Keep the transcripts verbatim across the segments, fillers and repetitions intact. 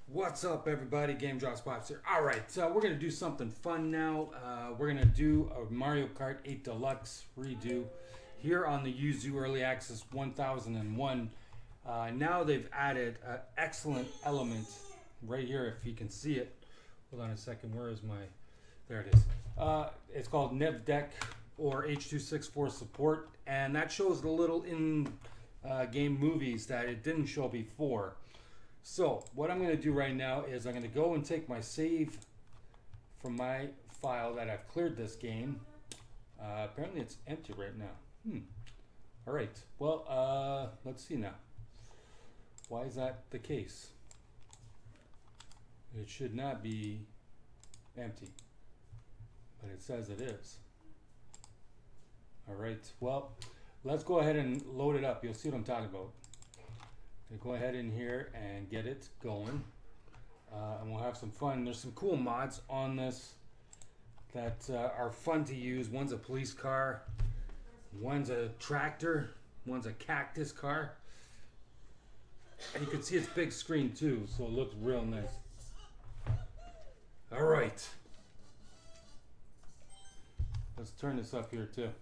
What's up, everybody? gamedropspops here. All right, so we're gonna do something fun now. Uh, we're gonna do a Mario Kart eight Deluxe redo here on the Yuzu Early Access one thousand one. Uh, now they've added an excellent element right here, if you can see it. Hold on a second. Where is my? There it is. Uh, it's called N V D E C or H two sixty-four support, and that shows the little in-game uh, movies that it didn't show before. So what I'm going to do right now is I'm going to go and take my save from my file that I've cleared this game. Uh, apparently it's empty right now. Hmm. All right. Well, uh, let's see now. Why is that the case? It should not be empty, but it says it is. All right. Well, let's go ahead and load it up. You'll see what I'm talking about. Go ahead in here and get it going, uh, and we'll have some fun. There's some cool mods on this that uh, are fun to use. One's a police car, one's a tractor, one's a cactus car, and you can see it's big screen too, so it looks real nice. All right, let's turn this up here too.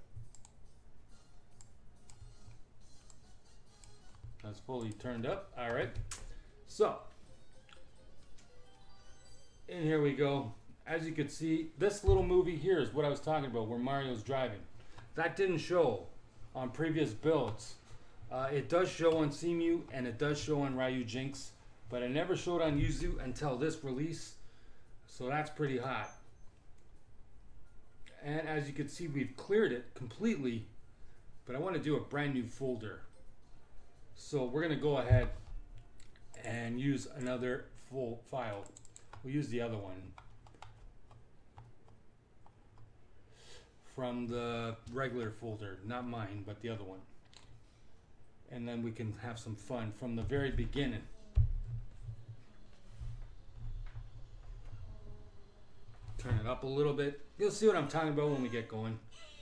That's fully turned up. All right, so in here we go. As you can see, this little movie here is what I was talking about, where Mario's driving. That didn't show on previous builds. Uh, it does show on Cemu and it does show on Ryu Jinx, but it never showed on Yuzu until this release, so that's pretty hot. And as you can see, we've cleared it completely, but I want to do a brand new folder. So we're going to go ahead and use another full file. We'll use the other one from the regular folder, not mine, but the other one. And then we can have some fun from the very beginning. Turn it up a little bit. You'll see what I'm talking about when we get going.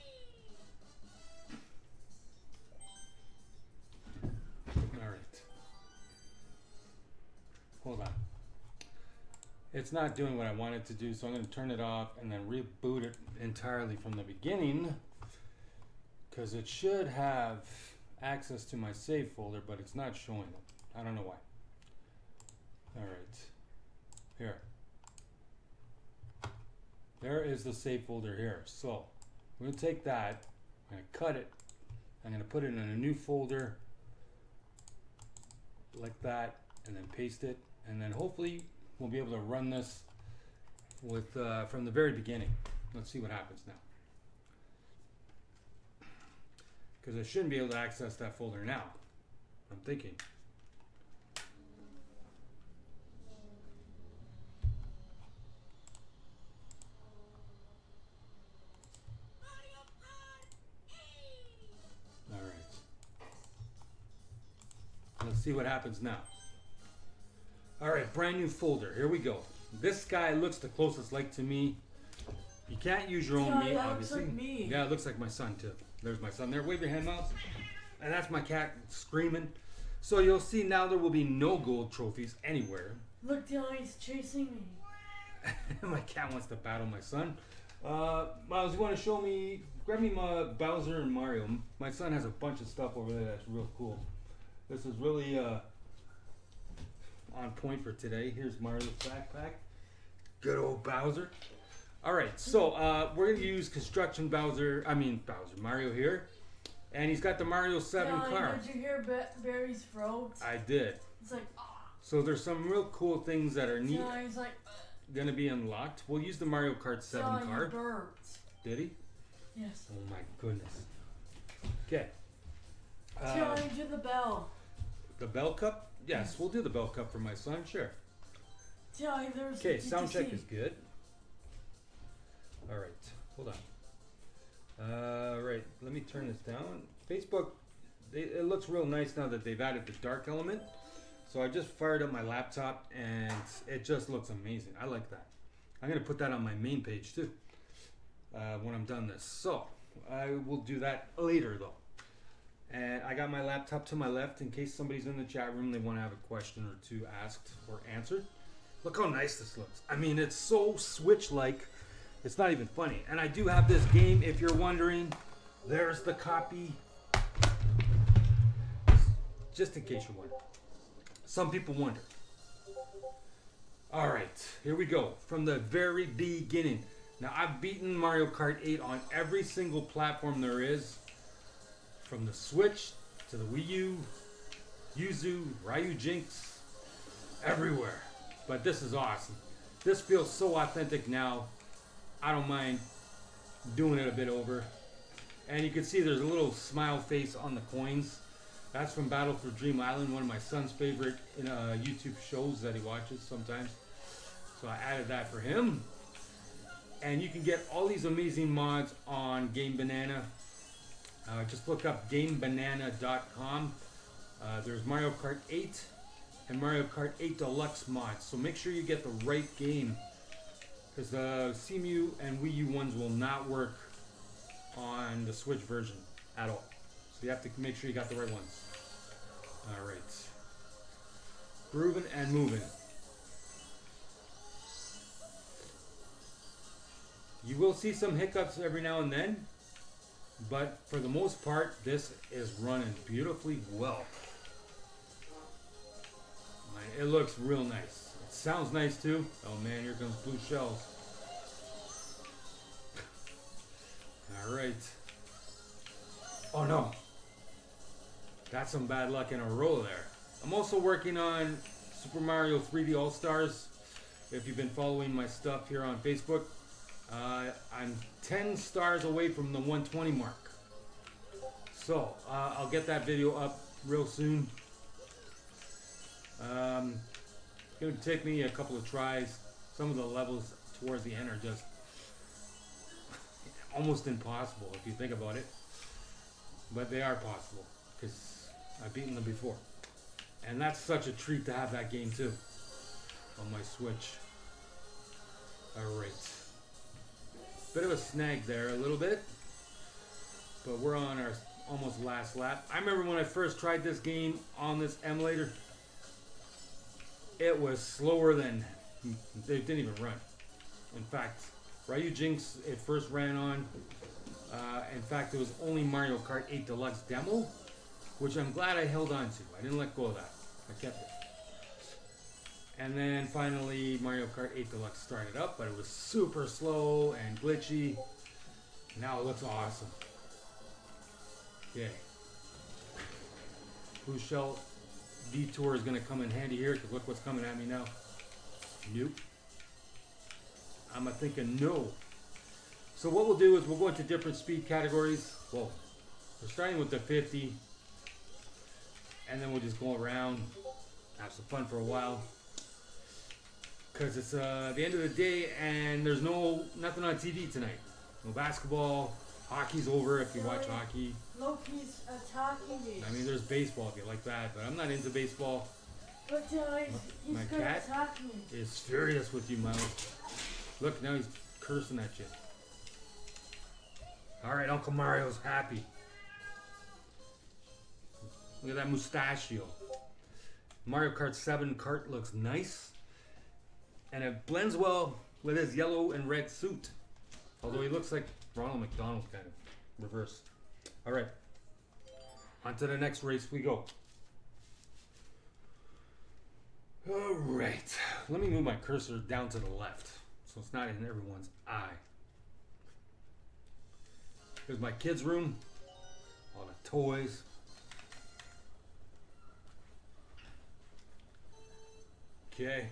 Hold on. It's not doing what I want it to do, so I'm going to turn it off and then reboot it entirely from the beginning, because it should have access to my save folder, but it's not showing it. I don't know why. All right. Here. There is the save folder here. So I'm going to take that, I'm going to cut it, I'm going to put it in a new folder like that, and then paste it. And then hopefully we'll be able to run this with uh, from the very beginning. Let's see what happens now. Because I shouldn't be able to access that folder now, I'm thinking. All right. Let's see what happens now. All right, brand new folder. Here we go. This guy looks the closest like to me. You can't use your own yeah, meat, that obviously. Looks like me. Yeah, it looks like my son too. There's my son there. Wave your hand, mouse. And that's my cat screaming. So you'll see now there will be no gold trophies anywhere. Look, Dylan, he's chasing me. My cat wants to battle my son. Uh, Miles, you want to show me? Grab me my Bowser and Mario. My son has a bunch of stuff over there that's real cool. This is really uh. on point for today. Here's Mario's backpack. Good old Bowser. All right, so uh, we're gonna use construction Bowser. I mean Bowser Mario here, and he's got the Mario seven Dylan, car. did you hear Ba Barry's throat? I did. It's like. Ah. So there's some real cool things that are neat. Dylan, he's like. Gonna be unlocked. We'll use the Mario Kart seven Dylan, car. he burped. Did he? Yes. Oh my goodness. Okay. Uh, Dylan, do the bell. the bell cup? Yes, Yes, we'll do the bell cup for my son. Sure. Dylan, there's. Okay, sound check see. is good. All right, hold on. All right, let me turn this down. Facebook, they, it looks real nice now that they've added the dark element. So I just fired up my laptop and it just looks amazing. I like that. I'm gonna put that on my main page too uh, when I'm done this. So I will do that later though. And I got my laptop to my left in case somebody's in the chat room, they want to have a question or two asked or answered. Look how nice this looks. I mean, it's so Switch-like. It's not even funny. And I do have this game, if you're wondering. There's the copy. Just in case you wonder. Some people wonder. Alright, here we go. From the very beginning. Now, I've beaten Mario Kart eight on every single platform there is. From the Switch to the Wii U, Yuzu, Ryu Jinx, everywhere. But this is awesome. This feels so authentic now. I don't mind doing it a bit over. And you can see there's a little smile face on the coins. That's from Battle for Dream Island, one of my son's favorite uh, YouTube shows that he watches sometimes. So I added that for him. And you can get all these amazing mods on Gamebanana. Uh, just look up game banana dot com. Uh, there's Mario Kart eight and Mario Kart eight Deluxe mods. So make sure you get the right game, because the C M U and Wii U ones will not work on the Switch version at all. So you have to make sure you got the right ones. Alright. Grooving and moving. You will see some hiccups every now and then, but for the most part, this is running beautifully well. Man, it looks real nice. It sounds nice too. Oh man, here comes blue shells. Alright. Oh no. Got some bad luck in a row there. I'm also working on Super Mario three D All-Stars. If you've been following my stuff here on Facebook, uh, I'm ten stars away from the one twenty mark. So, uh, I'll get that video up real soon. Um, it's going to take me a couple of tries. Some of the levels towards the end are just almost impossible if you think about it. But they are possible, because I've beaten them before. And that's such a treat to have that game too on my Switch. Alright. Bit of a snag there a little bit, but we're on our almost last lap. I remember when I first tried this game on this emulator, it was slower than, it didn't even run. In fact, Ryu Jinx, it first ran on. Uh, in fact, it was only Mario Kart eight Deluxe demo, which I'm glad I held on to. I didn't let go of that. I kept it. And then finally, Mario Kart eight Deluxe started up, but it was super slow and glitchy. Now it looks awesome. Okay. Blue Shell Detour is going to come in handy here, because look what's coming at me now. Nope. I'm thinking no. So what we'll do is we'll go into different speed categories. Well, we're starting with the fifty. And then we'll just go around, have some fun for a while. Because it's uh, the end of the day and there's no nothing on T V tonight. No basketball. Hockey's over if you watch hockey. Loki's attacking me. I mean, there's baseball if you like that, but I'm not into baseball. But uh, he's, he's My gonna cat attack me. is furious with you, Miles. Look, now he's cursing at you. Alright, Uncle Mario's happy. Look at that mustachio. Mario Kart seven kart looks nice. And it blends well with his yellow and red suit. Although he looks like Ronald McDonald, kind of. Reverse. Alright. On to the next race we go. Alright. Let me move my cursor down to the left, so it's not in everyone's eye. Here's my kids' room. All the toys. Okay.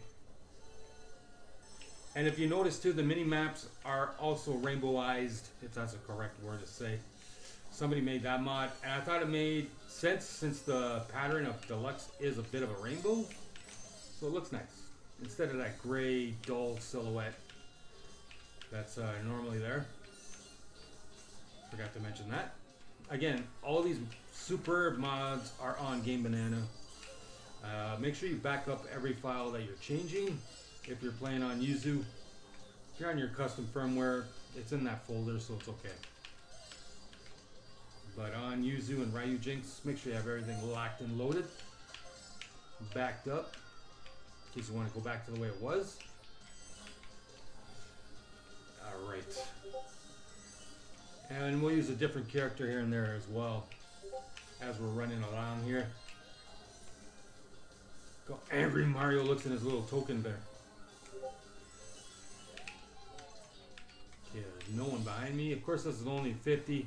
And if you notice too, the mini maps are also rainbowized, if that's a correct word to say. Somebody made that mod, and I thought it made sense since the pattern of Deluxe is a bit of a rainbow. So it looks nice. Instead of that gray, dull silhouette that's uh, normally there. Forgot to mention that. Again, all these superb mods are on Gamebanana. Uh, make sure you back up every file that you're changing. If you're playing on Yuzu, if you're on your custom firmware, it's in that folder, so it's okay. But on Yuzu and Ryu Jinx, make sure you have everything locked and loaded, backed up. in case you want to go back to the way it was. Alright. And we'll use a different character here and there as well as we're running around here. Go angry Mario looks in his little token there. Okay, there's no one behind me. Of course, this is only fifty.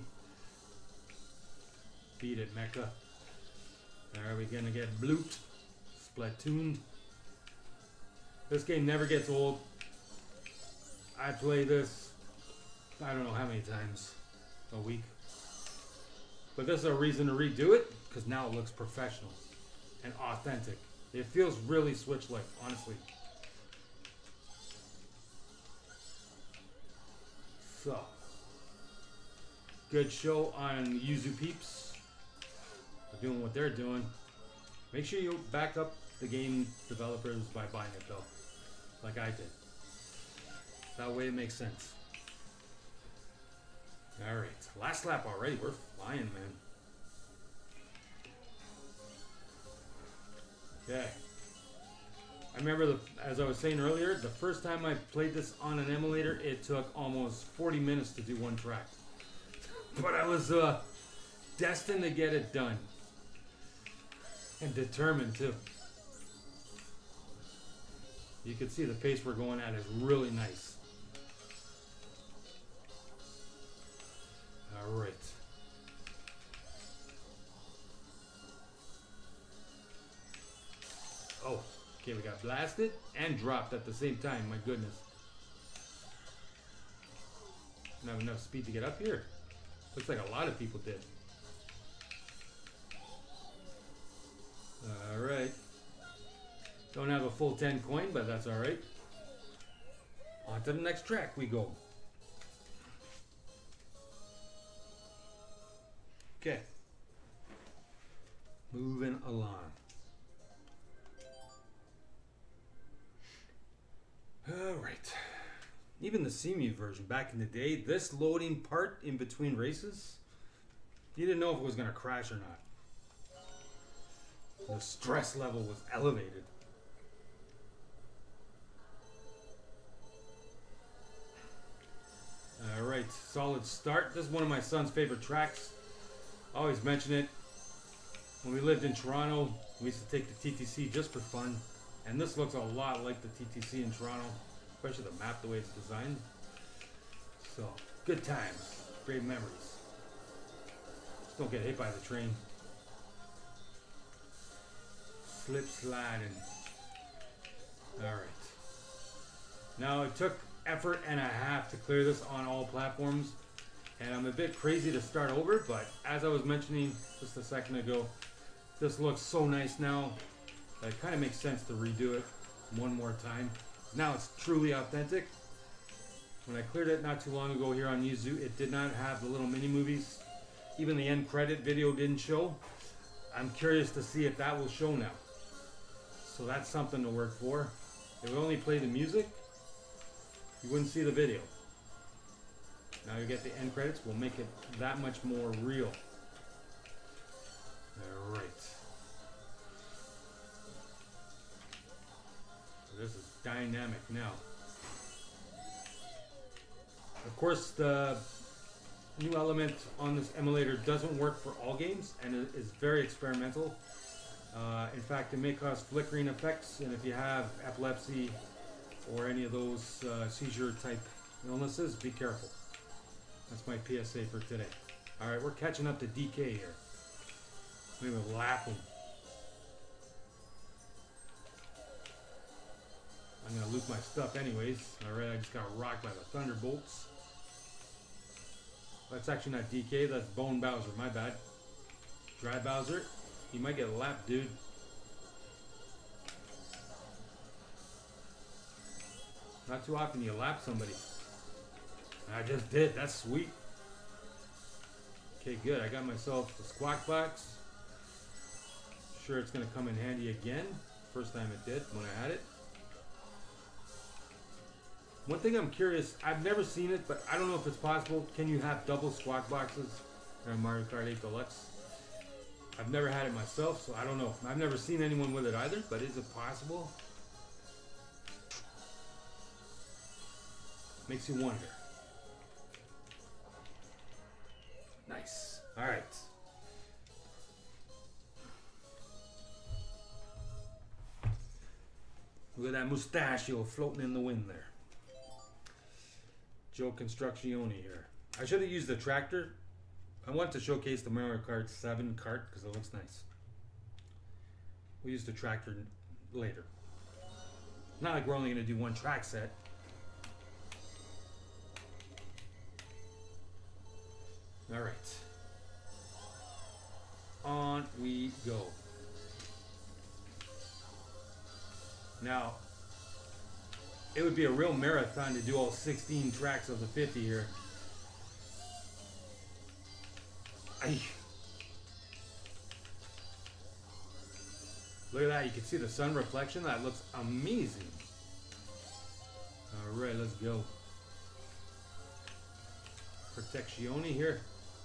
Beat it, Mecha. Are we gonna get blooped? Splatooned. This game never gets old. I play this, I don't know how many times a week. But this is a reason to redo it, because now it looks professional and authentic. It feels really Switch-like, honestly. So, good show on Yuzu peeps. They're doing what they're doing. Make sure you back up the game developers by buying it though, like I did. That way it makes sense. Alright, last lap already. We're flying, man. Okay. I remember, the, as I was saying earlier, the first time I played this on an emulator, it took almost forty minutes to do one track. But I was uh, destined to get it done. And determined, too. You can see the pace we're going at is really nice. Alright. Oh, okay, we got blasted and dropped at the same time, my goodness. Don't have enough speed to get up here. Looks like a lot of people did. Alright. Don't have a full ten coin, but that's alright. On to the next track we go. Okay. Moving along. Alright. Even the C M U version back in the day, this loading part in between races, you didn't know if it was going to crash or not. The stress level was elevated. Alright, solid start. This is one of my son's favorite tracks. I always mention it. When we lived in Toronto, we used to take the T T C just for fun. And this looks a lot like the T T C in Toronto, especially the map, the way it's designed. So, good times, great memories. Just don't get hit by the train. Slip sliding. Alright. Now, it took effort and a half to clear this on all platforms. And I'm a bit crazy to start over, but as I was mentioning just a second ago, this looks so nice now that it kind of makes sense to redo it one more time. Now it's truly authentic. When I cleared it not too long ago here on Yuzu, it did not have the little mini movies. Even the end credit video didn't show. I'm curious to see if that will show now. So that's something to work for. It would only play the music. You wouldn't see the video. Now you get the end credits. We'll make it that much more real. Alright. So this is dynamic now. Of course, the new element on this emulator doesn't work for all games and it is very experimental. Uh, in fact, it may cause flickering effects, and if you have epilepsy or any of those uh, seizure type illnesses, be careful. That's my P S A for today. Alright, we're catching up to D K here. We're going to lap him. I'm going to loot my stuff anyways. Alright, I just got rocked by the Thunderbolts. That's actually not D K, that's Bone Bowser, my bad. Dry Bowser, you might get lapped, dude. Not too often you lap somebody. I just did, that's sweet. Okay, good, I got myself the Squawk Box. Sure it's gonna come in handy again. First time it did, when I had it. One thing I'm curious, I've never seen it, but I don't know if it's possible. Can you have double Squawk Boxes in Mario Kart eight Deluxe? I've never had it myself, so I don't know. I've never seen anyone with it either, but is it possible? Makes you wonder. Nice. All right. Look at that mustachio floating in the wind there. Joe Constructione here. I should have used the tractor. I want to showcase the Mario Kart seven cart because it looks nice. We'll use the tractor later. Not like we're only going to do one track set. All right. On we go. Now, it would be a real marathon to do all sixteen tracks of the fifty here. I... Look at that, you can see the sun reflection. That looks amazing. All right, let's go. Protectione here.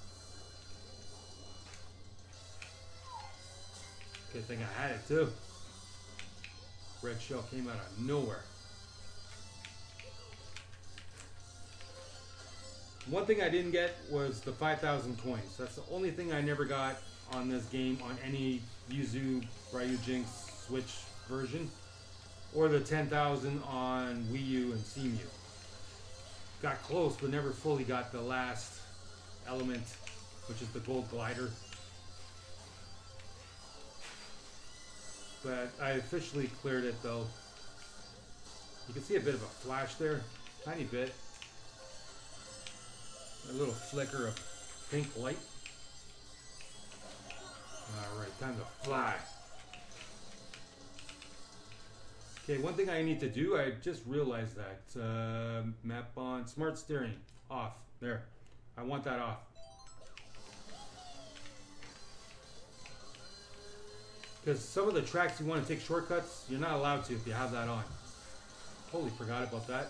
Good thing I had it too. Red shell came out of nowhere. One thing I didn't get was the five thousand coins. That's the only thing I never got on this game on any Yuzu, Ryu Jinx Switch version. Or the ten thousand on Wii U and C M U. Got close, but never fully got the last element, which is the gold glider. But I officially cleared it though. You can see a bit of a flash there, tiny bit. A little flicker of pink light. Alright, time to fly. Okay, one thing I need to do, I just realized that. Uh, map on, smart steering, off. There. I want that off. Because some of the tracks you want to take shortcuts, you're not allowed to if you have that on. Totally forgot about that.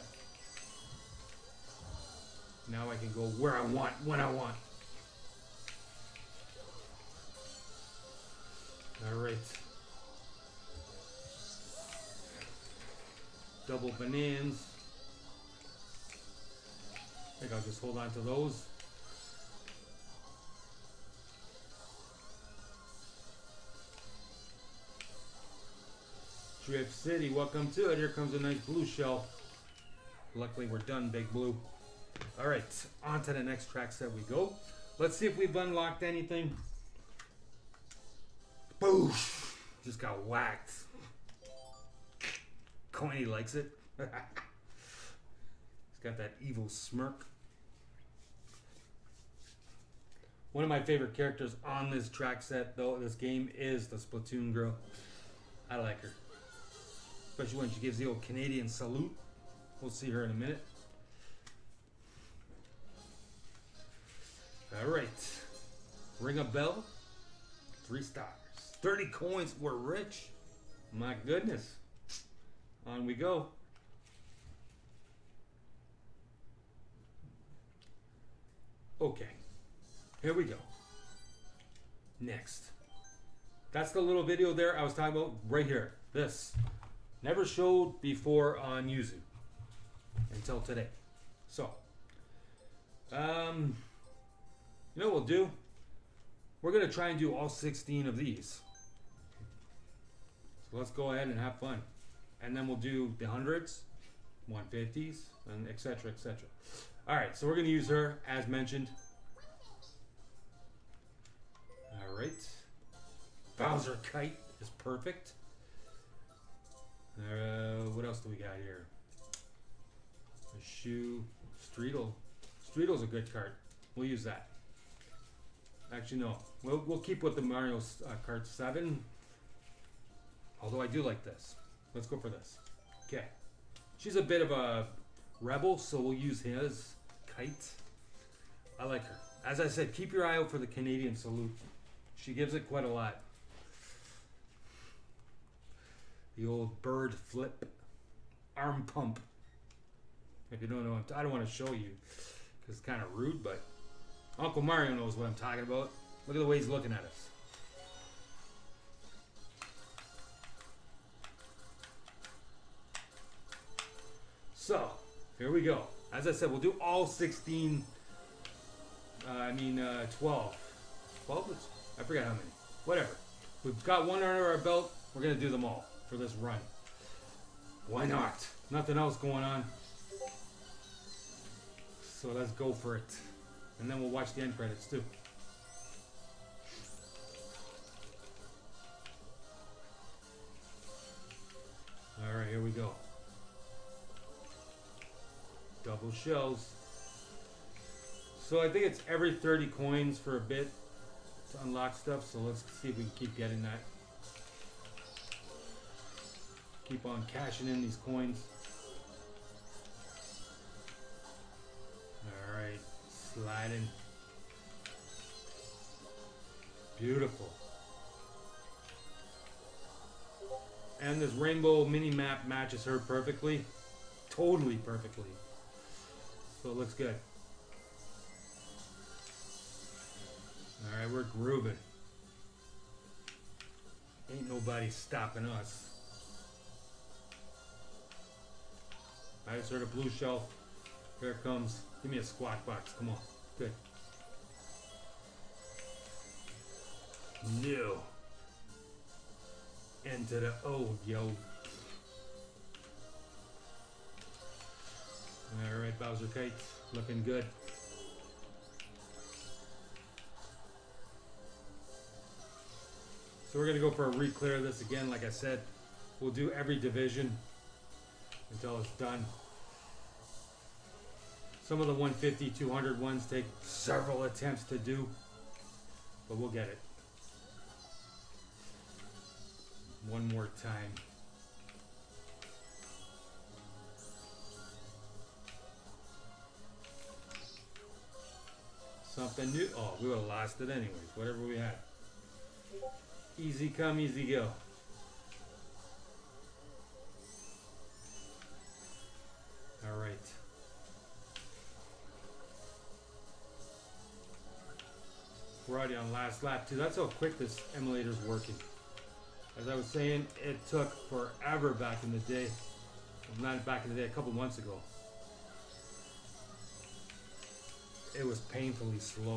Now I can go where I want, when I want. Alright. Double bananas. I think I'll just hold on to those. Drift City, welcome to it. Here comes a nice blue shell. Luckily we're done, Big Blue. Alright, on to the next track set we go. Let's see if we've unlocked anything. Boosh! Just got whacked. Coiny likes it. He's got that evil smirk. One of my favorite characters on this track set, though, this game, is the Splatoon girl. I like her. Especially when she gives the old Canadian salute. We'll see her in a minute. Alright. Ring a bell. Three stars. thirty coins. We're rich. My goodness. On we go. Okay. Here we go. Next. That's the little video there I was talking about right here. This. Never showed before on Yuzu. Until today. So. Um. You know what we'll do? We're going to try and do all sixteen of these. So let's go ahead and have fun. And then we'll do the hundreds, one fifties, and et cetera, et cetera. Alright, so we're going to use her, as mentioned. Alright. Bowser Kite is perfect. Uh, what else do we got here? A shoe. Streetle. Streetle's a good card. We'll use that. Actually, no. We'll, we'll keep with the Mario uh, Kart seven. Although I do like this. Let's go for this. Okay. She's a bit of a rebel, so we'll use his kite. I like her. As I said, keep your eye out for the Canadian salute. She gives it quite a lot. The old bird flip. Arm pump. If you don't know, I don't want to show you because it's kind of rude, but Uncle Mario knows what I'm talking about. Look at the way he's looking at us. So, here we go. As I said, we'll do all sixteen. Uh, I mean, uh, twelve. twelve? I forgot how many. Whatever. We've got one under our belt. We're going to do them all for this run. Why not? Nothing else going on. So let's go for it. And then we'll watch the end credits too. Alright, here we go. Double shells. So I think it's every thirty coins for a bit to unlock stuff. So let's see if we can keep getting that. Keep on cashing in these coins. Alright, sliding. Beautiful. And this rainbow mini map matches her perfectly. Totally perfectly. So it looks good. Alright, we're grooving. Ain't nobody stopping us. I just heard a blue shell. Here it comes. Give me a squat box. Come on. Good. No. Into the oh, yo. Alright, Bowser Kites. Looking good. So we're going to go for a re-clear of this again. Like I said, we'll do every division until it's done. Some of the one fifty, two hundred ones take several attempts to do, but we'll get it. One more time. Something new. Oh, we would have lost it anyways. Whatever we had. Easy come, easy go. All right. We're already on last lap too. That's how quick this emulator's working. As I was saying, it took forever back in the day. Not back in the day, a couple months ago. It was painfully slow.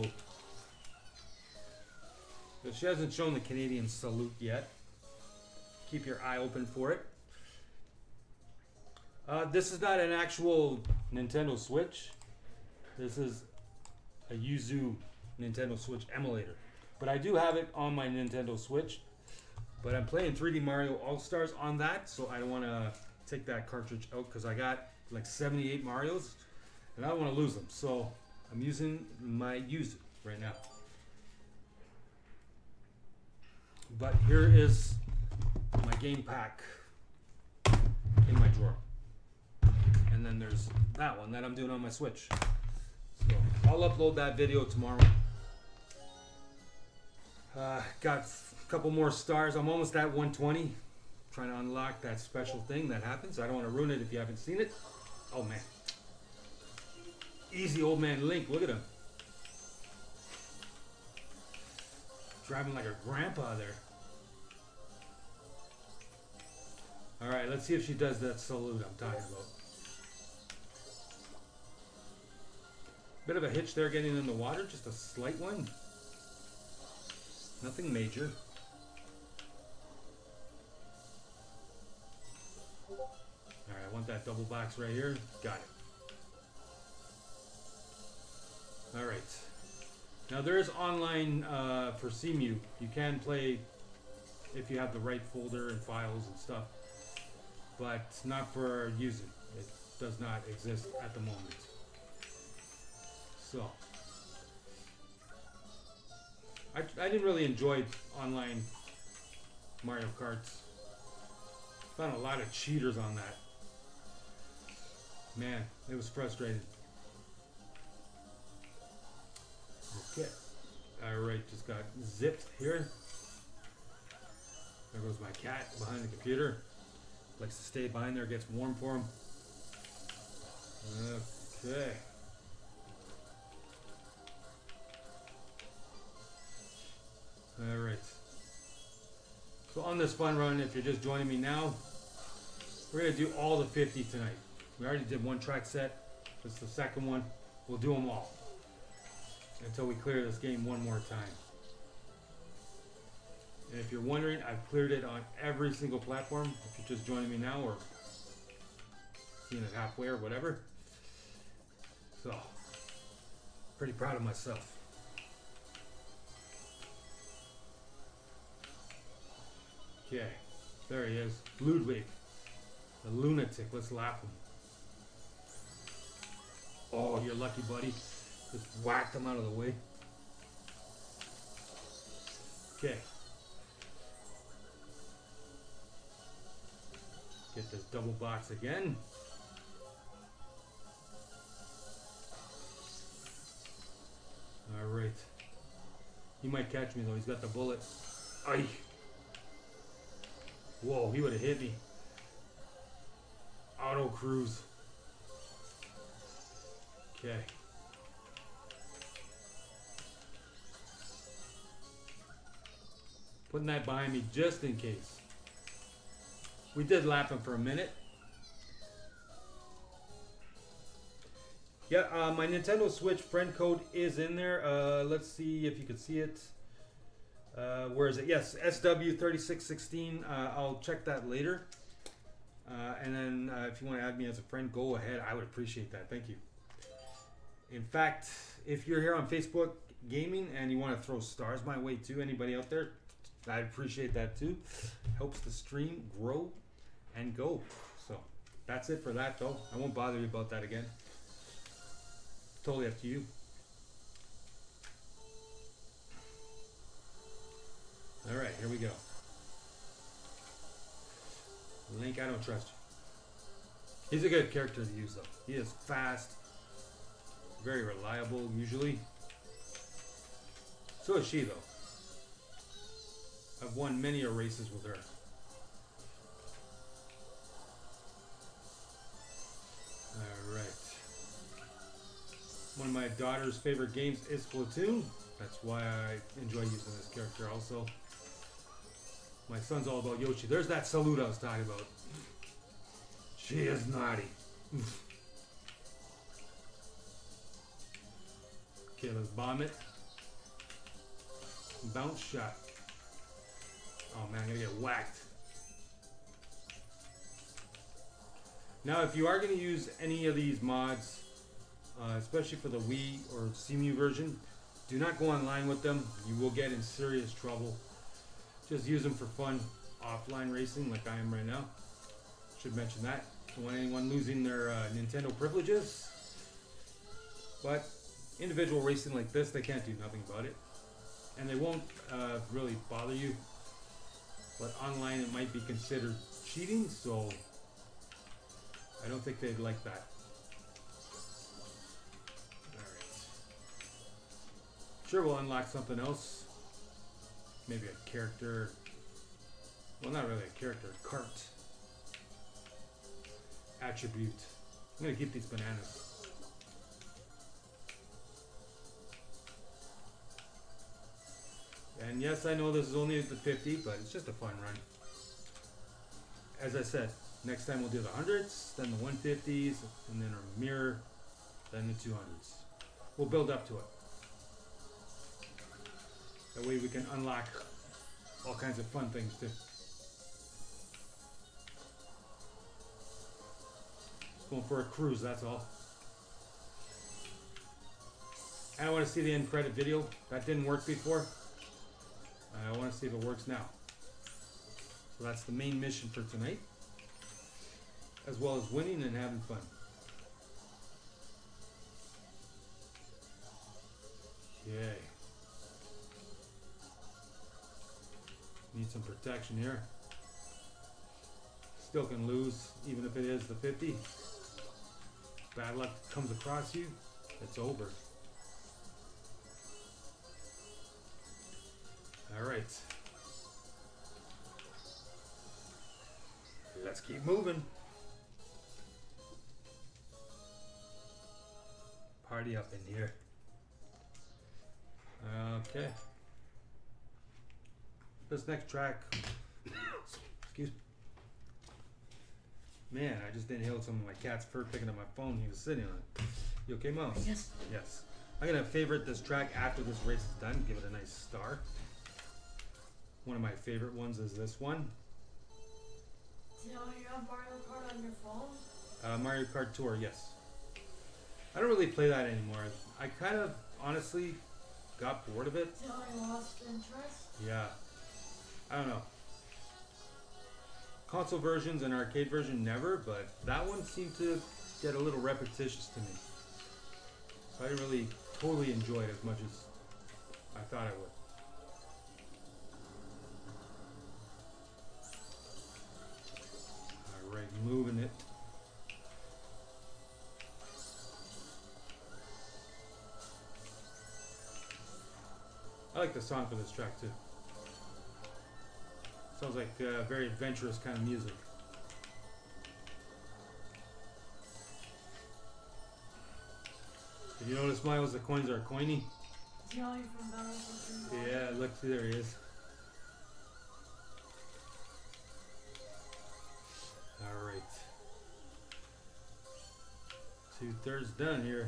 But she hasn't shown the Canadian salute yet. Keep your eye open for it. Uh, this is not an actual Nintendo Switch. This is a Yuzu Nintendo Switch emulator. But I do have it on my Nintendo Switch. But I'm playing three D Mario All-Stars on that, so I don't want to take that cartridge out because I got like seventy-eight Marios, and I don't want to lose them. So I'm using my Yuzu right now. But here is my game pack in my drawer. And then there's that one that I'm doing on my Switch. So I'll upload that video tomorrow. Uh, got a couple more stars. I'm almost at one twenty. Trying to unlock that special thing that happens. I don't want to ruin it if you haven't seen it. Oh man. Easy old man Link. Look at him. Driving like a grandpa there. Alright, let's see if she does that salute I'm talking about. Bit of a hitch there getting in the water. Just a slight one. Nothing major. Alright, I want that double box right here. Got it. Alright. Now there is online uh, for C M U. You can play if you have the right folder and files and stuff. But not for using. It does not exist at the moment. So. I, I didn't really enjoy online Mario Karts. Found a lot of cheaters on that. Man, it was frustrating. Okay. Alright, just got zipped here. There goes my cat behind the computer. Likes to stay behind there, gets warm for him. Okay. Alright. So on this fun run, if you're just joining me now, we're going to do all the fifty tonight. We already did one track set. This is the second one. We'll do them all until we clear this game one more time. And if you're wondering, I've cleared it on every single platform. If you're just joining me now or seeing it halfway or whatever. So, pretty proud of myself. Okay, there he is. Ludwig, the lunatic. Let's laugh him. Oh, you're lucky, buddy. Just whacked him out of the way. Okay. Get this double box again. Alright. He might catch me though, he's got the bullet. Aye. Whoa, he would have hit me. Auto cruise. Okay. Putting that behind me just in case. We did lap him for a minute. Yeah, uh, my Nintendo Switch friend code is in there. Uh, let's see if you can see it. Uh, where is it? Yes, S W thirty-six sixteen. Uh, I'll check that later. Uh, and then uh, if you want to add me as a friend, go ahead. I would appreciate that. Thank you. In fact, if you're here on Facebook Gaming and you want to throw stars my way too, anybody out there, I'd appreciate that too. Helps the stream grow and go. So that's it for that though. I won't bother you about that again. It's totally up to you. All right, here we go. Link, I don't trust you. He's a good character to use though. He is fast, very reliable usually. So is she though. I've won many a races with her. Alright. One of my daughter's favorite games is Splatoon. That's why I enjoy using this character also. My son's all about Yoshi. There's that salute I was talking about. She is naughty. Okay, let's bomb it. Bounce shot. Oh man, I'm gonna get whacked. Now, if you are gonna use any of these mods, uh, especially for the Wii or C M U version, do not go online with them. You will get in serious trouble. Just use them for fun, offline racing like I am right now. Should mention that. Don't want anyone losing their uh, Nintendo privileges. But individual racing like this, they can't do nothing about it. And they won't uh, really bother you. But online it might be considered cheating, so I don't think they'd like that. Alright. Sure, we'll unlock something else. Maybe a character. Well, not really a character, a cart. Attribute. I'm gonna keep these bananas. And yes, I know this is only the fifty, but it's just a fun run. As I said, next time we'll do the hundreds, then the one fifties, and then our mirror, then the two hundreds. We'll build up to it. That way we can unlock all kinds of fun things too. Going for a cruise, that's all. And I want to see the end credit video. That didn't work before. I want to see if it works now. So that's the main mission for tonight, as well as winning and having fun. Okay. Need some protection here. Still can lose, even if it is the fifty. Bad luck comes across you, it's over. Alright. Let's keep moving. Party up in here. Okay. This next track. Excuse me. Man, I just inhaled some of my cat's fur picking up my phone he was sitting on it. You okay, Mouse? Yes. Yes. I'm gonna favorite this track after this race is done. Give it a nice star. One of my favorite ones is this one. Do you know you have Mario Kart on your phone? Uh, Mario Kart Tour, yes. I don't really play that anymore. I kind of, honestly, got bored of it. Do you know you lost interest? Yeah. I don't know. Console versions and arcade version never, but that one seemed to get a little repetitious to me. So I didn't really totally enjoy it as much as I thought I would. Alright, moving it. I like the song for this track too. Sounds like uh, very adventurous kind of music. Did you notice, Miles, the coins are coiny? Do you know you from Battle? Yeah, look, there he is. Alright. Two thirds done here.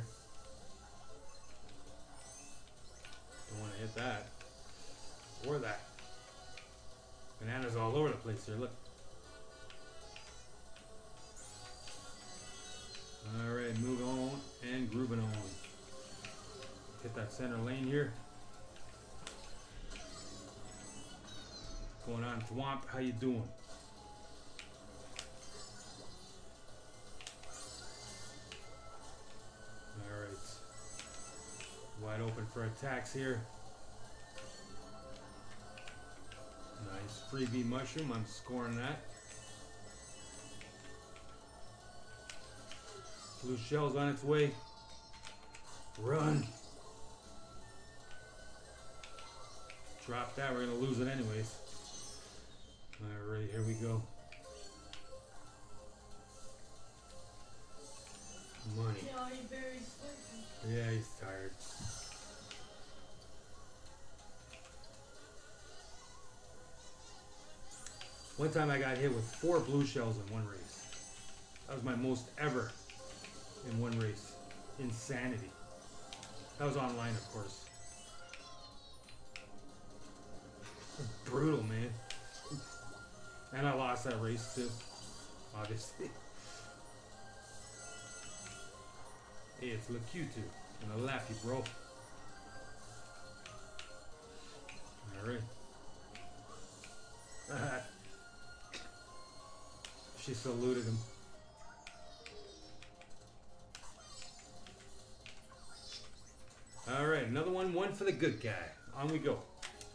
Don't want to hit that. Or that. Bananas all over the place here, look. Alright, move on and grooving on. Hit that center lane here. Going on, Thwomp, how you doing? Alright. Wide open for attacks here. Nice freebie mushroom, I'm scoring that. Blue shell's on its way. Run. Drop that, we're gonna lose it anyways. Alright, here we go. Money. Do you know you're very sleepy? Yeah, he's tired. One time I got hit with four blue shells in one race. That was my most ever in one race. Insanity. That was online, of course. It was brutal, man. And I lost that race too, obviously. Hey, it's look you two. I'm gonna lap you, bro. Alright. She saluted him. Alright, another one. One for the good guy. On we go.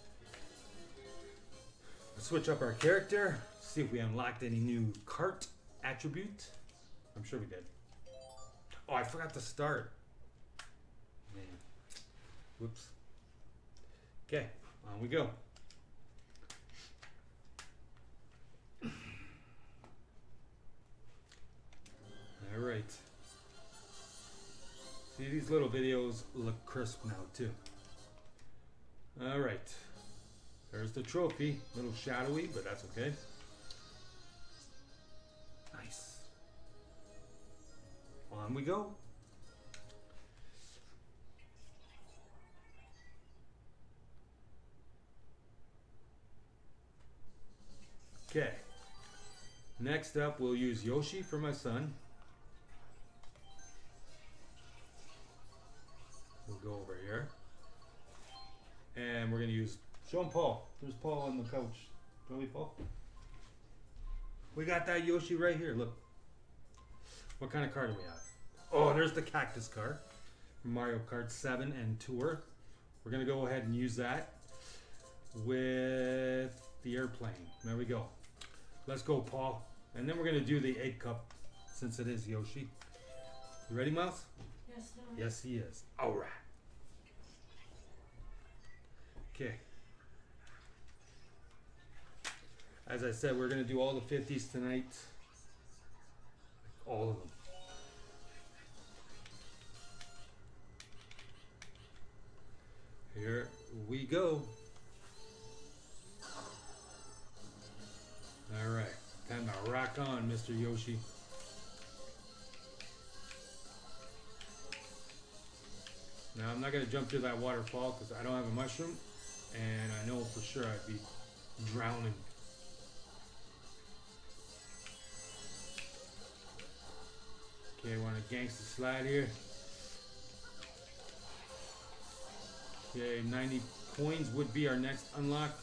Let's switch up our character. See if we unlocked any new cart attribute. I'm sure we did. Oh, I forgot to start. Man. Whoops. Okay, on we go. Alright. See, these little videos look crisp now too. Alright. There's the trophy. A little shadowy, but that's okay. Nice. On we go. Okay. Next up, we'll use Yoshi for my son. We'll go over here. And we're going to use... Show him Paul. There's Paul on the couch. Show me Paul. We got that Yoshi right here. Look. What kind of car do we have? Oh, there's the cactus car. Mario Kart seven and Tour. We're going to go ahead and use that with the airplane. There we go. Let's go, Paul. And then we're going to do the egg cup since it is Yoshi. You ready, Mouse? Yes, no. Yes, he is. All right. Okay. As I said, we're going to do all the fifties tonight. All of them. Here we go. All right. Time to rock on, Mister Yoshi. Now I'm not going to jump through that waterfall because I don't have a mushroom, and I know for sure I'd be drowning. Okay, want a gangster slide here. Okay, ninety coins would be our next unlock.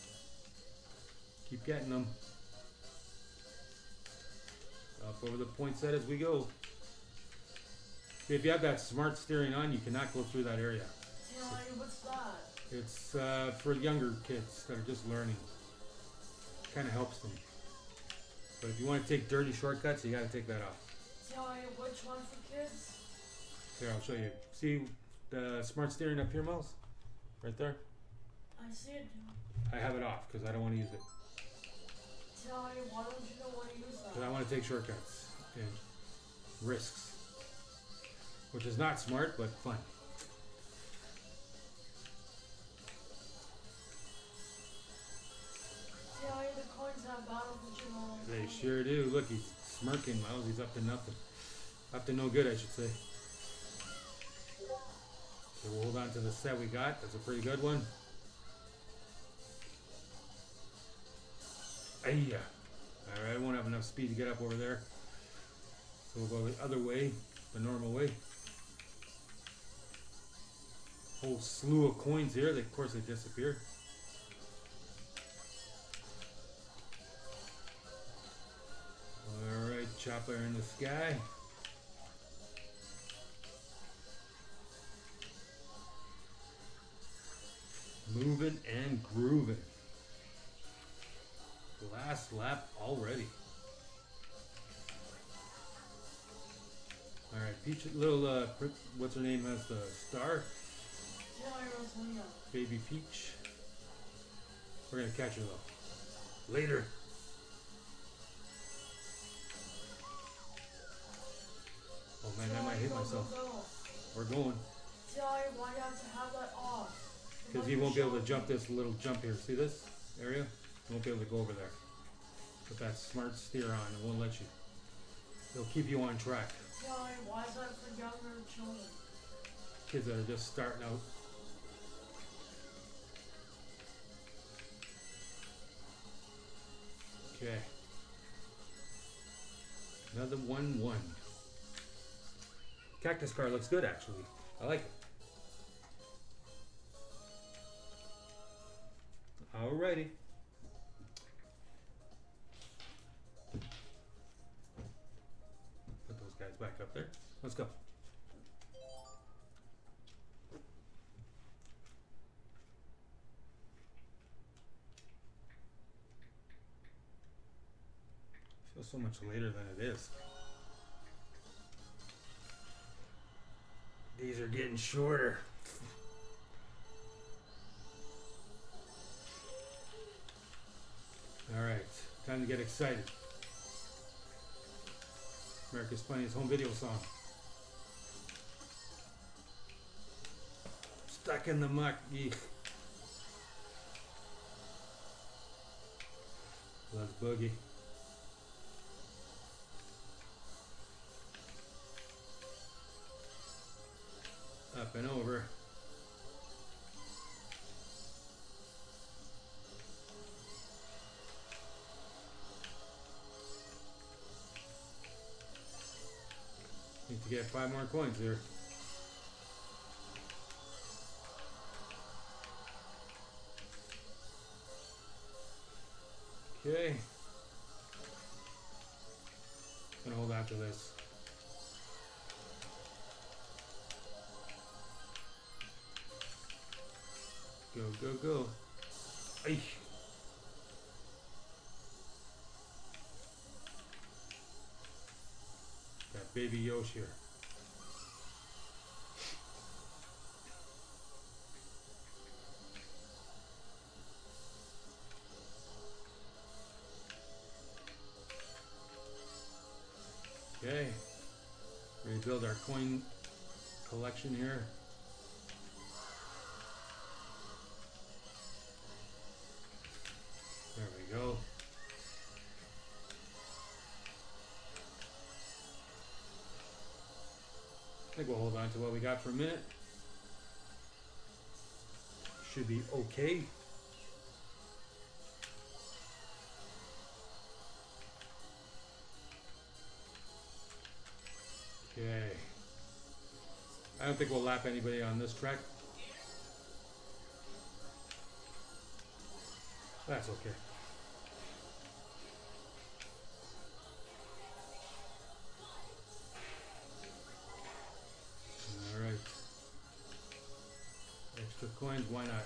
Keep getting them. Up over the point set as we go. Okay, if you have that smart steering on, you cannot go through that area. Tell you what's that? It's uh, for younger kids that are just learning. Kind of helps them. But if you want to take dirty shortcuts, you got to take that off. Tell you which one for kids? Here, I'll show you. See the smart steering up here, Miles? Right there? I see it. I have it off because I don't want to use it. Tell you, why don't you know what to use that? Because I want to take shortcuts and risks. Which is not smart, but fun. Tell you, the coins have battle for you all. They sure do. Look, he's smirking, Miles. He's up to nothing. Up to no good, I should say. So we'll hold on to the set we got. That's a pretty good one. Ayya. Alright, I won't have enough speed to get up over there. So we'll go the other way, the normal way. Whole slew of coins here. They, of course, they disappear. Alright, chopper in the sky. Moving and grooving. Last lap already. Alright, Peach, little, uh, what's her name, has the star? Tell you, Rosalina. Baby Peach. We're gonna catch her though. Later. Oh man, I might hit myself. Go, go. We're going. Tell you, why you have to have that off? Because you won't be able to jump this little jump here. See this area? You won't be able to go over there. Put that smart steer on. It won't let you. It'll keep you on track. Tell you, why is that for younger children? Kids that are just starting out. Okay. Another one one. Cactus car looks good actually. I like it. Alrighty. Put those guys back up there. Let's go. Feels so much later than it is. These are getting shorter. Alright, time to get excited. America's Funniest Home Video Song. Stuck in the muck. Eek. Let's boogie. Up and over. Need to get five more coins here. Okay. Gonna hold on to this. Go, go, go. Ay. Got baby Yosh here. Okay. Rebuild our coin collection here. There we go. I think we'll hold on to what we got for a minute. should be okay. Okay. I don't think we'll lap anybody on this track. That's okay. Alright. Extra coins, why not?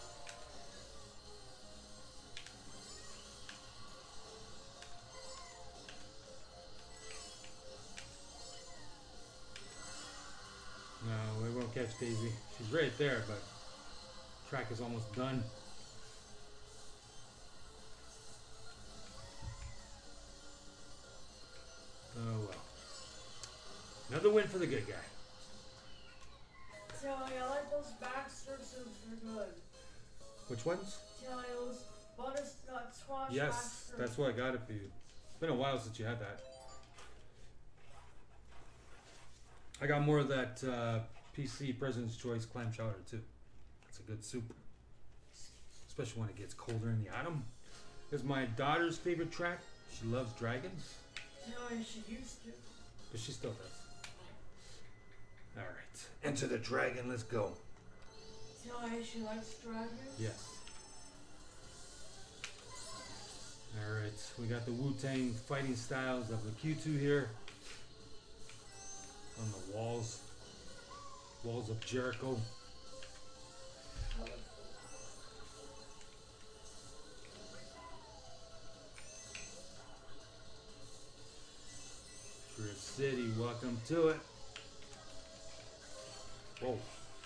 No, we won't catch Daisy. She's right there, but track is almost done. Oh well. Another win for the good guy. Telly, I like those Baxter soups, they're good. Which ones? Telly, those butternut squash Yes, Baxter. that's why I got it for you. It's been a while since you had that. I got more of that uh, P C President's Choice clam chowder too. It's a good soup, especially when it gets colder in the autumn. It's my daughter's favorite track. She loves dragons. Telly, she used to. But she still does. Alright. Enter the dragon, let's go. Telly, she likes dragons? Yes. Alright, we got the Wu-Tang fighting styles of the Q two here. On the walls. Walls of Jericho. Drift City, welcome to it. Whoa.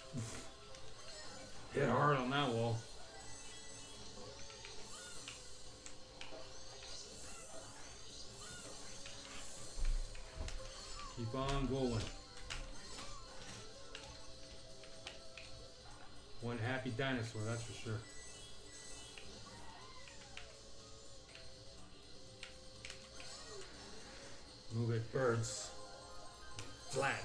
Hit hard on that wall. Keep on going. One happy dinosaur, that's for sure. Move it, birds. Flat.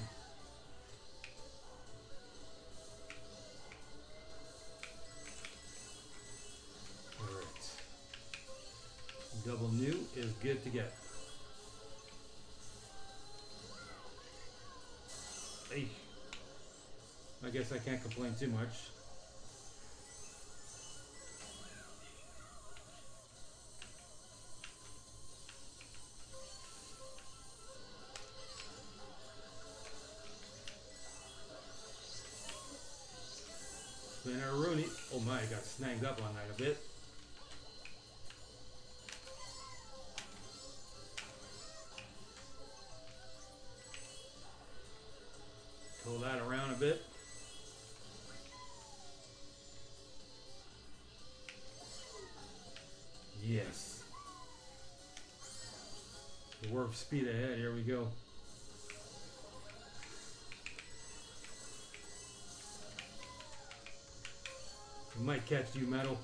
Alright. Double new is good to get. Hey. I guess I can't complain too much. Spinner Rooney. Oh my, I got snagged up on that a bit. Pull that around a bit. Yes. Warp speed ahead, here we go. We might catch you, Metal.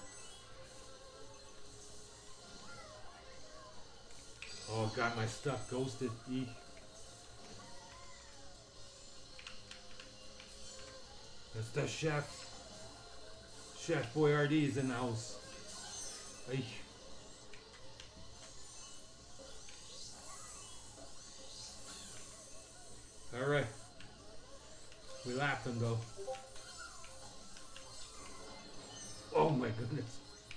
Oh, got my stuff ghosted. Eek. That's the chef. Chef Boyardee's in the house. Eek. All right. We lapped him though. Oh my goodness.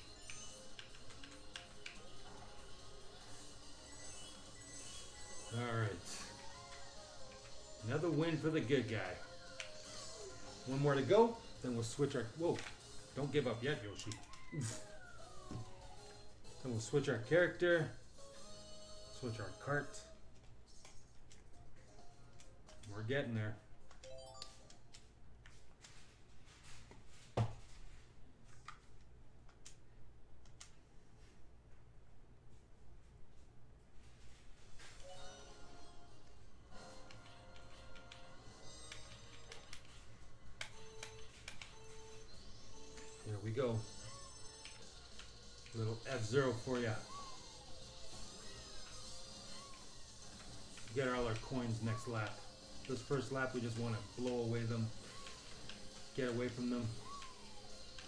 All right. Another win for the good guy. One more to go, then we'll switch our... Whoa. Don't give up yet, Yoshi. Then we'll switch our character. Switch our cart. We're getting there. Here we go. Little F-Zero for ya. Get all our coins next lap. This first lap we just want to blow away them. Get away from them.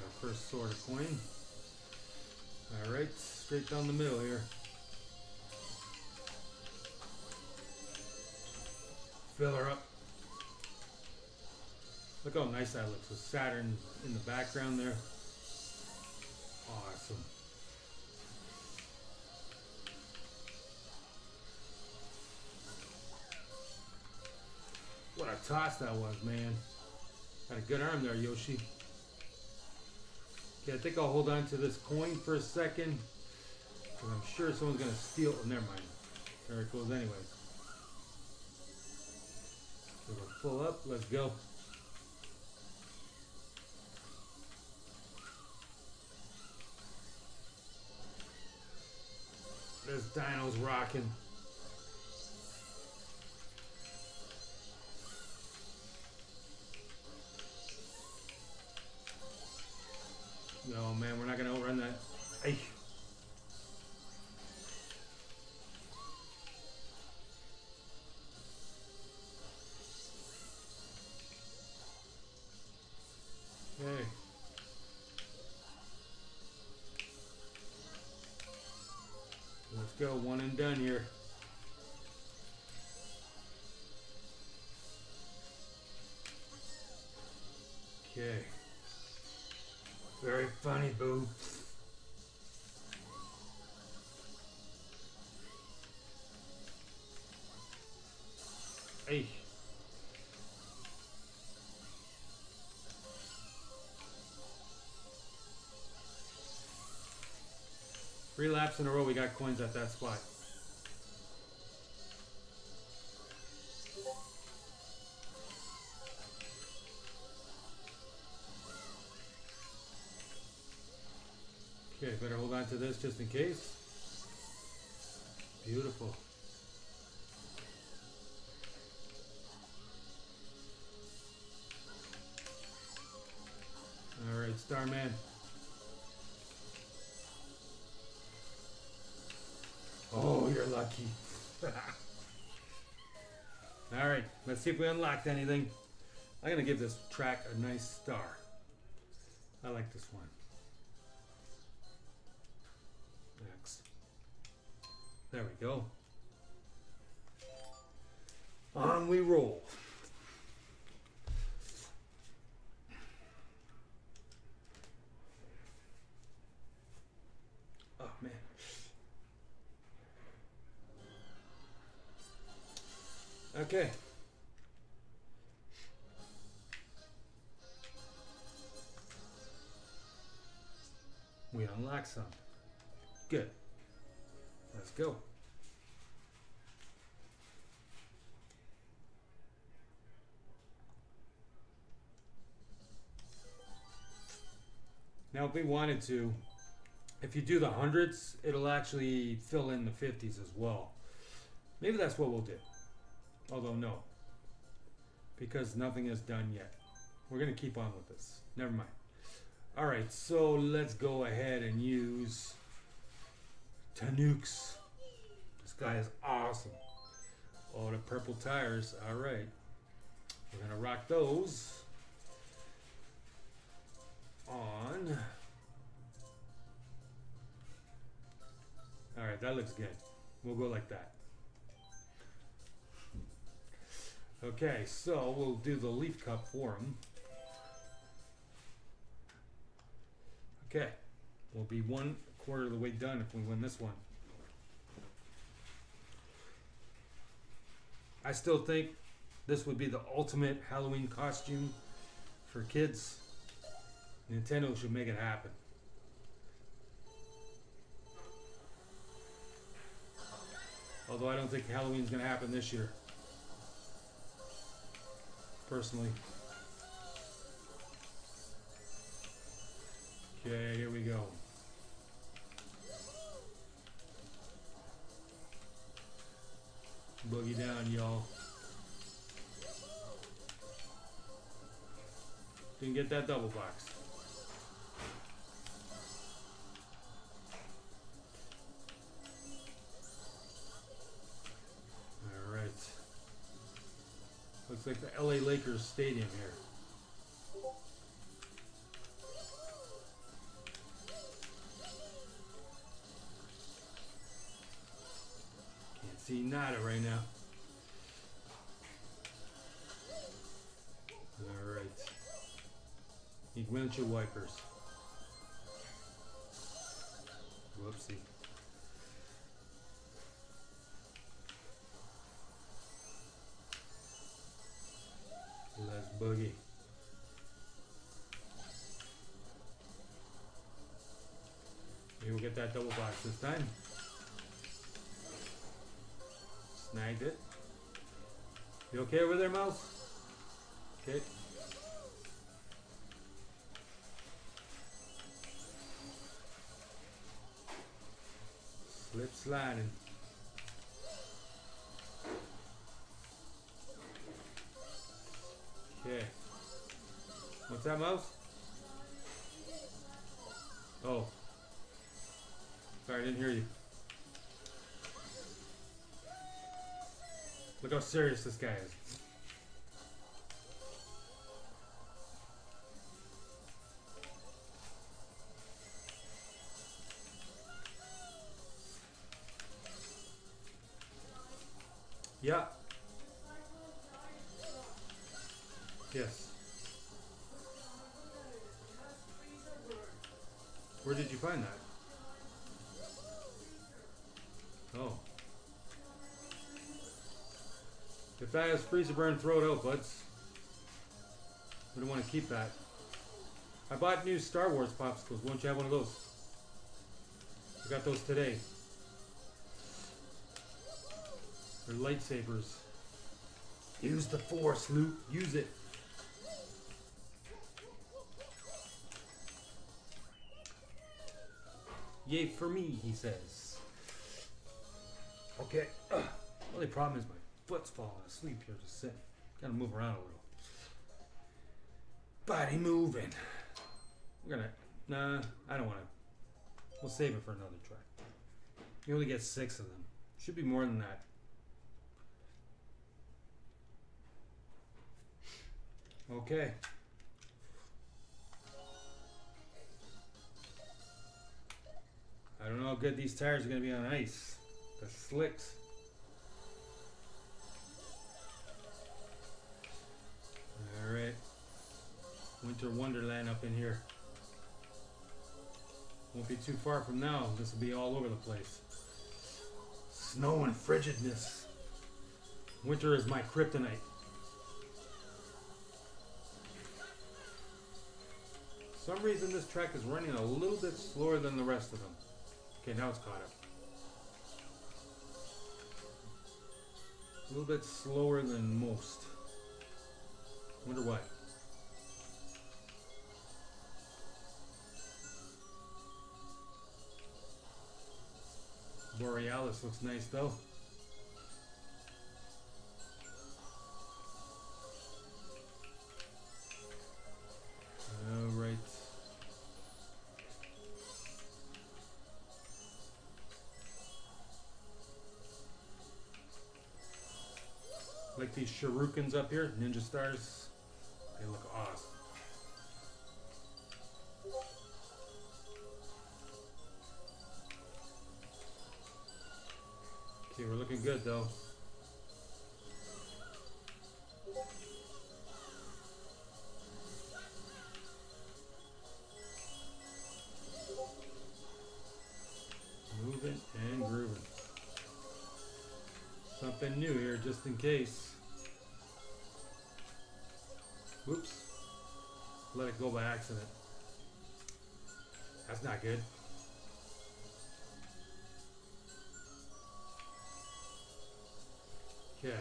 our first sort of coin. Alright, straight down the middle here. Fill her up. Look how nice that looks with Saturn in the background there. Awesome. What a toss that was, man. Got a good arm there, Yoshi. Okay, I think I'll hold on to this coin for a second, because I'm sure someone's going to steal it. Oh, never mind. There it goes anyways. So we're full up. Let's go. This dino's rocking. No, man, we're not going to outrun that. Ay. Okay. Let's go, one and done here. Okay. Very funny, boo. Hey. Three laps in a row, we got coins at that spot. Okay, better hold on to this just in case. Beautiful. All right, Starman. Oh, you're lucky. All right, let's see if we unlocked anything. I'm gonna give this track a nice star. I like this one. Next. There we go. On we roll. Oh man. Okay. We unlock some. Good. Let's go. Now if we wanted to, if you do the hundreds, it'll actually fill in the fifties as well. Maybe that's what we'll do. Although no, because nothing is done yet. We're gonna keep on with this. Never mind. All right, so let's go ahead and use Tanooks. This guy is awesome. Oh, the purple tires. All right, we're gonna rock those on. All right, that looks good. We'll go like that. Okay, so we'll do the leaf cup for him. Okay, we'll be one quarter of the way done if we win this one. I still think this would be the ultimate Halloween costume for kids. Nintendo should make it happen. Although I don't think Halloween's gonna happen this year. Personally. Okay, here we go. Boogie down, y'all. Didn't get that double box. All right. Looks like the L A Lakers stadium here. see nada right now. Alright. Need windshield wipers. Whoopsie. Let's boogie. Maybe we'll get that double box this time. Snagged it. You okay over there, mouse? Okay. Slip sliding. Okay. What's that, mouse? Oh. Sorry, I didn't hear you. Look how serious this guy is. Yeah. Yes. Where did you find that? Oh. If that has freezer burn, throw it out, buds. We don't want to keep that. I bought new Star Wars popsicles. Won't you have one of those? I got those today. They're lightsabers. Use the Force, Luke. Use it. Yay for me, he says. Okay. Ugh. Only problem is my foot's falling asleep here just sitting. Gotta move around a little. Body moving. We're gonna... Nah, I don't wanna... We'll save it for another try. You only get six of them. Should be more than that. Okay. I don't know how good these tires are going to be on ice. The slicks. Alright. Winter Wonderland up in here. Won't be too far from now. This will be all over the place. Snow and frigidness. Winter is my kryptonite. For some reason this track is running a little bit slower than the rest of them. Okay, now it's caught up. A little bit slower than most. Wonder why. Borealis looks nice though. Alright. Like these shurikens up here, ninja stars. They look awesome. Okay, we're looking good though. Moving and grooving. Something new here just in case. Whoops. Let it go by accident. That's not good. Okay.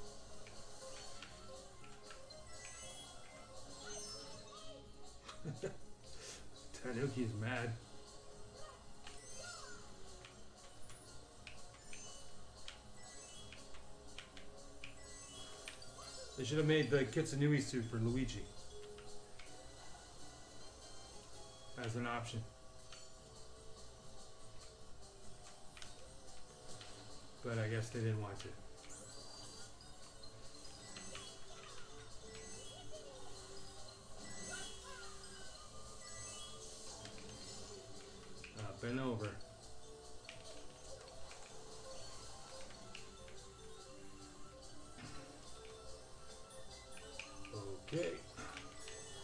Tanuki's mad. They should have made the Kitsunui suit for Luigi as an option. But I guess they didn't want to. Up and over.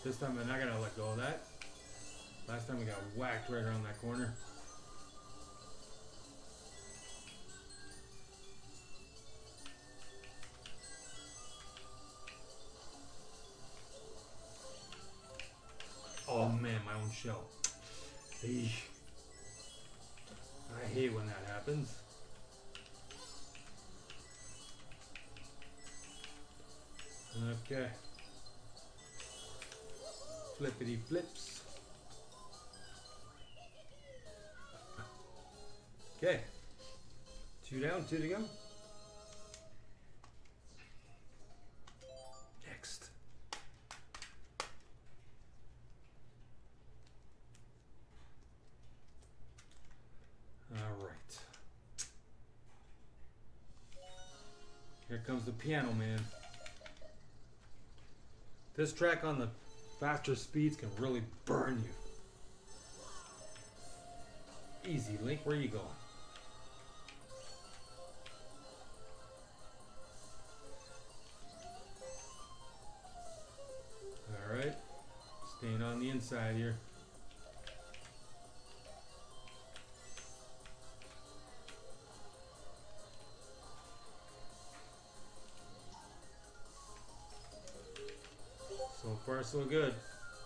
This time I'm not gonna let go of that. Last time we got whacked right around that corner. Oh man, my own shell. Eesh. I hate when that happens. Okay. Flippity flips. Okay. Two down, two to go. Next. All right. Here comes the piano man. This track on the faster speeds can really burn you. Easy, Link, where are you going? Alright, staying on the inside here. So far, so good.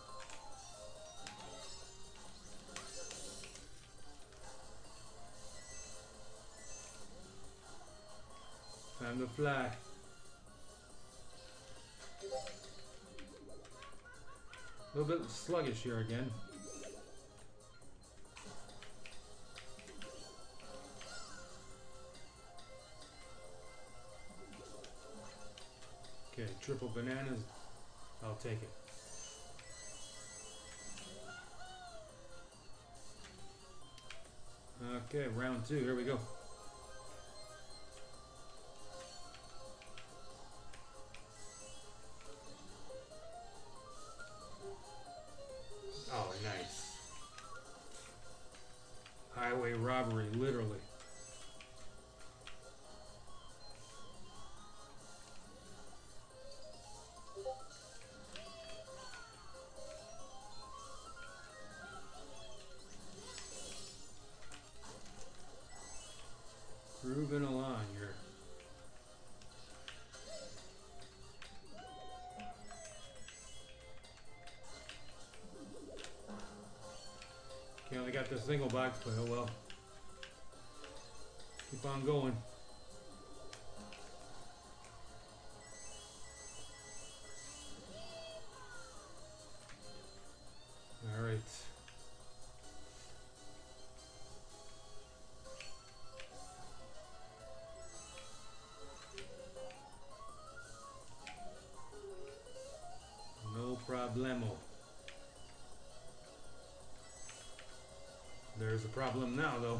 Time to fly. A little bit sluggish here again. Okay, triple bananas. I'll take it. Okay, round two. Here we go. Oh, nice. Highway robbery, literally. Grooving along here. Okay, only got this single box, but oh well. Keep on going. All right. No problemo. There's a problem now, though.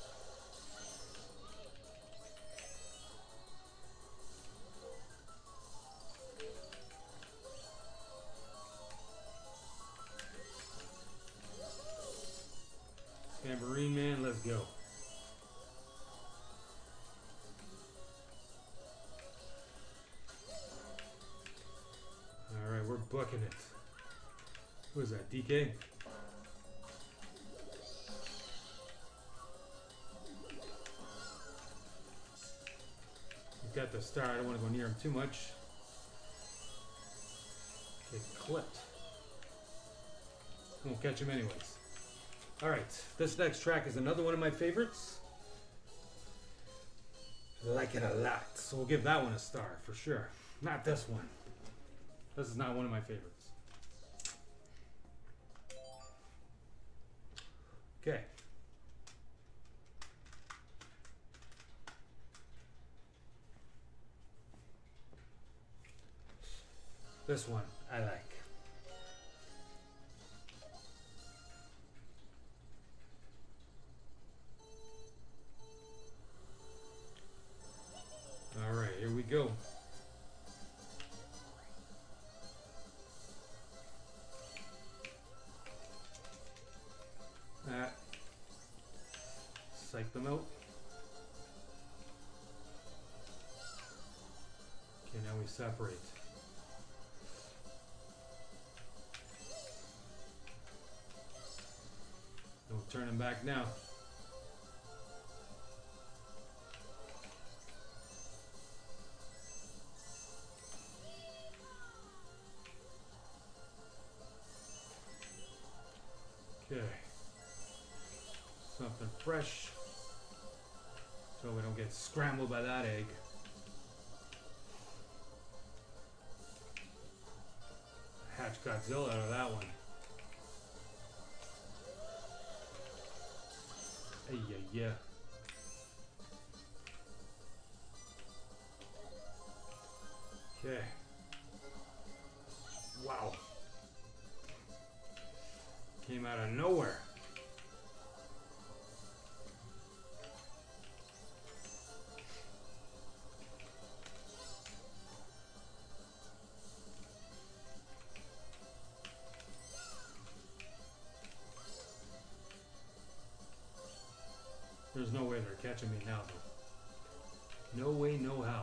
Tambourine man, let's go. All right, we're booking it. Who is that, D K? Got the star. I don't want to go near him too much. Get clipped. Won't catch him anyways. All right, this next track is another one of my favorites. I like it a lot, so we'll give that one a star for sure. Not this one. This is not one of my favorites. Okay. This one I like. All right, here we go. That. Psych them out. Okay, now we separate. turning back now. Okay. Something fresh, so we don't get scrambled by that egg. Hatch Godzilla out of that one. Hey, yeah, yeah. Okay. Wow. Came out of nowhere. There's no way they're catching me now, though. No way, no how.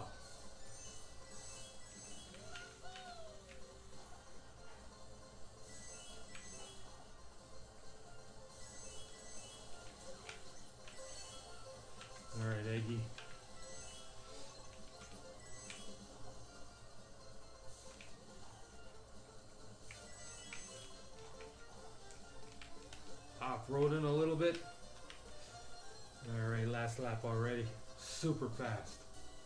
All right, Eggy. Off-roading a little bit. Alright, last lap already. Super fast.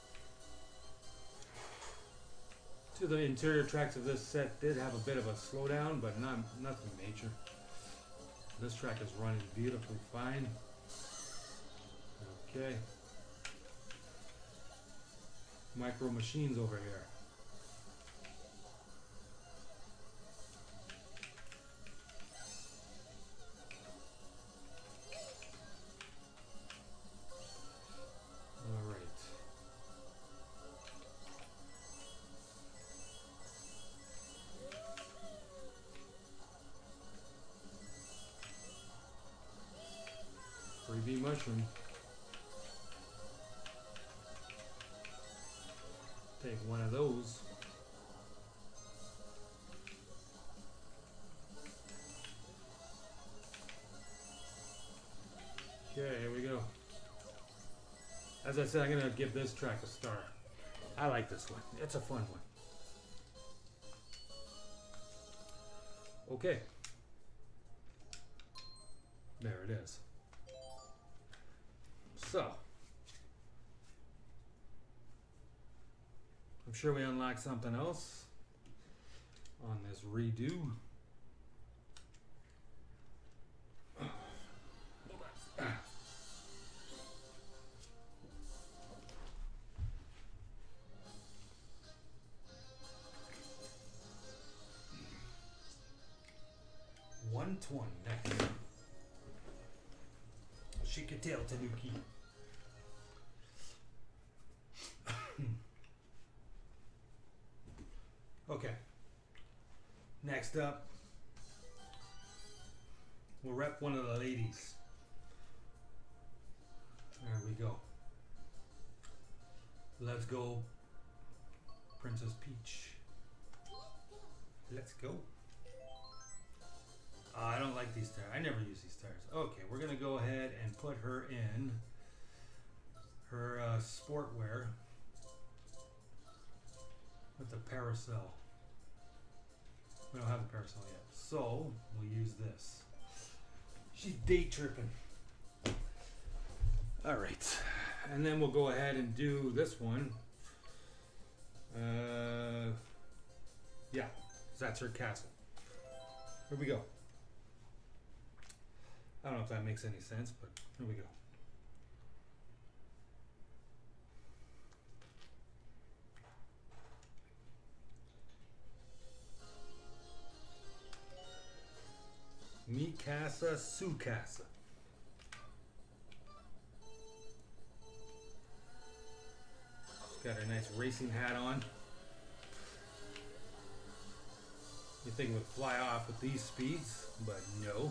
To the interior tracks of this set did have a bit of a slowdown, but not nothing major. This track is running beautifully fine. Okay. Micro Machines over here. Freebie mushroom. Take one of those. Okay, here we go. As I said, I'm gonna give this track a star. I like this one. It's a fun one. Okay. There it is. So, I'm sure we unlocked something else on this redo. one twenty next. Shake your tail, Tanuki. Okay. Next up, we'll rep one of the ladies. There we go. Let's go, Princess Peach. Let's go. Uh, I don't like these tires. I never use these tires. Okay, we're gonna go ahead and put her in her uh, sport wear with the parasol. We don't have the parasol yet, so we'll use this. She's day tripping. All right, and then we'll go ahead and do this one. Uh, yeah, that's her castle. Here we go. I don't know if that makes any sense, but here we go. Mi casa, su casa. She's got her nice racing hat on. You think it would fly off with these speeds, but no.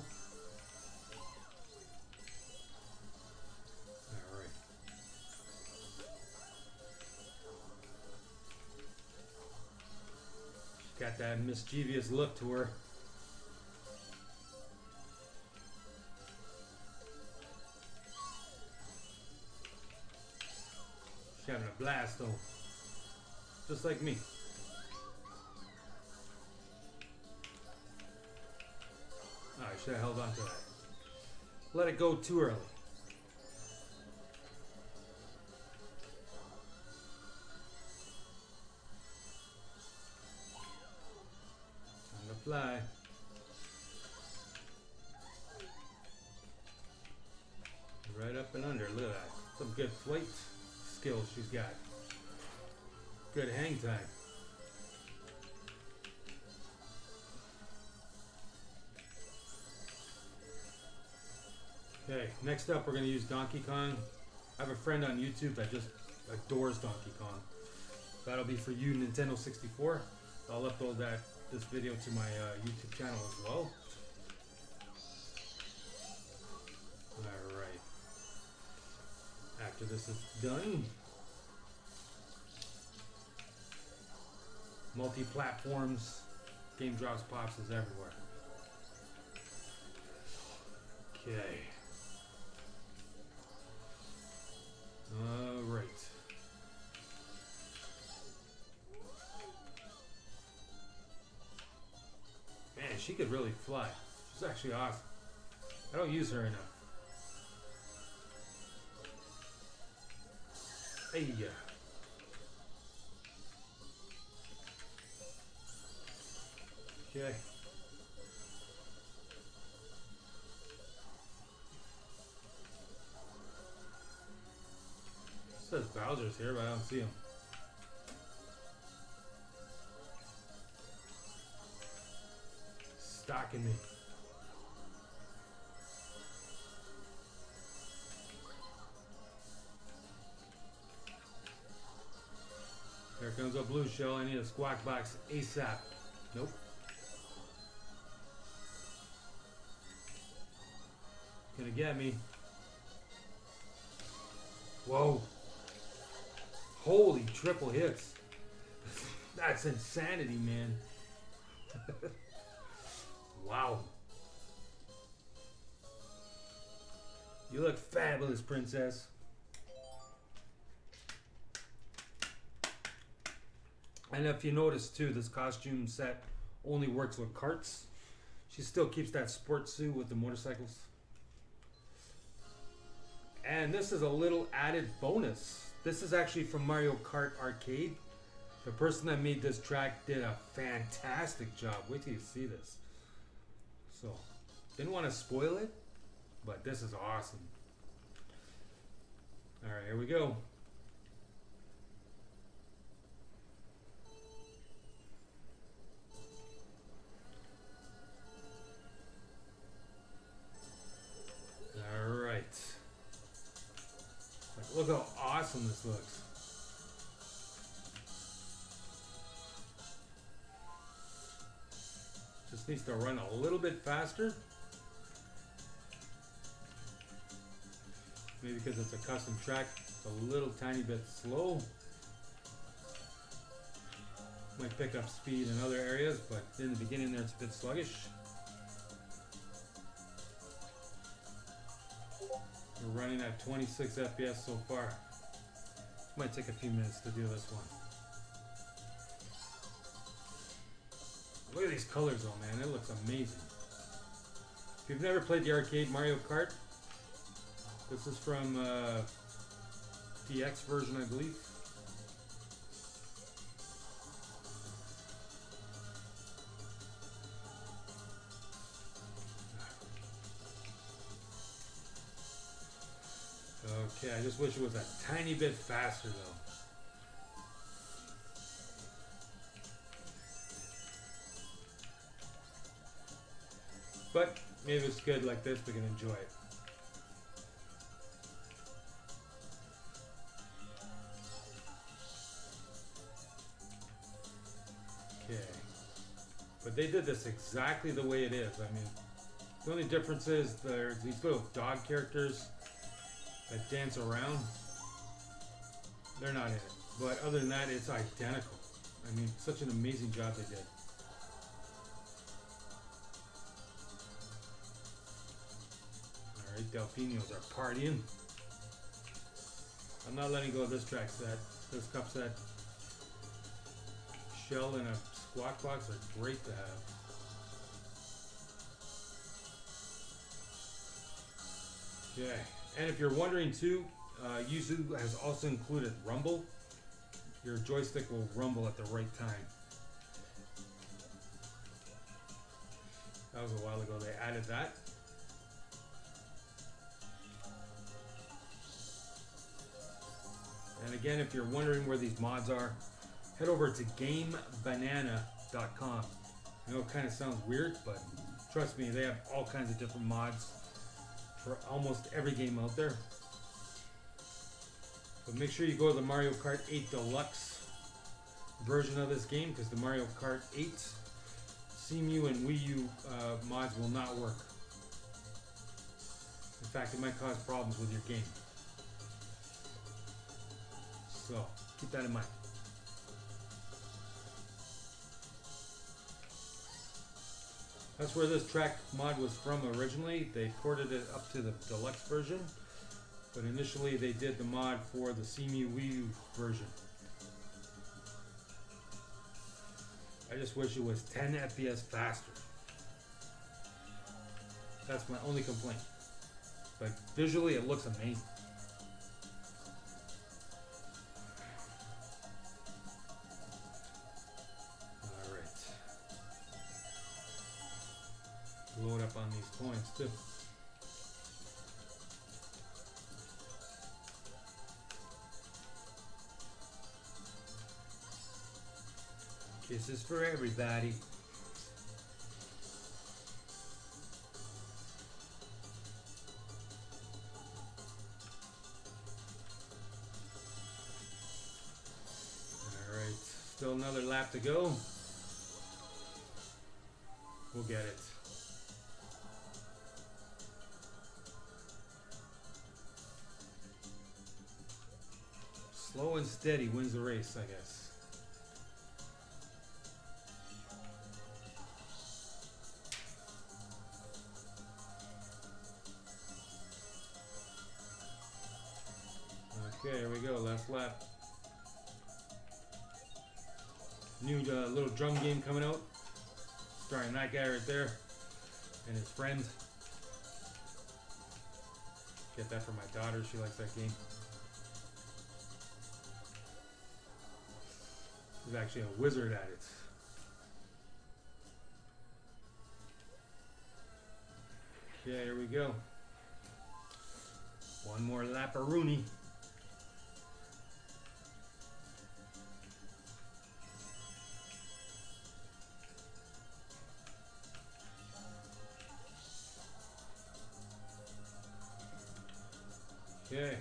Alright. She's got that mischievous look to her. having a blast though. Just like me. Oh, I should have held on to that. Let it go too early. Time to fly. Right up and under. Look at that. Some good flight skills she's got. Good hang time. Okay, next up we're going to use Donkey Kong. I have a friend on YouTube that just adores Donkey Kong. That'll be for you, Nintendo sixty-four. I'll upload that this video to my uh, YouTube channel as well. Alright. After this is done, multi-platforms, gamedropspops is everywhere. Okay. All right. Man, she could really fly. She's actually awesome. I don't use her enough. Hey, yeah. Okay. It says Bowser's here, but I don't see him. Stalking me. Here comes a blue shell. I need a squawk box ASAP. Nope. Gonna get me. Whoa. Holy triple hits. That's insanity, man. Wow. You look fabulous, princess. And if you notice too, this costume set only works with carts. She still keeps that sports suit with the motorcycles. And this is a little added bonus. This is actually from Mario Kart Arcade. The person that made this track did a fantastic job. Wait till you see this. So, didn't want to spoil it, but this is awesome. Alright, here we go. Alright. Look how awesome this looks. Just needs to run a little bit faster. Maybe because it's a custom track, it's a little tiny bit slow. Might pick up speed in other areas, but in the beginning there it's a bit sluggish. We're running at twenty-six F P S so far. Might take a few minutes to do this one. Look at these colors though, man. It looks amazing. If you've never played the arcade Mario Kart, this is from uh, D X version, I believe. Okay, I just wish it was a tiny bit faster though. But maybe it's good like this, we can enjoy it. Okay. But they did this exactly the way it is. I mean, the only difference is there's these little dog characters that dance around. They're not in it. But other than that, it's identical. I mean, such an amazing job they did. Alright, Delphinios are partying. I'm not letting go of this track set, this cup set. Shell and a squat box are great to have. Okay, and if you're wondering too, uh, Yuzu has also included rumble. Your joystick will rumble at the right time. That was a while ago they added that. And again, if you're wondering where these mods are, head over to game banana dot com. I know it kind of sounds weird, but trust me, they have all kinds of different mods for almost every game out there. But make sure you go to the Mario Kart eight Deluxe version of this game, because the Mario Kart eight C M U and Wii U uh, mods will not work. In fact, it might cause problems with your game. So, keep that in mind. That's where this track mod was from originally. They ported it up to the deluxe version, but initially they did the mod for the C M U Wii U version. I just wish it was ten F P S faster. That's my only complaint. But visually it looks amazing. Load up on these coins too. Kisses for everybody. All right, still another lap to go. We'll get it. Slow and steady wins the race, I guess. Okay, here we go, last lap. New uh, little drum game coming out. Starring that guy right there and his friend. Get that for my daughter, she likes that game. He's actually a wizard at it. Okay, here we go. One more laparoonie. Okay.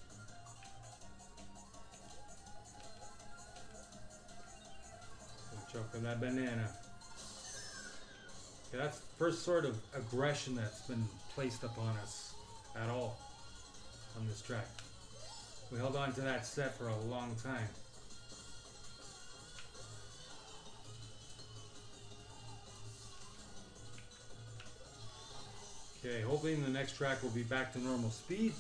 Watch out for that banana. Okay, that's the first sort of aggression that's been placed upon us at all on this track. We held on to that set for a long time. Okay, hoping the next track will be back to normal speed.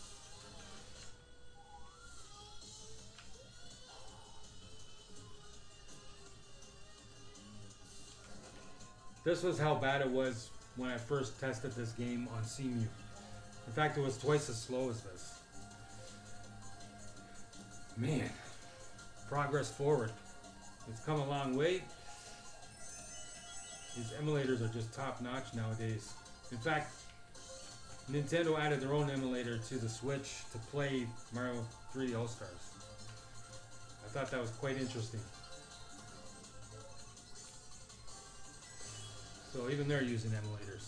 This was how bad it was when I first tested this game on C M U. In fact, it was twice as slow as this. Man, progress forward. It's come a long way. These emulators are just top notch nowadays. In fact, Nintendo added their own emulator to the Switch to play Mario three D All-Stars. I thought that was quite interesting. So even they're using emulators.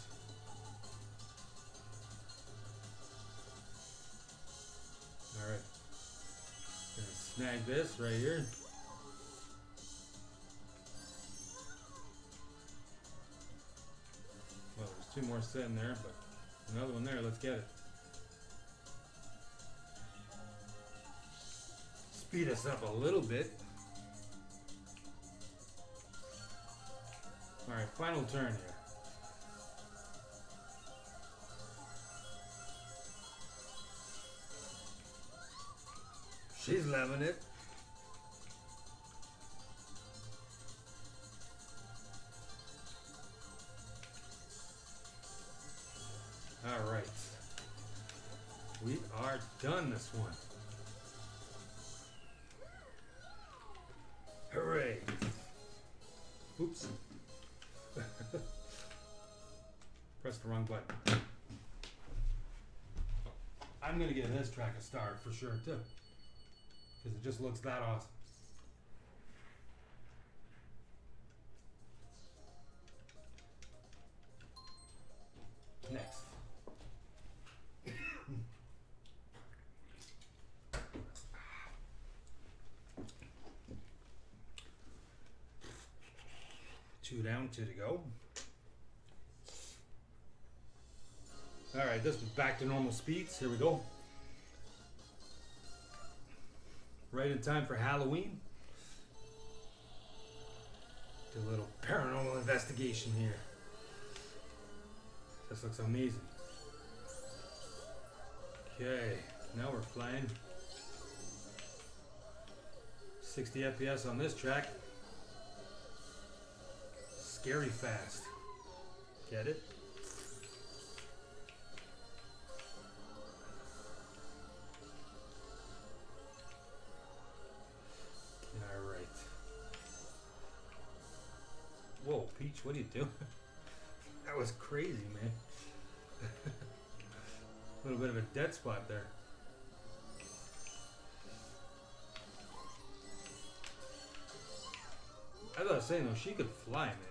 Alright. Gonna snag this right here. Well, there's two more sitting there, but another one there, let's get it. Speed us up a little bit. Alright, final turn here. She's loving it. All right. We are done this one. Hooray. Oops. Press the wrong button. I'm going to give this track a star for sure too. Because it just looks that awesome. Next. Two down, two to go. All right, this is back to normal speeds. Here we go. Right in time for Halloween. Do a little paranormal investigation here. This looks amazing. Okay, now we're flying. sixty F P S on this track. Scary fast. Get it? Alright. Whoa, Peach, what are you doing? That was crazy, man. A little bit of a dead spot there. As I was saying though, she could fly, man.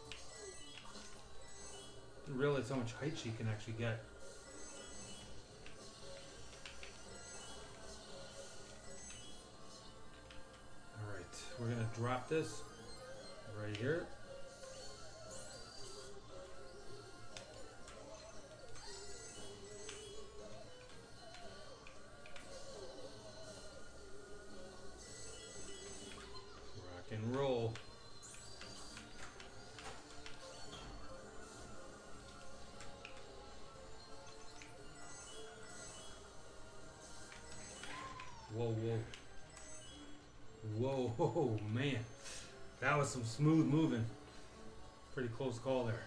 Didn't realize how much height she can actually get. Alright, we're gonna drop this right here. Rock and roll. Whoa, whoa. Whoa, man. That was some smooth moving. Pretty close call there.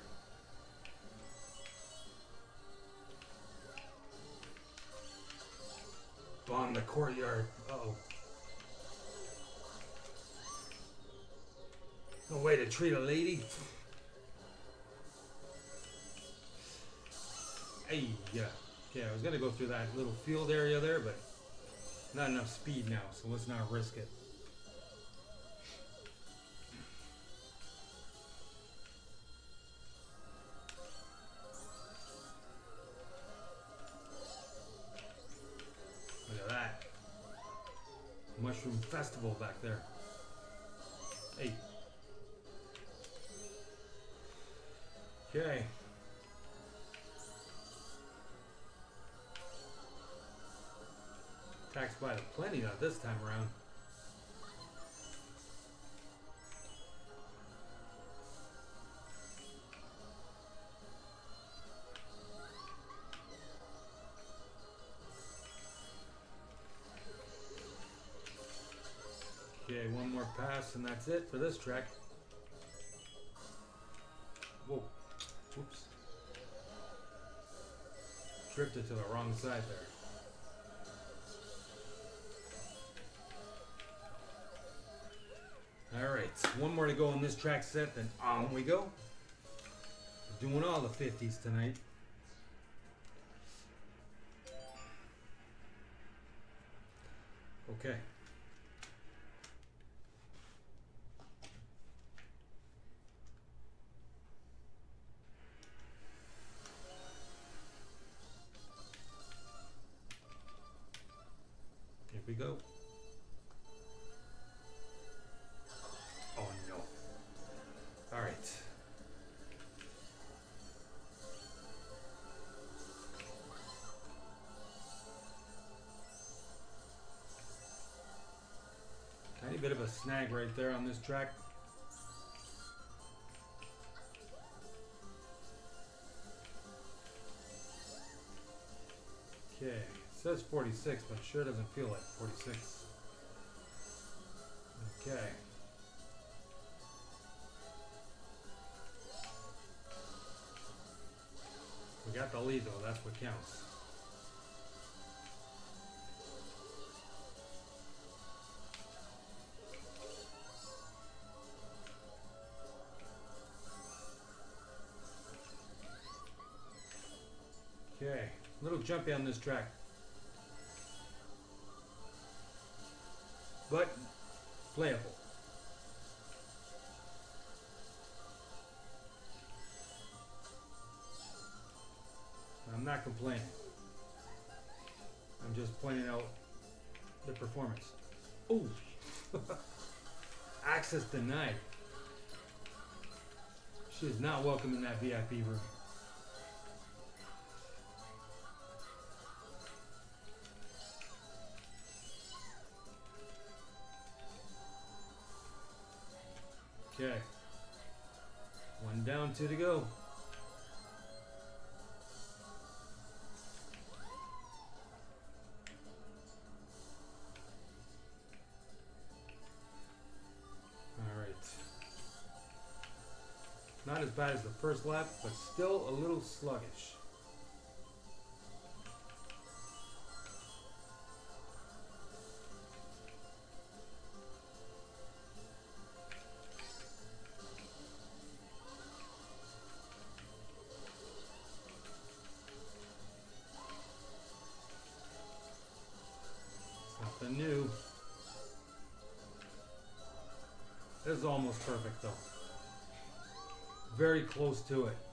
Bomb the courtyard. Uh-oh. No way to treat a lady. Hey, yeah. Okay, I was gonna go through that little field area there, but not enough speed now, so let's not risk it. Look at that. Mushroom Festival back there. Hey. Okay. Taxed by the plenty, not this time around. Okay, one more pass and that's it for this track. Whoa. Oops. Drifted to the wrong side there. Alright, one more to go on this track set, then on we go. We're doing all the fifties tonight. Okay. Here we go. Oh no. All right. Tiny bit of a snag right there on this track. Okay, it says forty-six, but it sure doesn't feel like forty-six. Okay. We got the lead though, that's what counts. Okay, a little jumpy on this track. But playable. I'm not complaining. I'm just pointing out the performance. Oh, access denied. She is not welcome in that V I P room. Okay. One down, two to go. Not as bad as the first lap, but still a little sluggish. Something new. This is almost perfect though. Very close to it.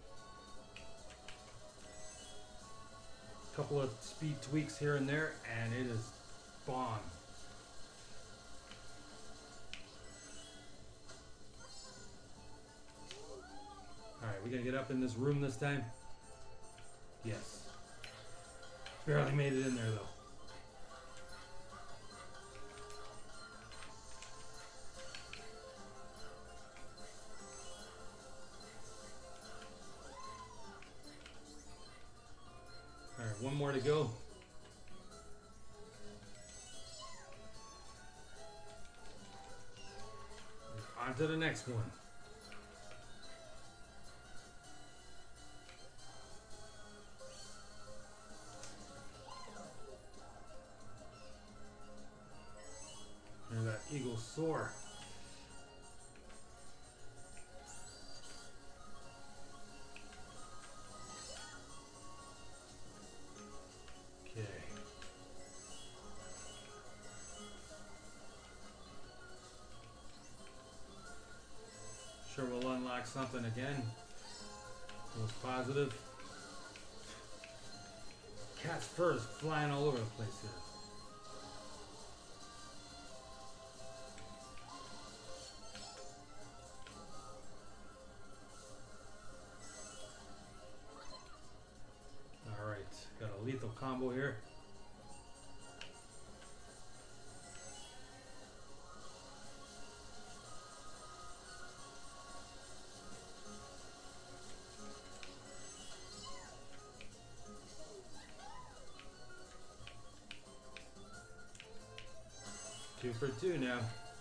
Couple of speed tweaks here and there, and it is bomb. Alright, we gonna get up in this room this time? Yes. Barely made it in there though. Alright, one more to go. On to the next one. There's that eagle soar. Okay. Sure, we'll unlock something again. Most positive. Cat's fur is flying all over the place here. Alright, got a lethal combo here. Two for two now.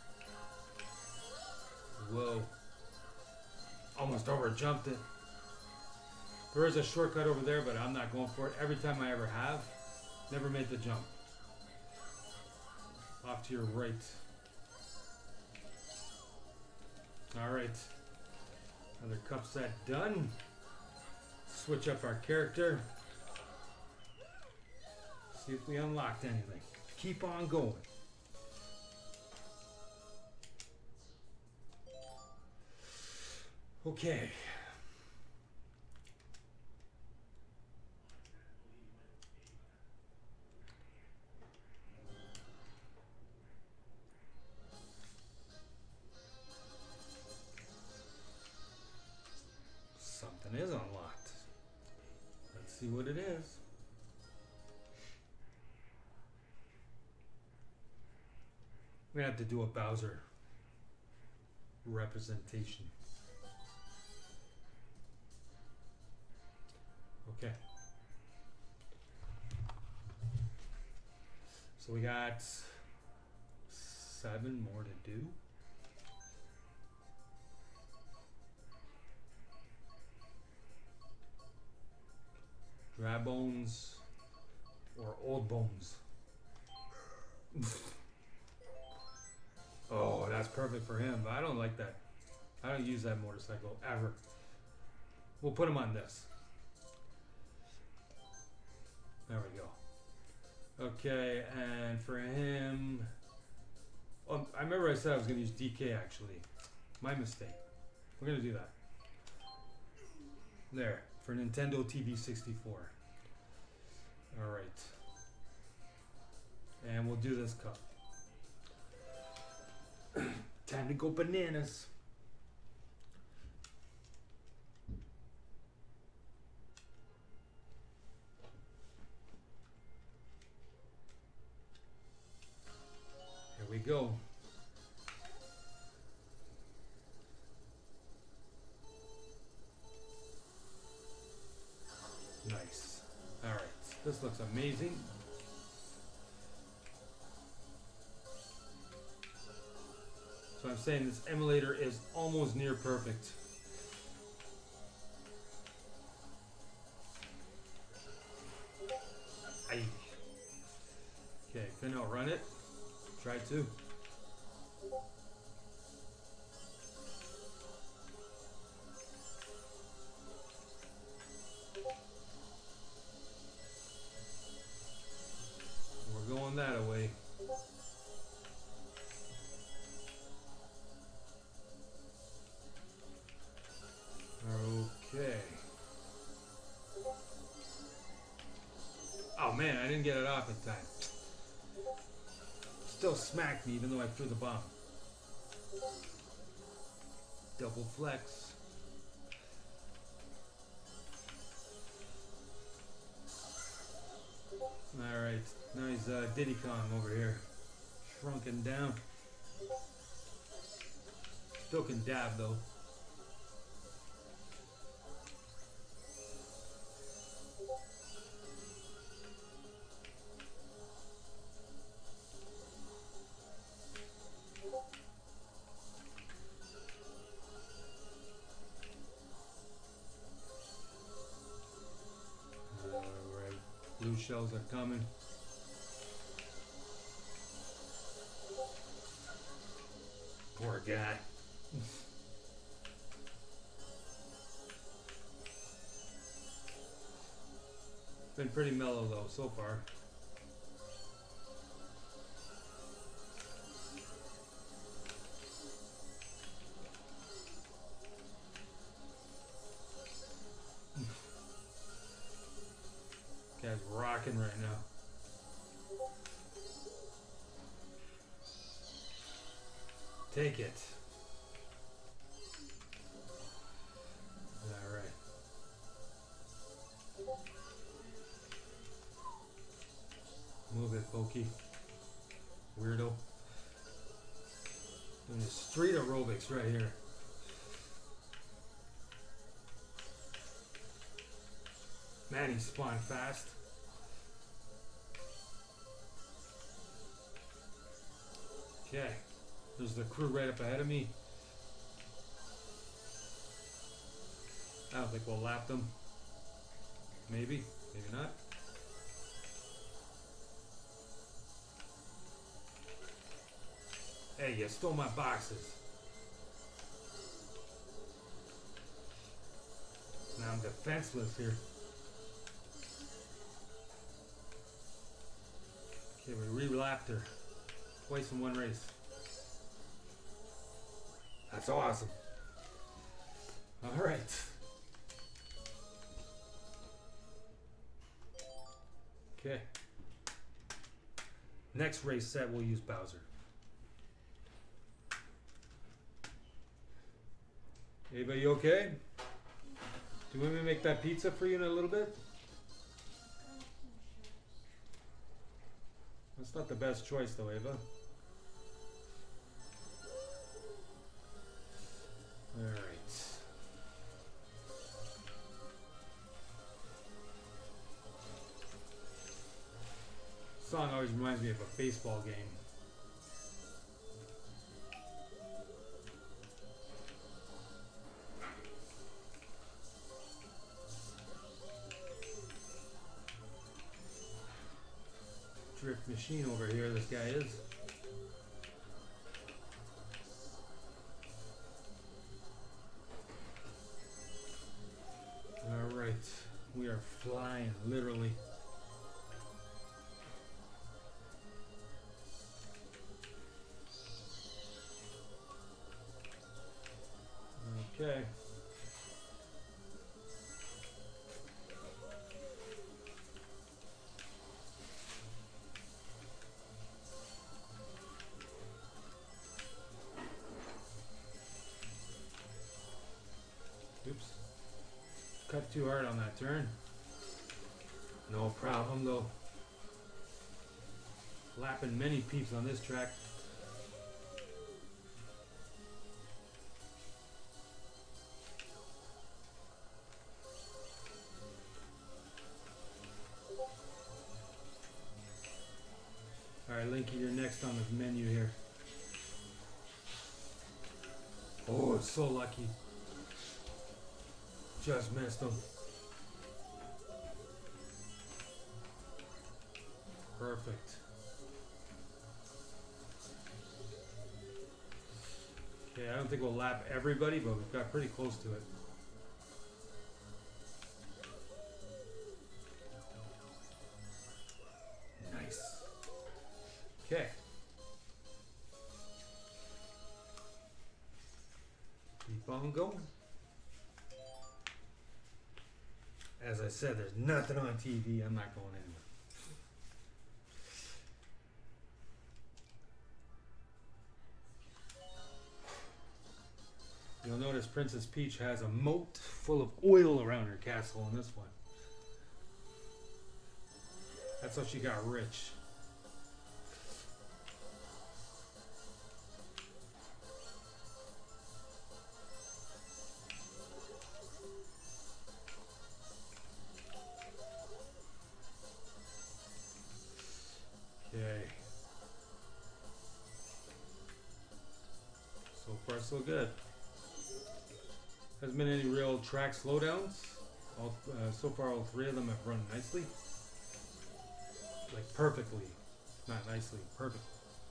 Whoa. Almost over jumped it. There is a shortcut over there, but I'm not going for it. Every time I ever have, never made the jump. Off to your right. Alright. Another cup set done. Switch up our character. See if we unlocked anything. Keep on going. Okay. Something is unlocked. Let's see what it is. We have to do a Bowser representation. Okay. So we got seven more to do. Dry bones or old bones. Oh, that's perfect for him, but I don't like that. I don't use that motorcycle ever. We'll put him on this. There we go. Okay, and for him, oh, I remember I said I was going to use D K actually. My mistake. We're going to do that. There, for Nintendo T V sixty-four. Alright. And we'll do this cup. Time to go bananas. Here we go. Nice. All right. This looks amazing. So I'm saying this emulator is almost near perfect. Aye. Okay, couldn't outrun it. Try to. We're going that away. Okay. Oh man, I didn't get it off in time. Still smacked me even though I threw the bomb. Double flex. Alright, nice uh, Diddy Kong over here. Shrunken down. Still can dab though. Blue shells are coming. Poor guy. Been pretty mellow though so far. Guy's rocking right now. Take it. All right. Move it, Pokey. Weirdo. Doing the street aerobics right here. Man, he spawned fast. Okay, there's the crew right up ahead of me. I don't think we'll lap them. Maybe, maybe not. Hey, you stole my boxes. Now I'm defenseless here. Okay, we re-lapped her. Twice in one race. That's awesome. All right. Okay. Next race set, we'll use Bowser. Anybody okay? Do you want me to make that pizza for you in a little bit? That's not the best choice though, Ava. Alright. Song always reminds me of a baseball game. drift machine over here, this guy is. Alright, we are flying, literally. Okay. Oops. Cut too hard on that turn. No problem though. Lapping many peeps on this track. Alright, Linky, you're next on the menu here. Oh, it's so lucky. Just missed him. Perfect. Okay, I don't think we'll lap everybody, but we've got pretty close to it. Nice. Okay. Keep on going. As I said, there's nothing on T V. I'm not going anywhere. You'll notice Princess Peach has a moat full of oil around her castle in this one. That's how she got rich. Okay. So far, so good. Hasn't been any real track slowdowns. All, uh, so far, all three of them have run nicely. Like perfectly. Not nicely, perfect.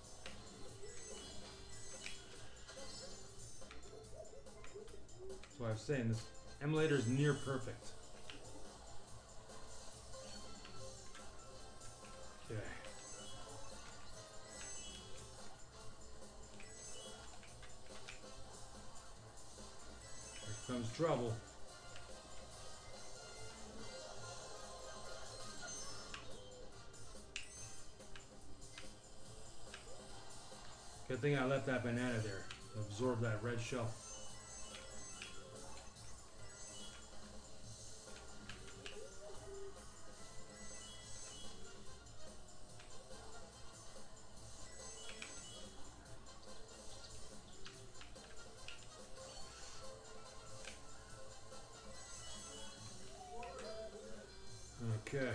That's why I was saying this emulator is near perfect. Okay. Here comes trouble. Good thing I left that banana there to absorb that red shell. Okay.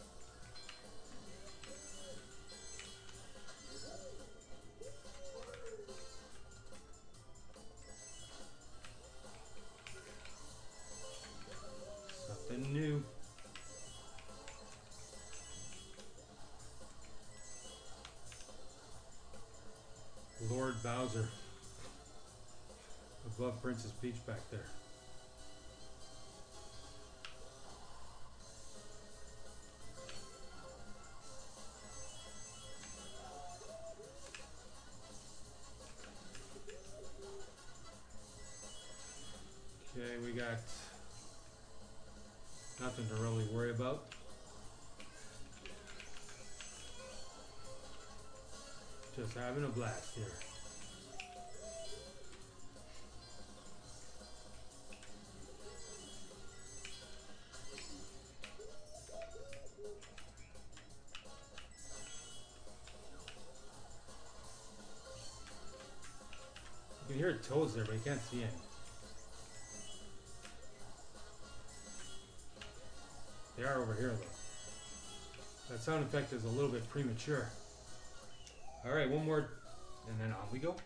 Something new. Lord Bowser above Princess Peach back there. Okay, we got nothing to really worry about. Just having a blast here. You can hear toads there, but you can't see any. They are over here though. That sound effect is a little bit premature. Alright, one more and then on we go.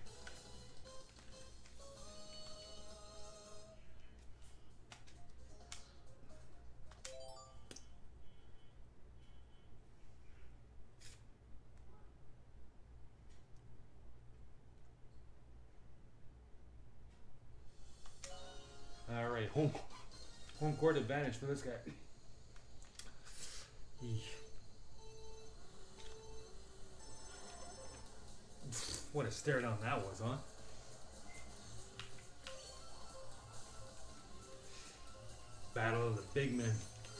home, home court advantage for this guy. Eesh. What a stare down that was, huh? Battle of the big men.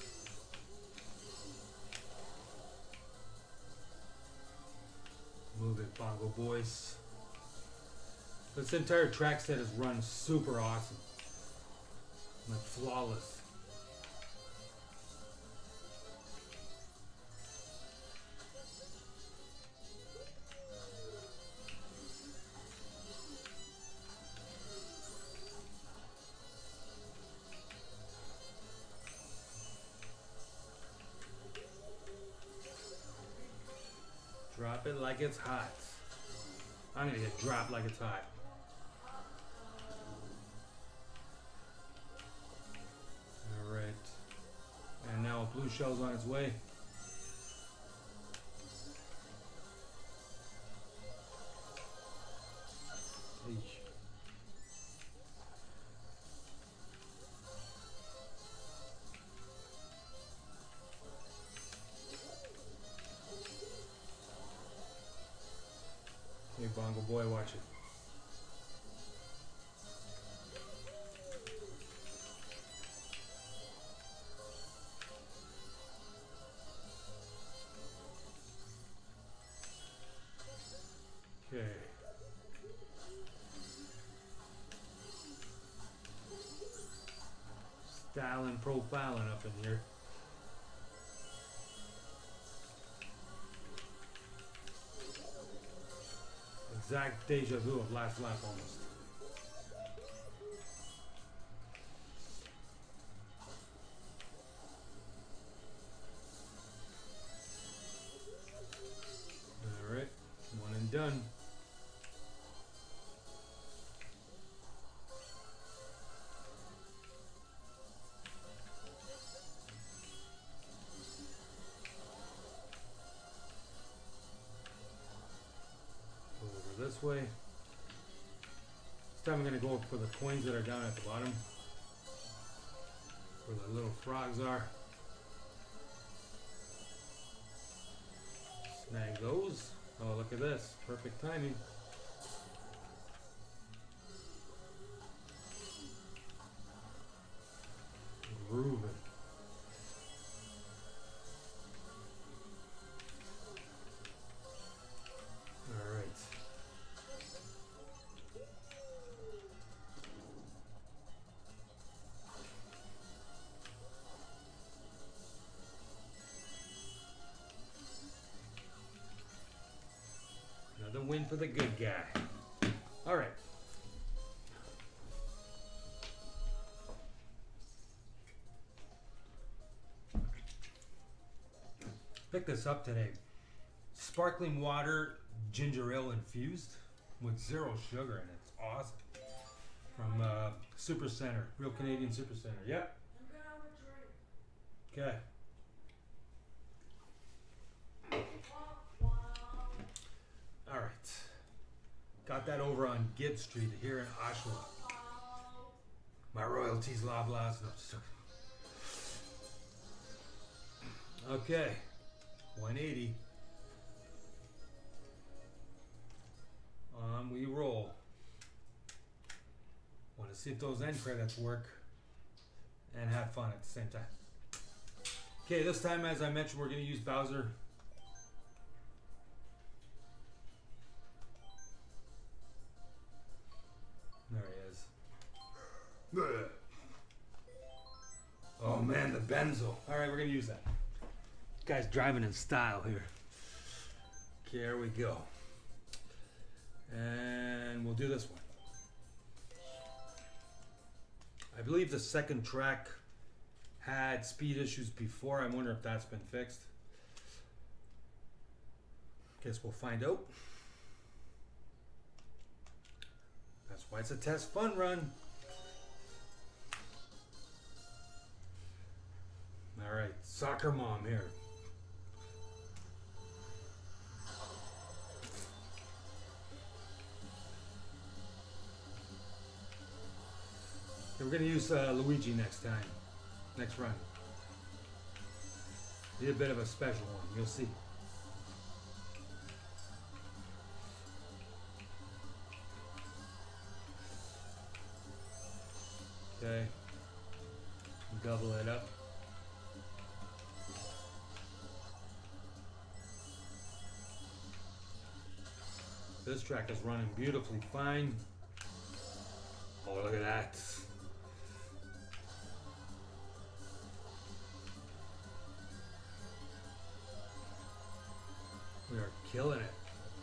Move it, Bongo Boys. This entire track set is run super awesome. Like flawless. Drop it like it's hot. I'm gonna get dropped like it's hot. Alright. And now a blue shell's on its way. Eesh. Hey, Bongo Boy, watch it. Okay. Styling, profiling up in here. Exact deja vu of last lap almost. Alright, one and done. This way. This time I'm going to go for the coins that are down at the bottom, where the little frogs are. Snag those. Oh, look at this. Perfect timing. Grooving. Another win for the good guy. All right. Picked this up today. Sparkling water, ginger ale infused with zero sugar in it. It's awesome. From uh, Super Center, Real Canadian Super Center. Yep. Okay. All right. Got that over on Gibb Street here in Oshawa. My royalties, blah blah. Okay. one eighty. On we roll. Want to see if those end credits work and have fun at the same time. Okay, this time, as I mentioned, we're going to use Bowser. There he is. Oh man, the benzo. Alright, we're going to use that. This guy's driving in style here. Okay, here we go. And we'll do this one. I believe the second track had speed issues before. I wonder if that's been fixed. Guess we'll find out. That's why it's a test fun run. All right, soccer mom here. Here We're gonna use uh, Luigi next time, next run. Be a bit of a special one, you'll see. Okay, double it up. This track is running beautifully fine. Oh, look at that. We are killing it.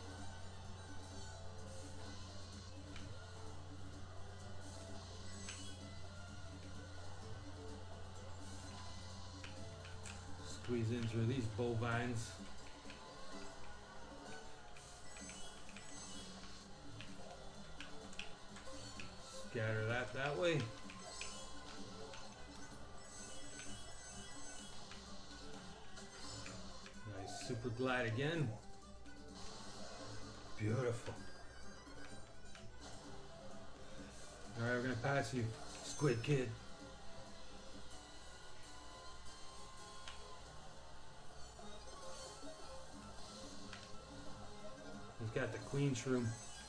Squeeze in through these bovines. Scatter that that way. Nice super glide again. Beautiful. Alright, we're gonna pass you, Squid Kid. He's got the queen shroom.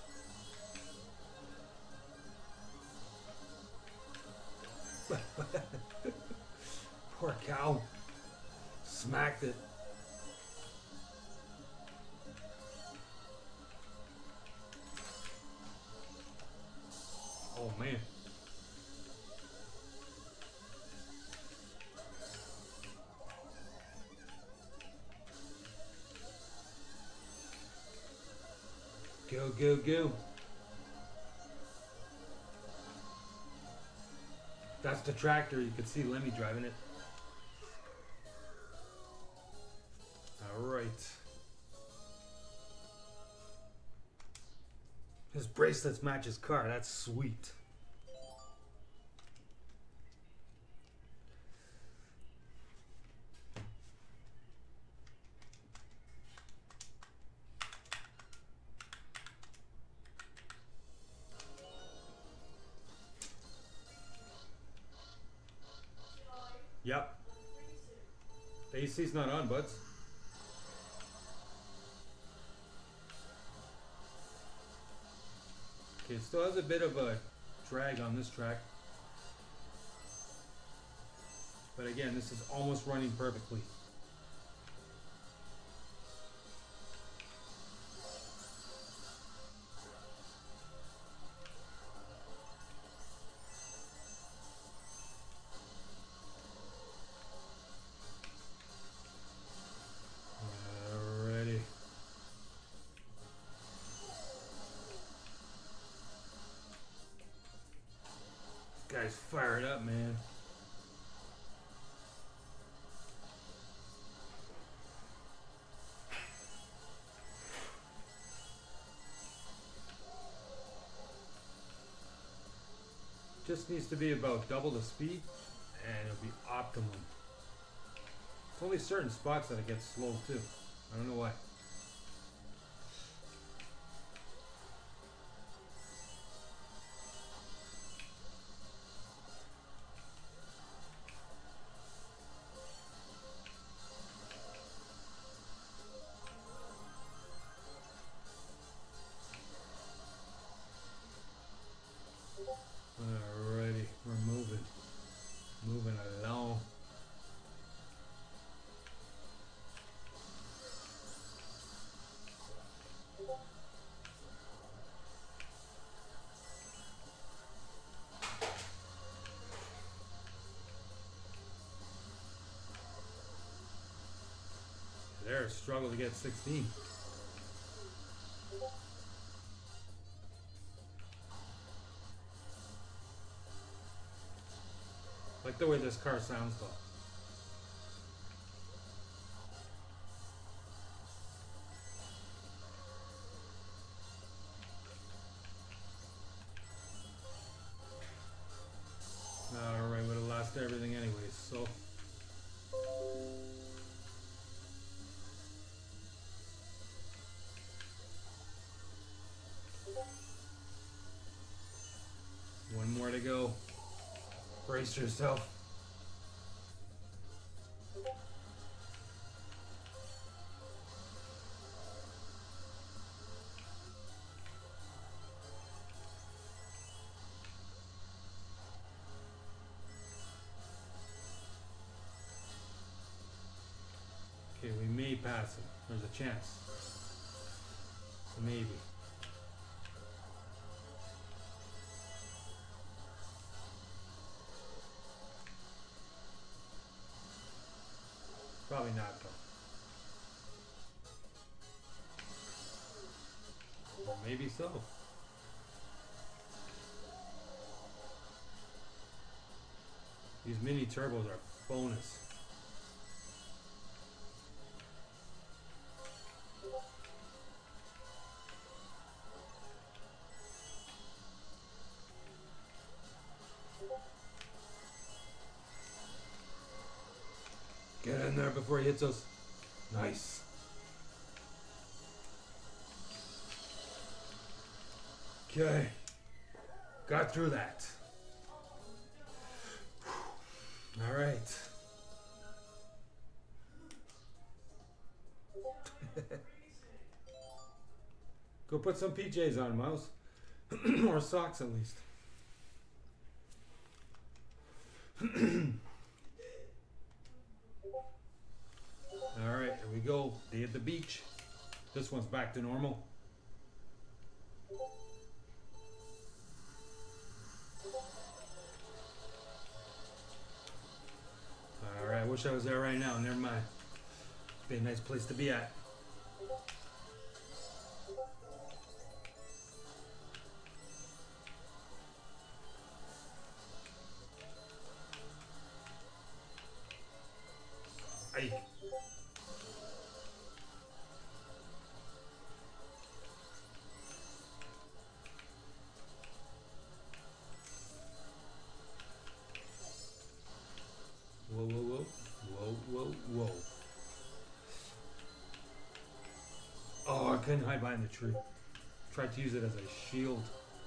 Poor cow. Smacked it. Oh man. Go, go, go. That's the tractor. You can see Lemmy driving it. All right. His bracelets match his car. That's sweet. Yep. The A C's not on, buds. Okay, it still has a bit of a drag on this track. But again, this is almost running perfectly. Guys, fire it up, man. Just needs to be about double the speed and it'll be optimum. It's only certain spots that it gets slow too. I don't know why. Alrighty, we're moving. Moving along. There's struggle to get sixteen. Like the way this car sounds though. Alright, would have lost everything anyways, so. One more to go. Brace yourself. Okay, we may pass him. There's a chance. Maybe. Probably not, though. Or maybe so. These mini turbos are bonus. Get in there before he hits us. Nice. Okay. Got through that. All right. Go put some P Js on, Miles. Or socks, at least. Alright, here we go. Day at the beach. This one's back to normal. Alright, I wish I was there right now. Never mind. It'd be a nice place to be at. Aye. Whoa, whoa, whoa, whoa, whoa, whoa. Oh, I couldn't hide behind the tree. Tried to use it as a shield.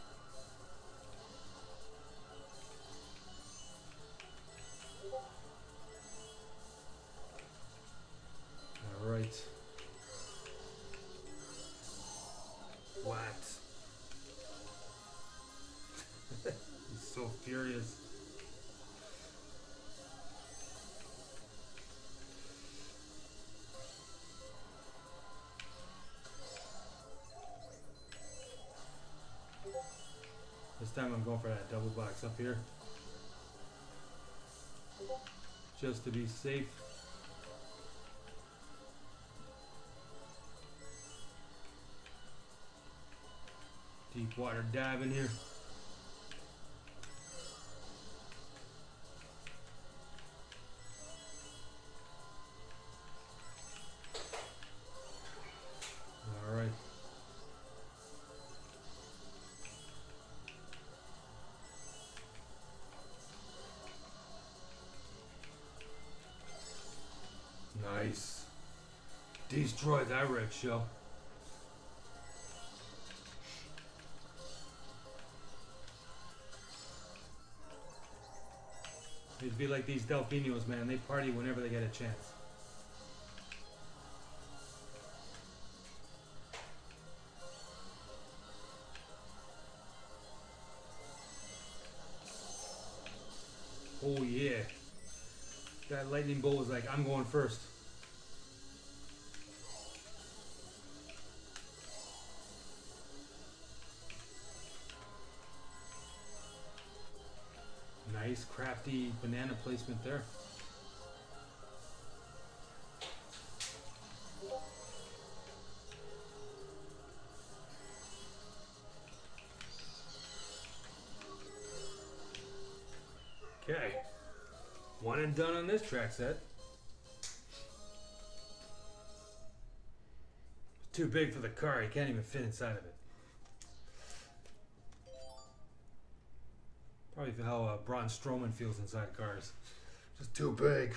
All right. What? He's so furious. This time I'm going for that double box up here. Just to be safe. Deep water dive in here. All right. Nice. Destroy that wreck show. It'd be like these Delfinos, man. They party whenever they get a chance. Oh yeah. That lightning bolt was like, I'm going first. Nice crafty banana placement there. Okay. One and done on this track set. Too big for the car, you can't even fit inside of it. Probably how uh, Braun Strowman feels inside cars. Just too big.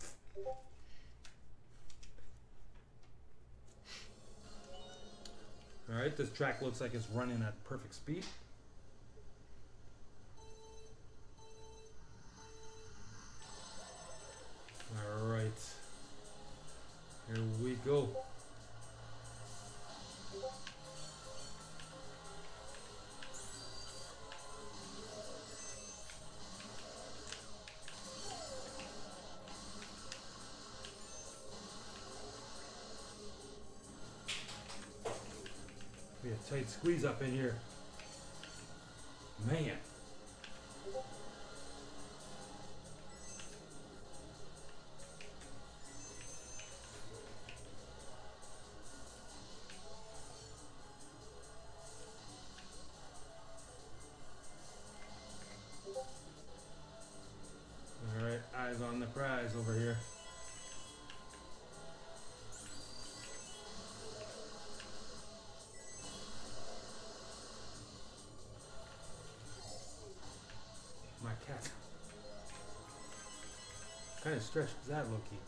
Alright, this track looks like it's running at perfect speed. we go. Be a tight squeeze up in here. Man. All right, eyes on the prize over here. My cat. What kind of stretch is that, Loki?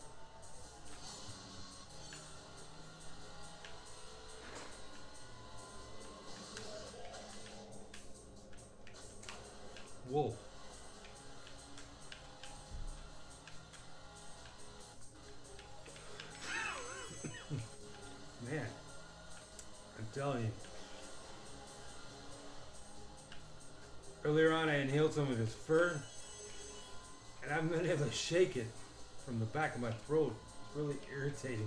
Whoa. Man, I'm telling you. Earlier on, I inhaled some of his fur, and I've been able to shake it from the back of my throat. It's really irritating.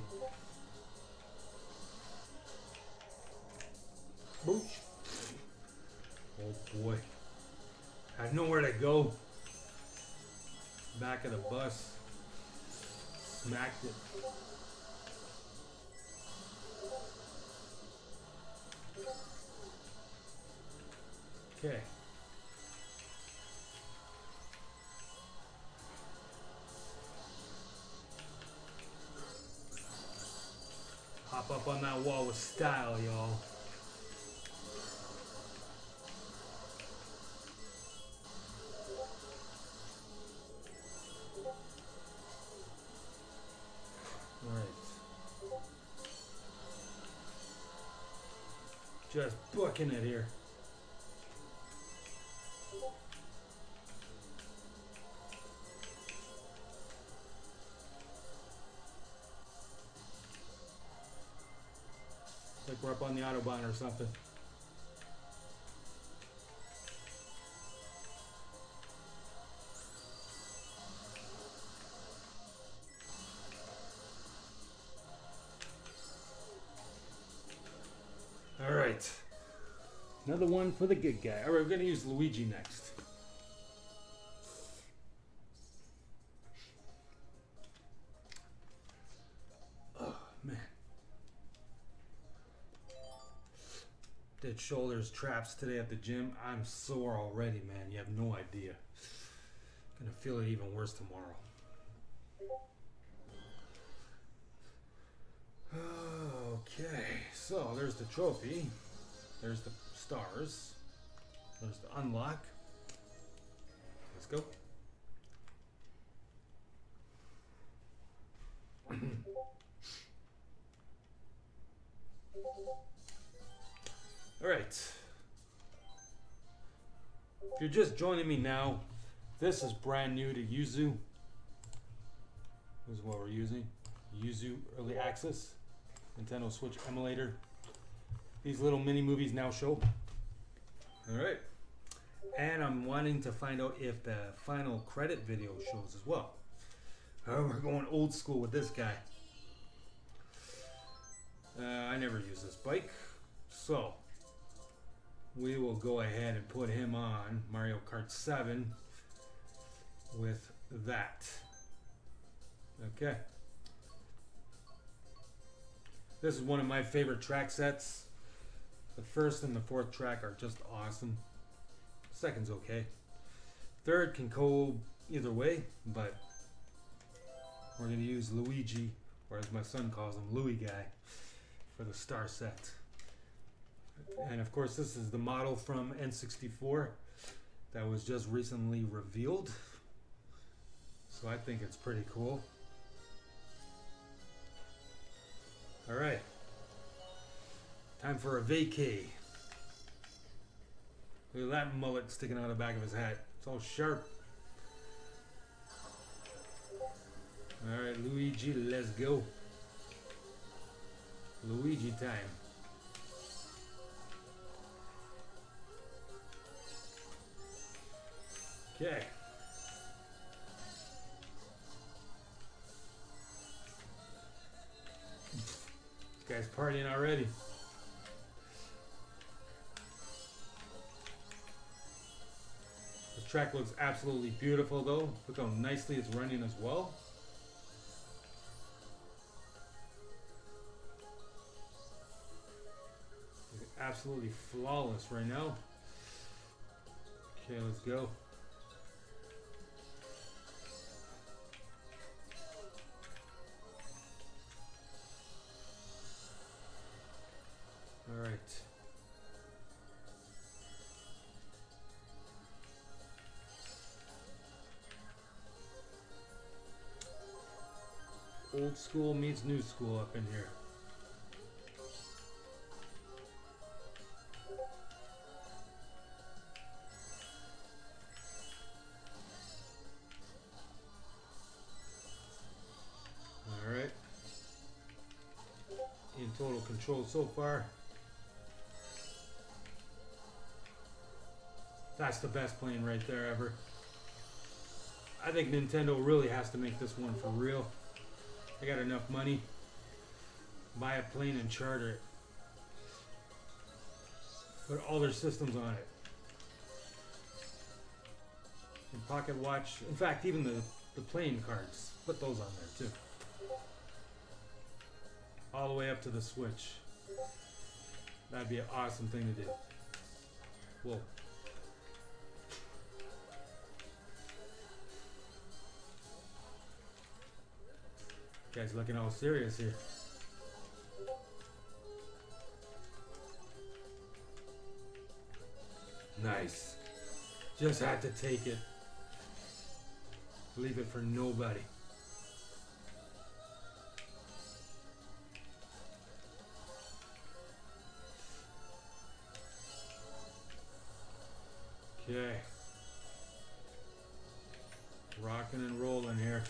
Boosh. Oh boy. I had nowhere to go. Back of the bus. Smacked it. Okay. Hop up on that wall with style, y'all. Alright. Just booking it here. Like we're up on the Autobahn or something. All right. Another one for the good guy. All right, we're going to use Luigi next. Oh, man. Did shoulders traps today at the gym. I'm sore already, man. You have no idea. Gonna feel it even worse tomorrow. Okay, so there's the trophy. There's the stars. There's the unlock. Let's go. All right. If you're just joining me now, this is brand new to Yuzu. This is what we're using. Yuzu Early Access. Nintendo Switch Emulator. These little mini movies now show. Alright. And I'm wanting to find out if the final credit video shows as well. Uh, we're going old school with this guy. Uh, I never use this bike. So, we will go ahead and put him on Mario Kart seven with that. Okay. This is one of my favorite track sets. The first and the fourth track are just awesome. Second's okay. Third can go either way, but we're going to use Luigi, or as my son calls him, Louie Guy, for the star set. And of course, this is the model from N sixty-four that was just recently revealed. So I think it's pretty cool. All right. Time for a vacay. Look at that mullet sticking out of the back of his hat. It's all sharp. All right, Luigi, let's go. Luigi time. Okay. This guy's partying already. This track looks absolutely beautiful though. Look how nicely it's running as well. It's absolutely flawless right now. Okay, let's go. All right. Old school meets new school up in here. All right. In total control so far. That's the best plane right there ever. I think Nintendo really has to make this one for real. They got enough money. Buy a plane and charter it. Put all their systems on it. And pocket watch. In fact, even the, the playing cards. Put those on there too. All the way up to the Switch. That'd be an awesome thing to do. Whoa. Guy's looking all serious here. Nice. Just had to take it. Leave it for nobody. Okay. Rocking and rolling here.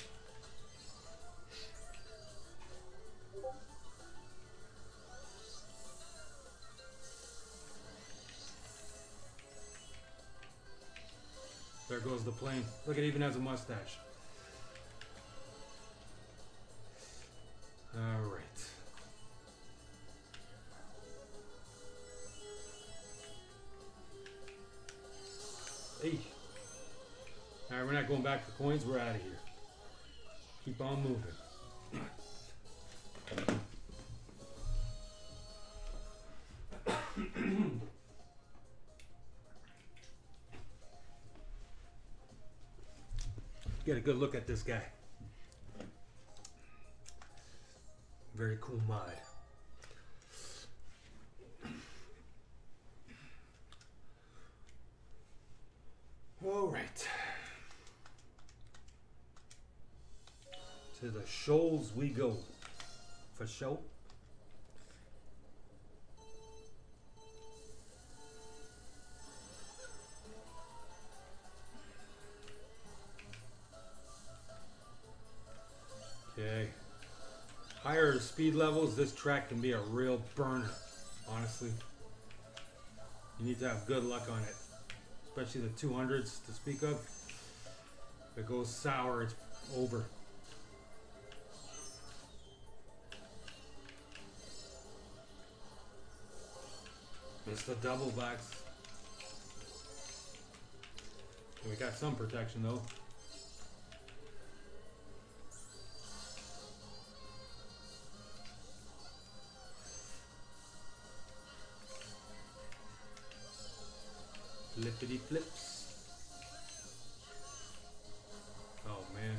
There goes the plane. Look, it even has a mustache. All right. Hey. All right, we're not going back for coins. We're out of here. Keep on moving. Get a good look at this guy. Very cool mod. All right. To the shoals we go. For show. Okay. Higher speed levels, this track can be a real burner, honestly. You need to have good luck on it. Especially the two hundreds to speak of. If it goes sour, it's over. Missed the double backs. We got some protection though. Flippity flips. Oh man.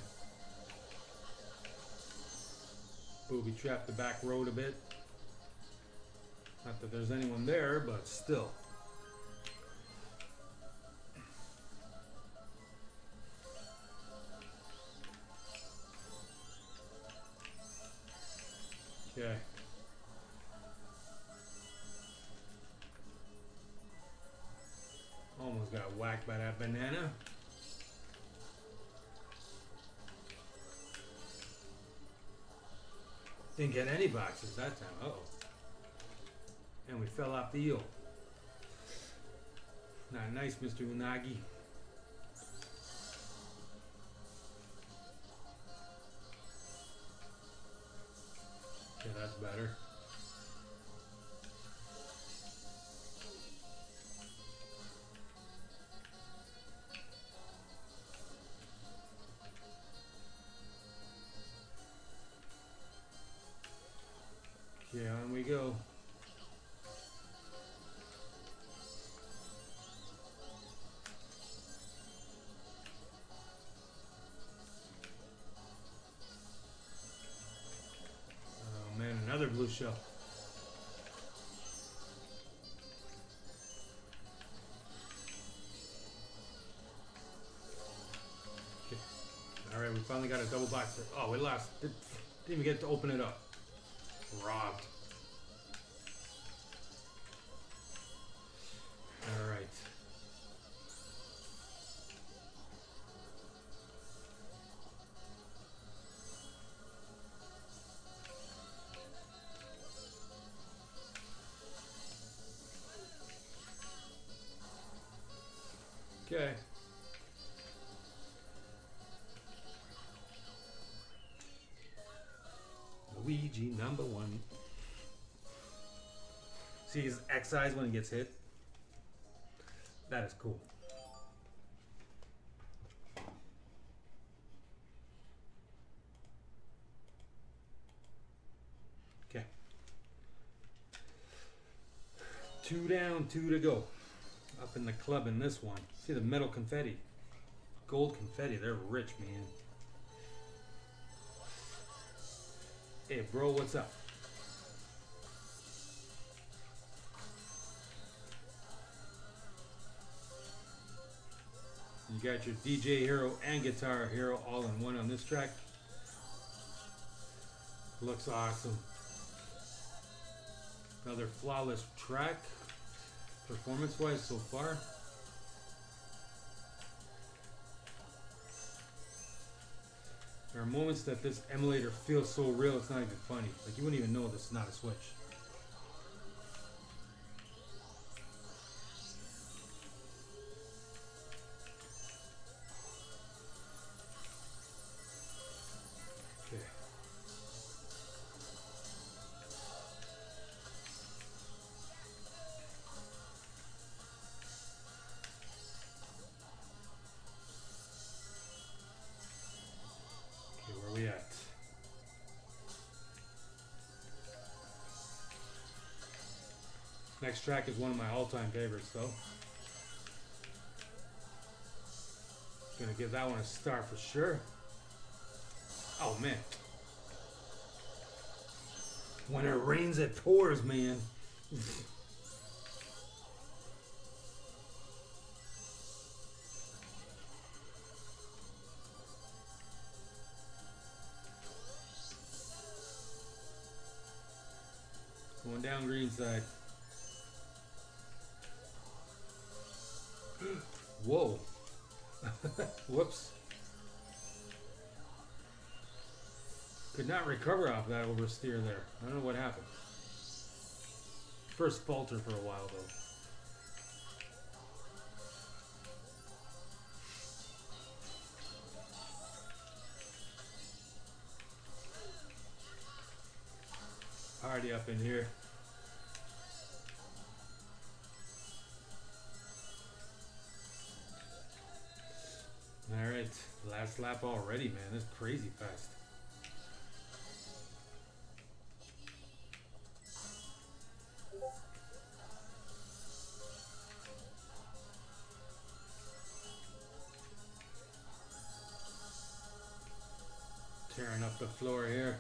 Booby trapped the back road a bit. Not that there's anyone there, but still. Okay. Almost got whacked by that banana. Didn't get any boxes that time. Uh oh. And we fell off the eel. Not nice, Mister Unagi. Okay, that's better. Okay, on we go. Oh man, another blue shell. Okay. Alright, we finally got a double box. Oh, we lost. Didn't even get to open it up. Robbed. All right. Okay. Luigi number one. See his X eyes when he gets hit? That is cool. Okay. Two down, two to go. Up in the club in this one. See the metal confetti. Gold confetti, they're rich, man. Hey, bro, what's up? You got your D J hero and guitar hero all in one on this track. Looks awesome. Another flawless track, performance-wise so far. There are moments that this emulator feels so real, it's not even funny. Like, you wouldn't even know this is not a Switch. Okay. Where we at? Next track is one of my all-time favorites, though. Gonna give that one a star for sure. Oh man. When it rains, it pours, man. Going down green side. Whoa. Whoops. Could not recover off that oversteer there. I don't know what happened. First falter for a while though. Party up in here. Alright, last lap already, man. This is crazy fast. Tearing up the floor here.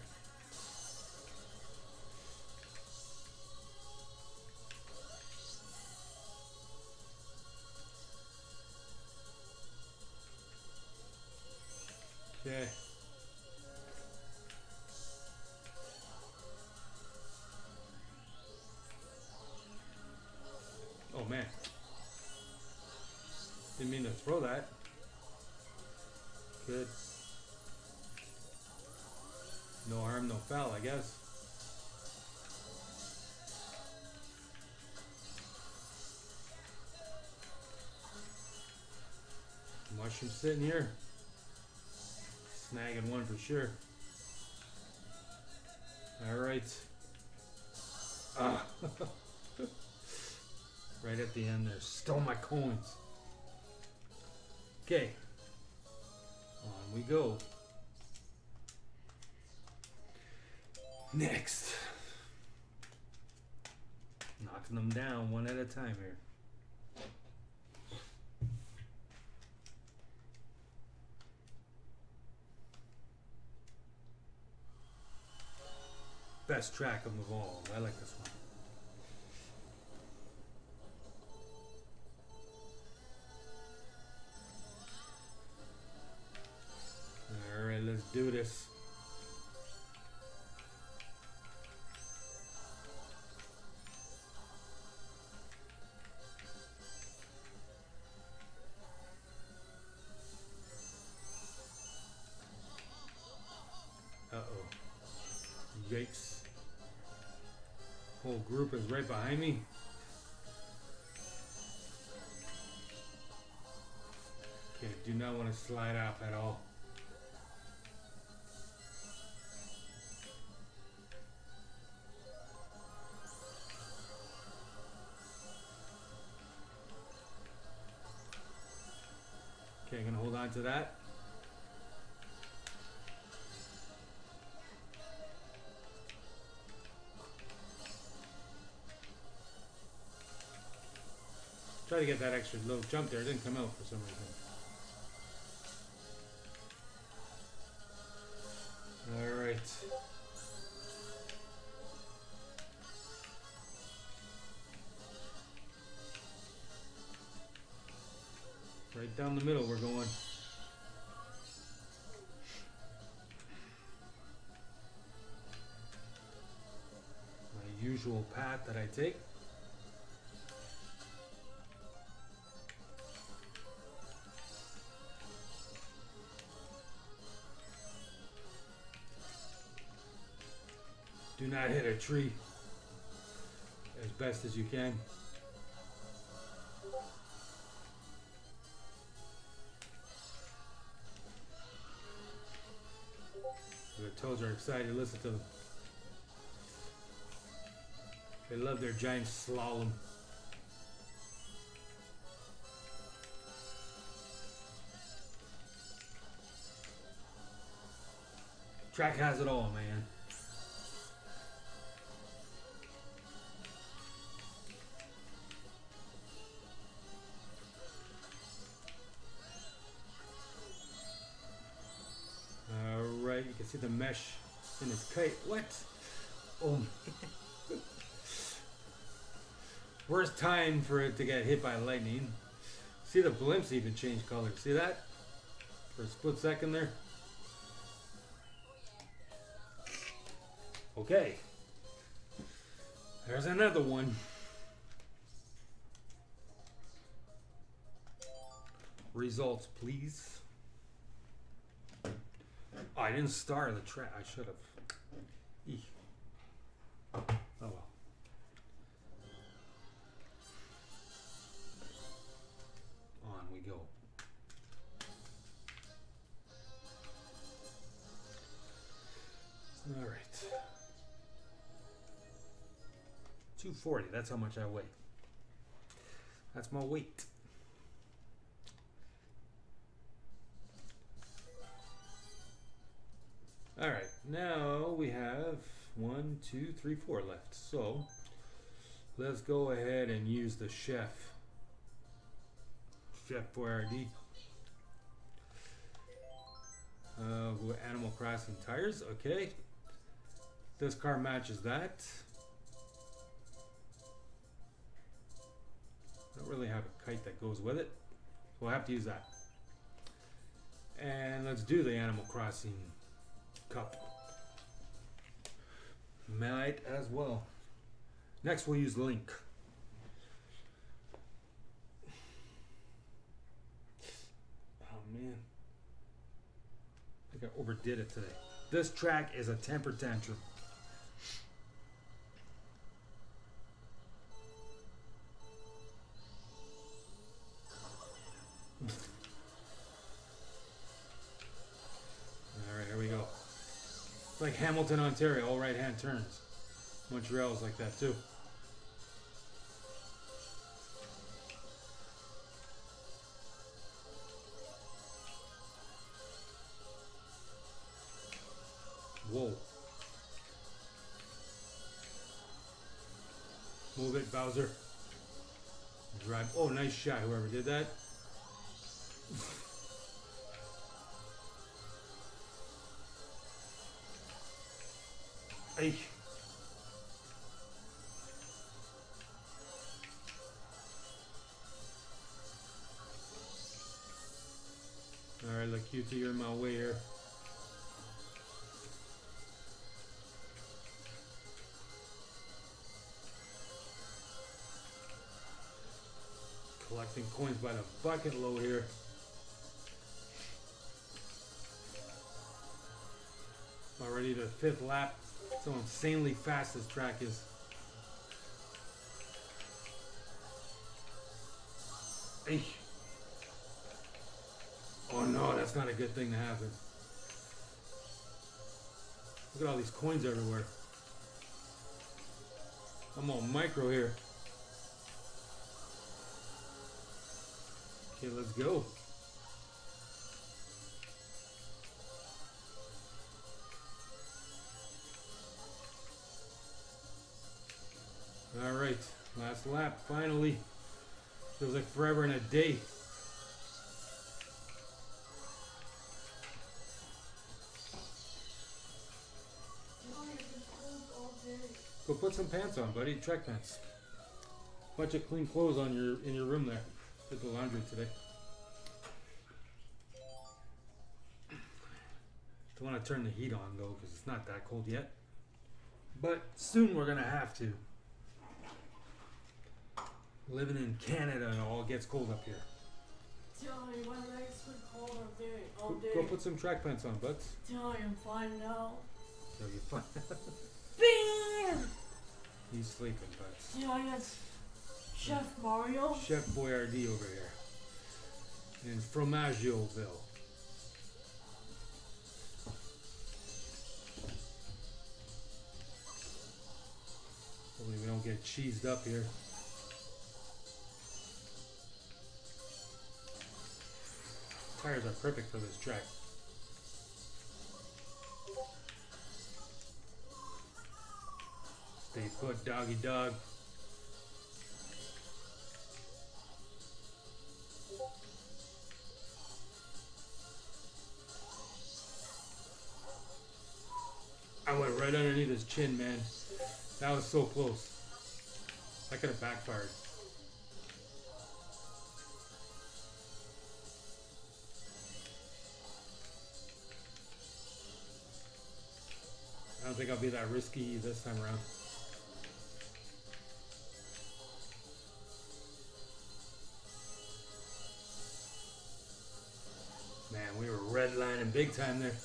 Okay. Oh man. Didn't mean to throw that. Good. No harm, no foul, I guess. I'm sitting here. Snagging one for sure. Alright. Ah. Right at the end there. Stole my coins. Okay. On we go. Next. Knocking them down one at a time here. Best track of them all. I like this one. Alright, let's do this. Uh-oh. Yikes. Whole group is right behind me. Okay, do not want to slide off at all. Okay, I'm gonna hold on to that. Try to get that extra little jump there. It didn't come out for some reason. All right. Right down the middle we're going. My usual path that I take. Do not hit a tree as best as you can. The toads are excited. Listen to them. They love their giant slalom. Track has it all, man. Alright, you can see the mesh in his kite. What? Oh. Worst time for it to get hit by lightning. See, the blimps even change color. See that? For a split second there. Okay. There's another one. Results, please. Oh, I didn't star the track. I should have. Eek. Oh well. On we go. All right. two forty. That's how much I weigh. That's my weight. All right, now we have one, two, three, four left. So let's go ahead and use the chef, Chef Boyardee. Uh, with Animal Crossing tires. Okay, this car matches that. I don't really have a kite that goes with it, so we'll have to use that. And let's do the Animal Crossing cup. Might as well. Next we'll use Link. Oh man, I think I overdid it today. This track is a temper tantrum. like Hamilton, Ontario, all right-hand turns. Montreal's like that too. Whoa. Move it, Bowser. Drive. Oh, nice shot, whoever did that. Hey. Alright, look, Q T, you're in my way here. Collecting coins by the bucket load here. Already the fifth lap. So insanely fast this track is. Hey. Oh no, that's not a good thing to happen. Look at all these coins everywhere. I'm on micro here. Okay, let's go. All right, last lap, finally. Feels like forever and a day. Go put some pants on, buddy. Track pants. Bunch of clean clothes on your in your room there. Did the laundry today. Don't want to turn the heat on though, because it's not that cold yet. But soon we're gonna have to. Living in Canada and all, it gets cold up here. Tell me, my legs been cold all day. All Go, day. go put some track pants on, buds. Tell me, I'm fine now. So you're fine. Bam! He's sleeping, buds. Tell me, that's Chef Mario. Chef Boyardee over here in Fromagioville. Hopefully we don't get cheesed up here. Tires are perfect for this track. Stay put, doggy dog. I went right underneath his chin, man. That was so close. That could have backfired. I don't think I'll be that risky this time around. Man, we were redlining big time there.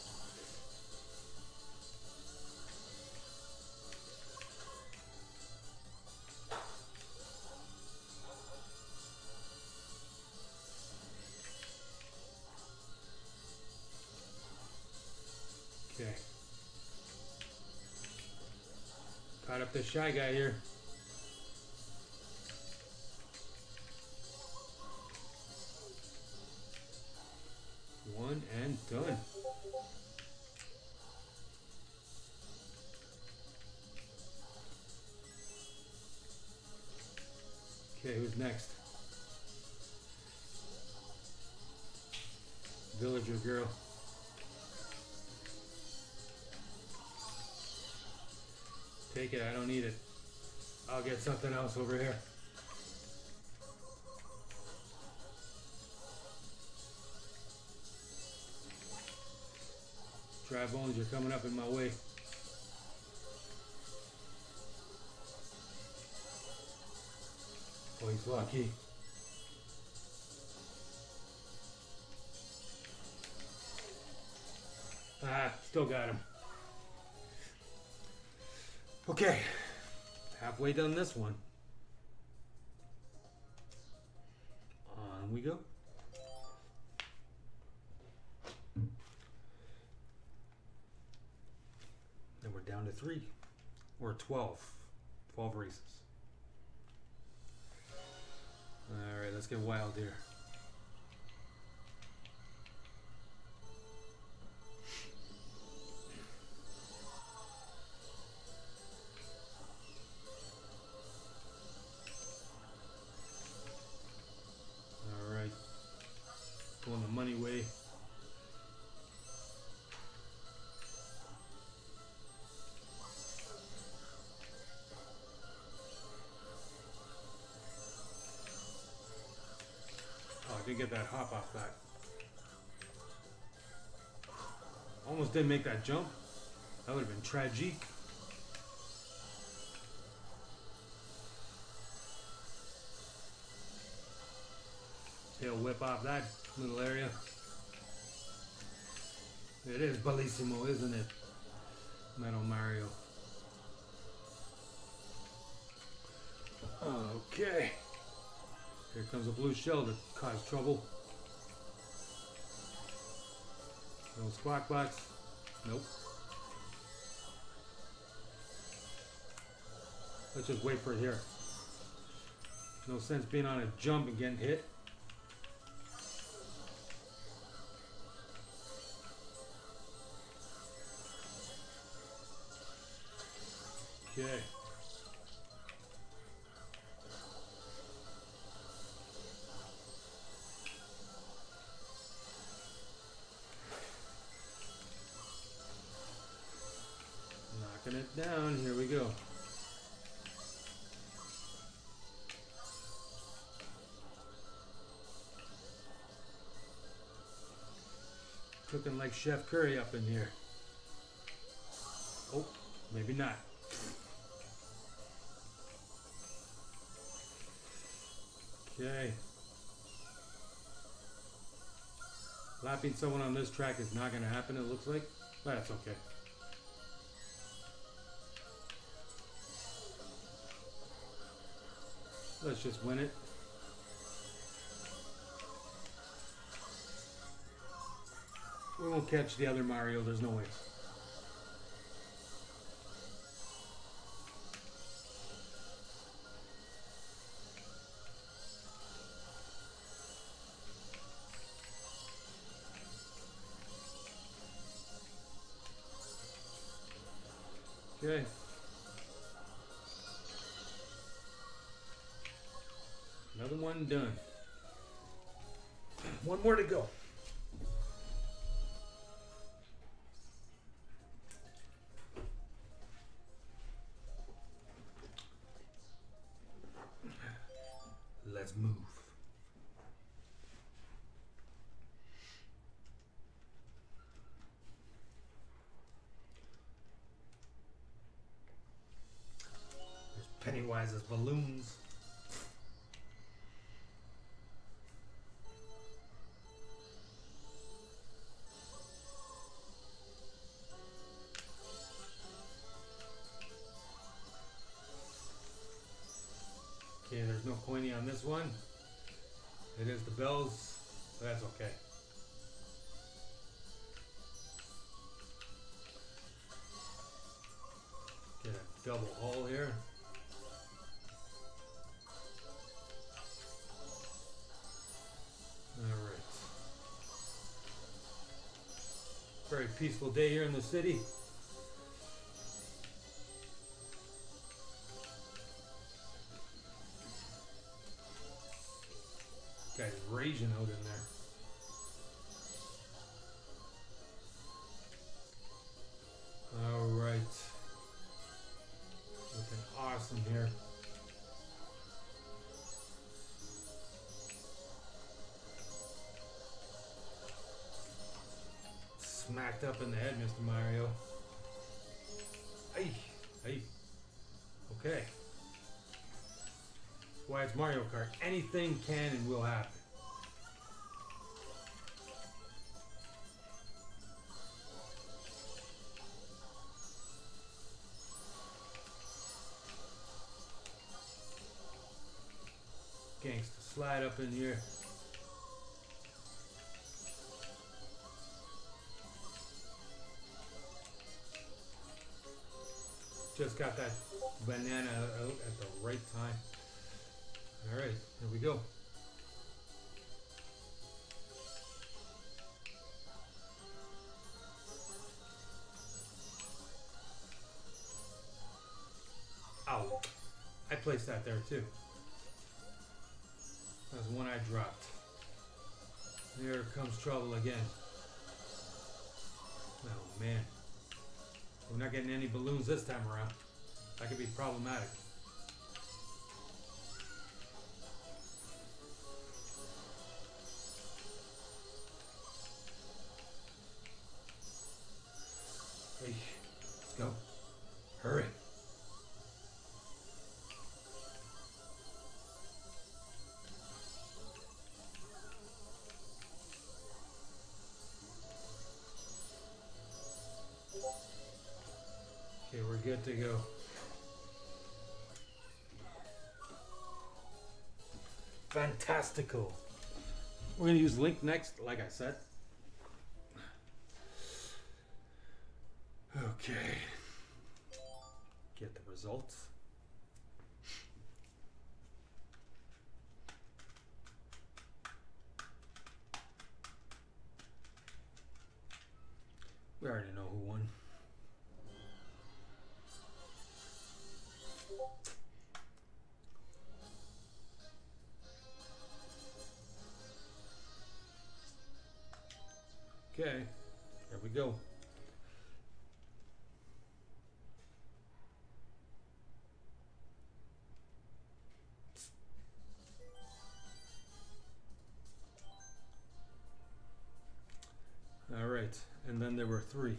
Okay. Caught up the shy guy here. One and done. Okay, who's next? Villager girl. Take it, I don't need it. I'll get something else over here. Dry bones, you're coming up in my way. Oh, he's lucky. Ah, still got him. Okay, halfway done this one. On we go. down to three. Or twelve. twelve races. Alright, let's get wild here. Alright. Going the money way. Didn't get that hop off that. Almost didn't make that jump. That would have been tragic. Tail whip off that little area. It is bellissimo, isn't it? Metal Mario. Okay. Here comes a blue shell to cause trouble. No squawk box. Nope. Let's just wait for it here. No sense being on a jump and getting hit. Okay. Knocking it down. Here we go. Cooking like Chef Curry up in here. Oh, maybe not. Okay. Lapping someone on this track is not going to happen, it looks like. But that's okay. Let's just win it. We won't catch the other Mario, there's no way. Okay. Another one done. One more to go. Let's move. There's Pennywise's balloons. Okay, there's no coiny on this one. It is the bells, so that's okay. Get a double haul here. Alright. Very peaceful day here in the city. Guy's raging out in there. All right. Looking awesome here. Smacked up in the head, Mister Mario. Hey, hey. Okay. Why it's Mario Kart. Anything can and will happen. Gangsta slide up in here. Just got that banana out at the right time. All right, here we go. Ow. I placed that there too. That's the one I dropped. There comes trouble again. Oh man. We're not getting any balloons this time around. That could be problematic. Hey, let's go. Hurry. Okay, we're good to go. Fantastical. We're going to use Link next, like I said. Okay. Get the results. We already know who won. Okay, here we go. All right, and then there were three.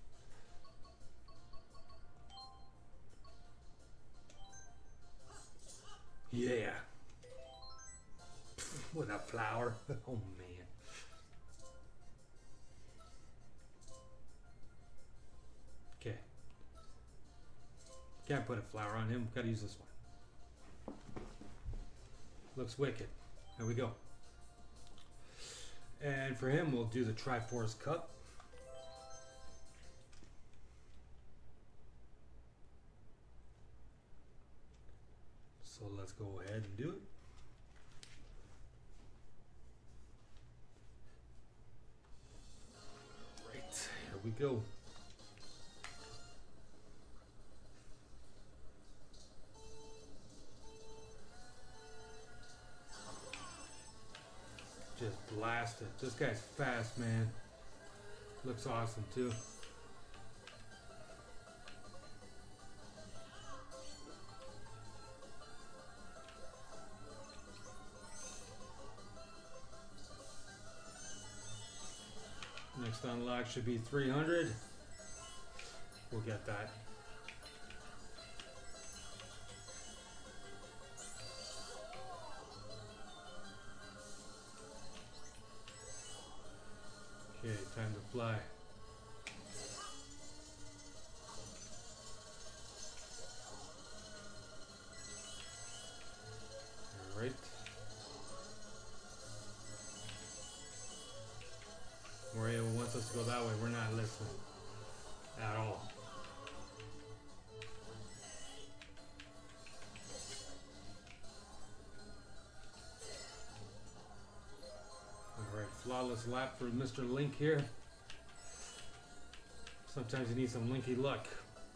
Yeah. With a flower. Oh man. Okay. Can't put a flower on him. Gotta use this one. Looks wicked. There we go. And for him, we'll do the Triforce Cup. So let's go ahead and do it. Right, here we go. Just blast it. This guy's fast, man. Looks awesome too. Next unlock should be three hundred. We'll get that. Okay, time to fly. All right. Mario wants us to go that way. We're not listening at all. Alright, flawless lap for Mister Link here. Sometimes you need some Linky luck.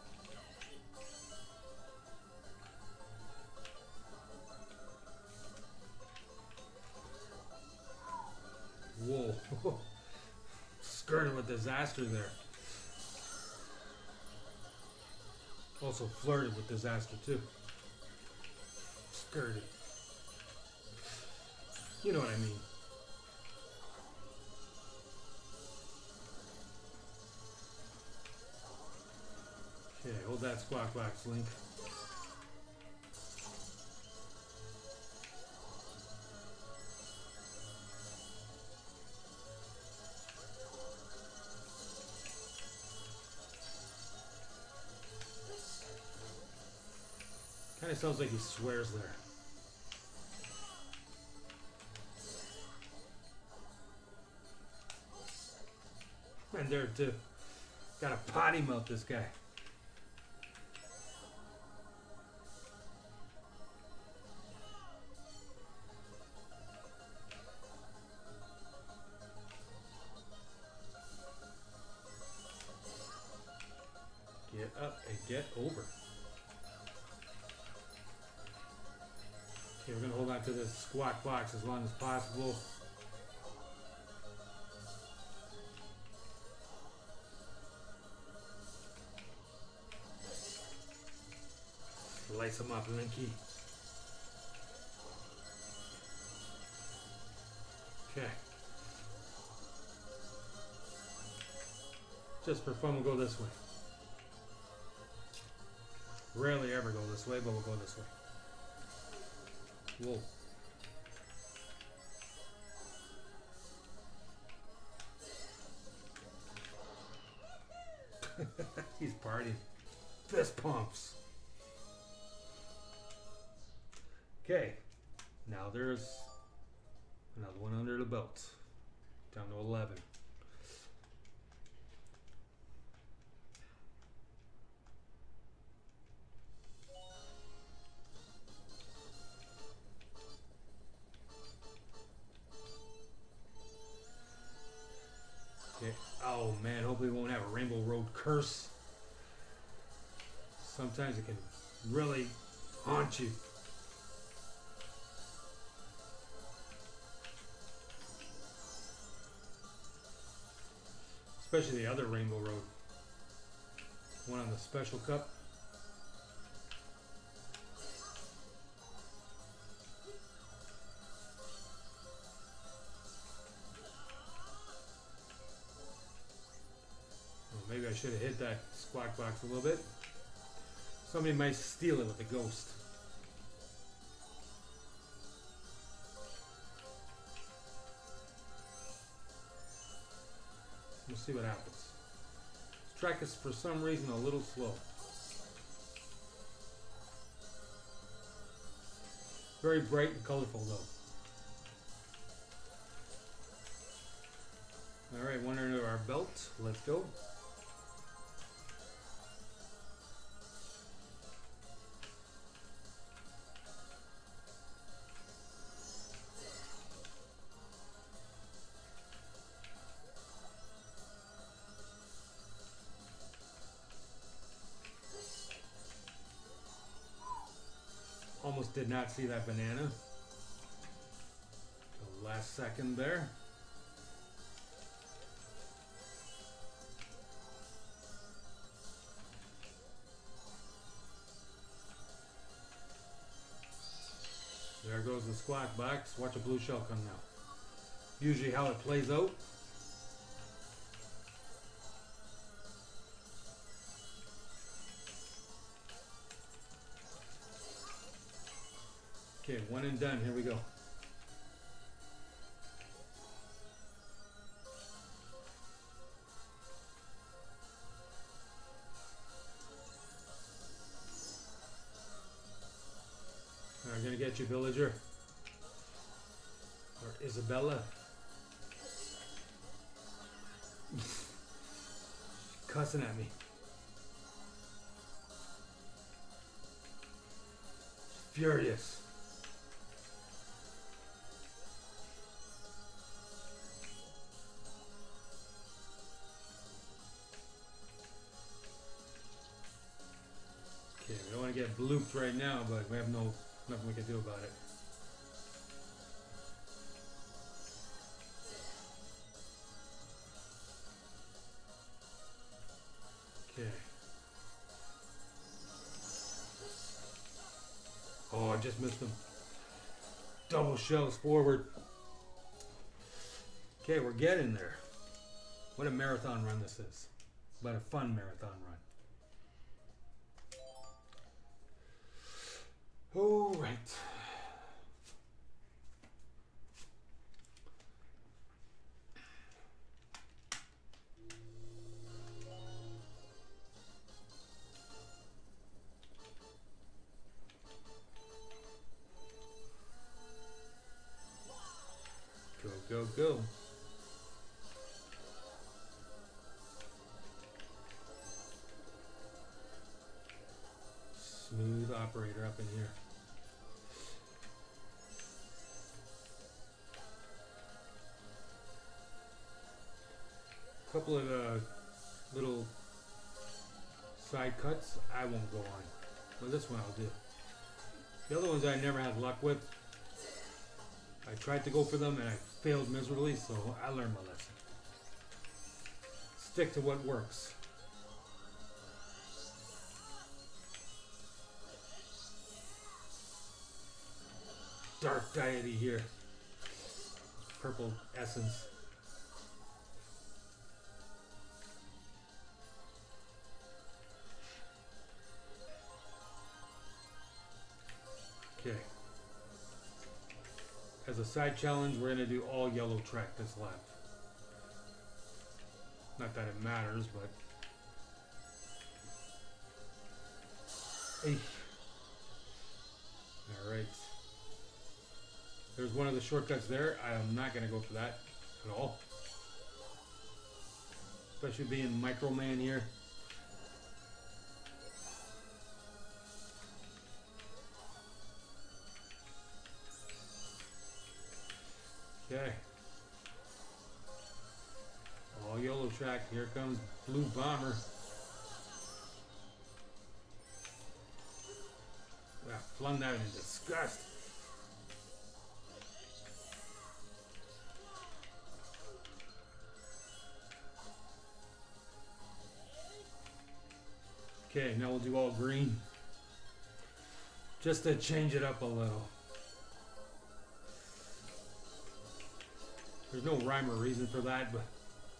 Whoa. Skirted with disaster there. Also flirted with disaster too. Skirted. You know what I mean. Okay, hold that squawk box, Link. Kind of sounds like he swears there. And there too. Got a potty mouth, this guy. Get over. Okay, we're gonna hold on to this squat box as long as possible. Slice them up, Linky. Okay. Just for fun, we'll go this way. Rarely ever go this way, but we'll go this way. Whoa. He's partying. Fist pumps. Okay. Now there's another one under the belt. Down to eleven. Okay. Oh man, hopefully we won't have a Rainbow Road curse. Sometimes it can really haunt you. Especially the other Rainbow Road. One on the Special Cup. Well, maybe I should have hit that squawk box a little bit. Somebody might steal it with the ghost. We'll see what happens. This track is for some reason a little slow. Very bright and colorful though. Alright, one under our belt. Let's go. Almost did not see that banana. The last second there. There goes the squawk box. Watch a blue shell come now. Usually how it plays out. Okay, one and done. Here we go. I'm gonna get you, villager. Or Isabella. Cussing at me. Furious. Okay, we don't want to get blooped right now, but we have no nothing we can do about it. Okay. Oh, I just missed them. Double shells forward. Okay, we're getting there. What a marathon run this is. But a fun marathon run. All right. Go, go, go. Smooth operator up in here. Couple of uh, little side cuts, I won't go on. But this one I'll do. The other ones I never had luck with. I tried to go for them and I failed miserably, so I learned my lesson. Stick to what works. Dark deity here. Purple essence. Okay. As a side challenge, we're going to do all yellow track this lap. Not that it matters, but... Hey. Alright. There's one of the shortcuts there. I am not going to go for that at all. Especially being Micro Man here. Okay. All yellow track. Here comes Blue Bomber. I flung that in disgust. Okay, now we'll do all green. Just to change it up a little. There's no rhyme or reason for that, but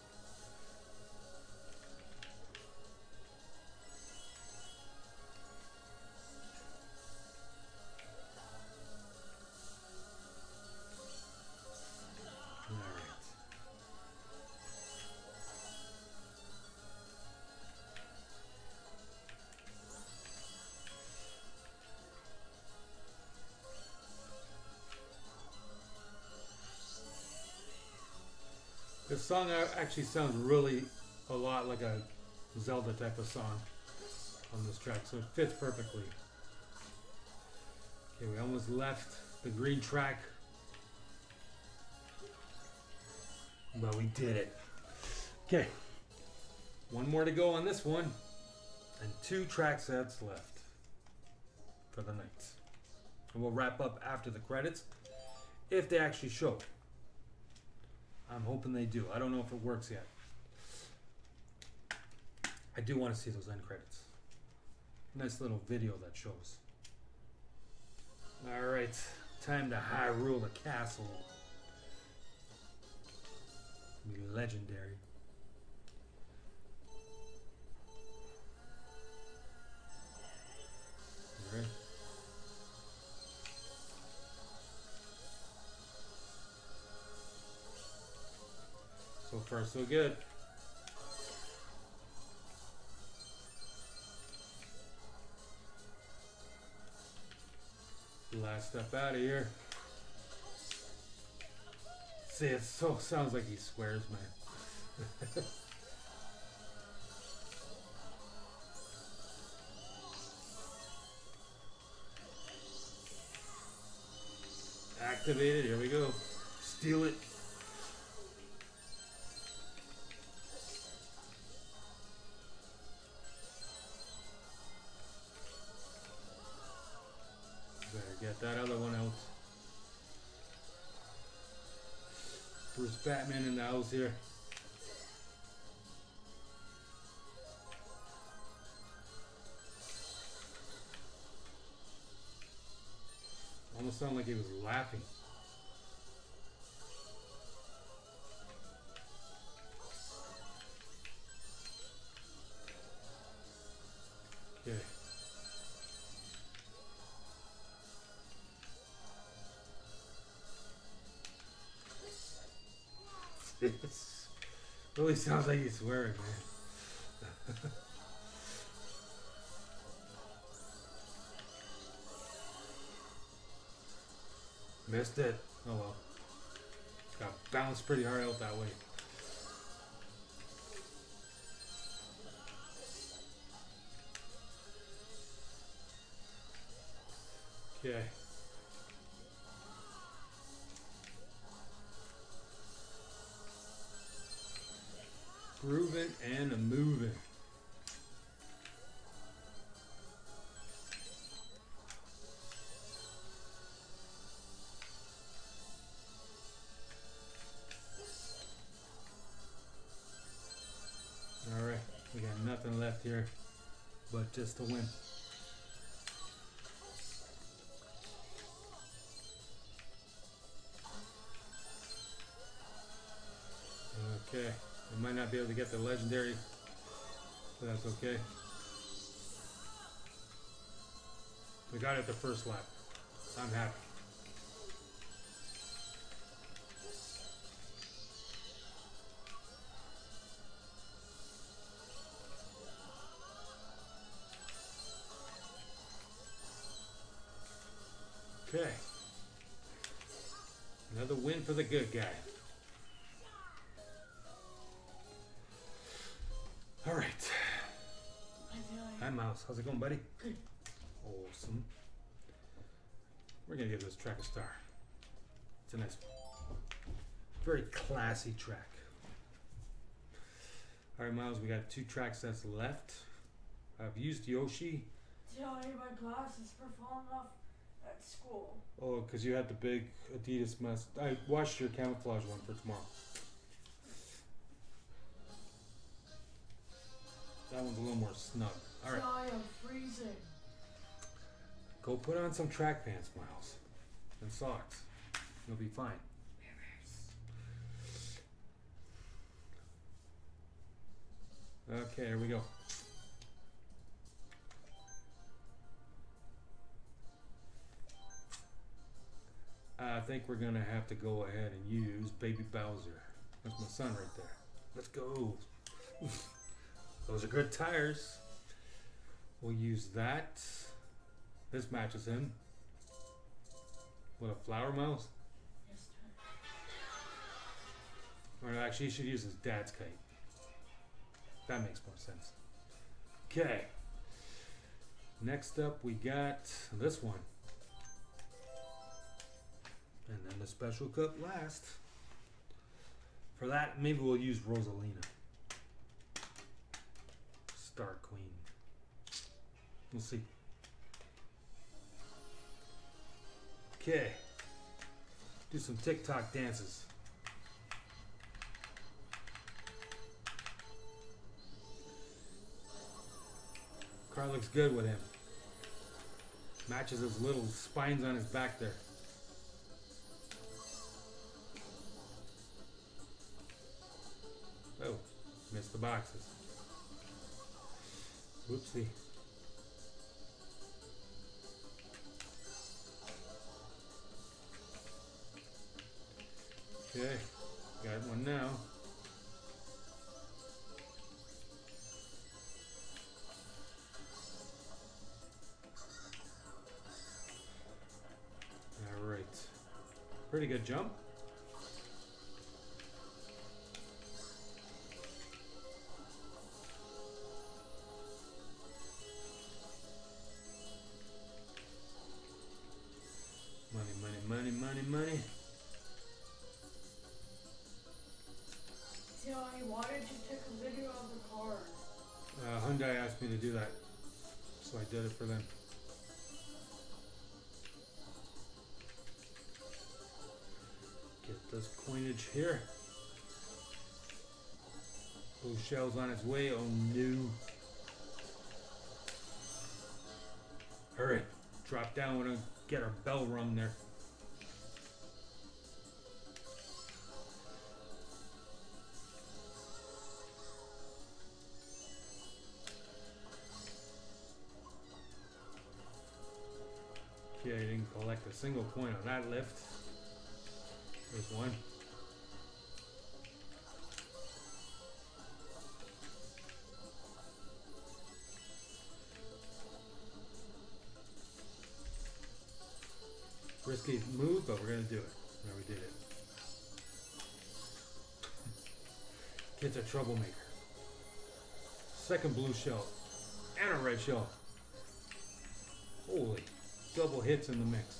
this song actually sounds really a lot like a Zelda type of song on this track, so it fits perfectly. Okay, we almost left the green track, but we did it. Okay, one more to go on this one, and two track sets left for the night. And we'll wrap up after the credits, if they actually show. I'm hoping they do. I don't know if it works yet. I do want to see those end credits. Nice little video that shows. Alright, time to high rule the castle. Be legendary. Alright. So far, so good. Last step out of here. See, it so sounds like he swears, man. Activated. Here we go. Steal it. Get that other one out. Bruce Batman in the house here. Almost sounded like he was laughing. Okay. It really sounds like he's swearing, man. Missed it. Oh well. Got bounced pretty hard out that way. Okay. Grooving and a moving. here, but just to win. Okay, we might not be able to get the legendary, but that's okay. We got it the first lap. I'm happy. Okay. Another win for the good guy. All right. Hi, Mouse. How's it going, buddy? Good. Awesome. We're going to give this track a star. It's a nice, very classy track. All right, Miles, we got two tracks that's left. I've used Yoshi. Tell you my glasses for falling off at school. Oh, because you had the big Adidas mess. I watched your camouflage one for tomorrow. That one's a little more snug. All right. I am freezing. Go put on some track pants, Miles, and socks. You'll be fine. Okay, here we go. I think we're gonna have to go ahead and use Baby Bowser. That's my son right there. Let's go. Those are good tires. We'll use that. This matches him. What, a flower mouse? Yes, Or no, actually, he should use his dad's kite. That makes more sense. Okay. Next up, we got this one. And then the special cup last. For that, maybe we'll use Rosalina. Star Queen. We'll see. Okay. Do some TikTok dances. Car looks good with him. Matches his little spines on his back there. Oh, missed the boxes. Whoopsie. Okay, got one now. All right, pretty good jump. Money, money, money, money, money. Johnny, why did you take a video of the car? Uh, Hyundai asked me to do that, so I did it for them. Get this coinage here. Blue shell's on its way. Oh no. Hurry. Drop down. We're gonna get our bell rung there. Okay, I didn't collect a single coin on that lift. There's one. Risky move, but we're gonna do it. No, we did it. Kid's a troublemaker. Second blue shell and a red shell. Holy, double hits in the mix.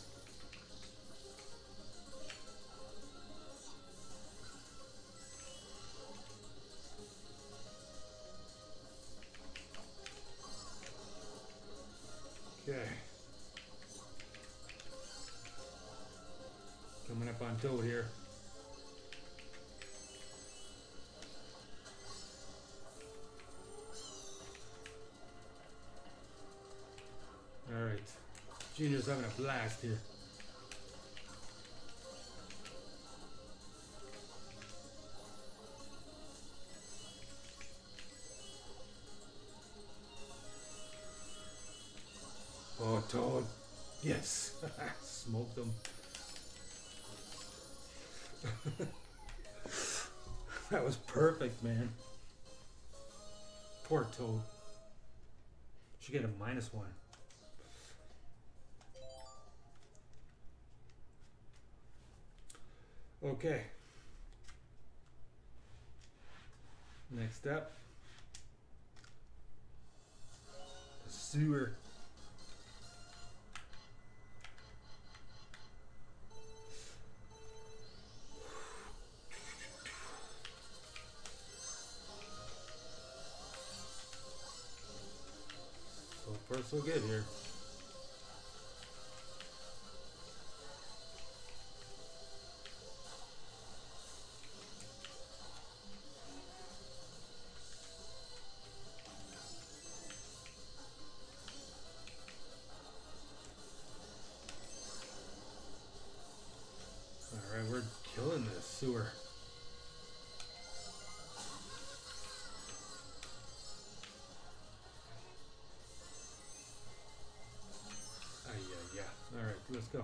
Okay. Coming up on Toad here. Junior's having a blast here. Oh, Toad. Yes. Smoked him. That was perfect, man. Poor Toad. Should get a minus one. Okay. Next up. The sewer. So far so good here. Alright, we're killing this sewer. Ah, yeah, yeah. Alright, let's go.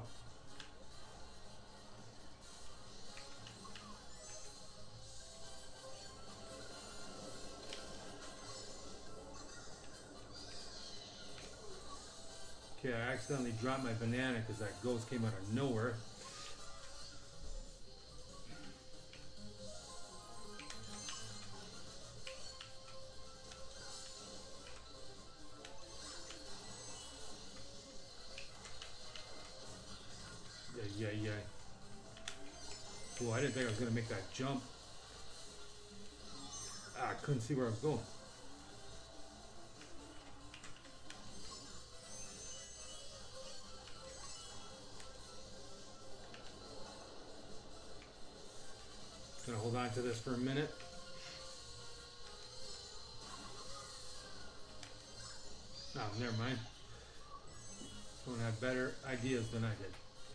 Okay, I accidentally dropped my banana because that ghost came out of nowhere. Yeah, yeah, yeah. Oh, I didn't think I was going to make that jump. Ah, I couldn't see where I was going. Gonna hold on to this for a minute. Oh, never mind. Someone had better ideas than I did.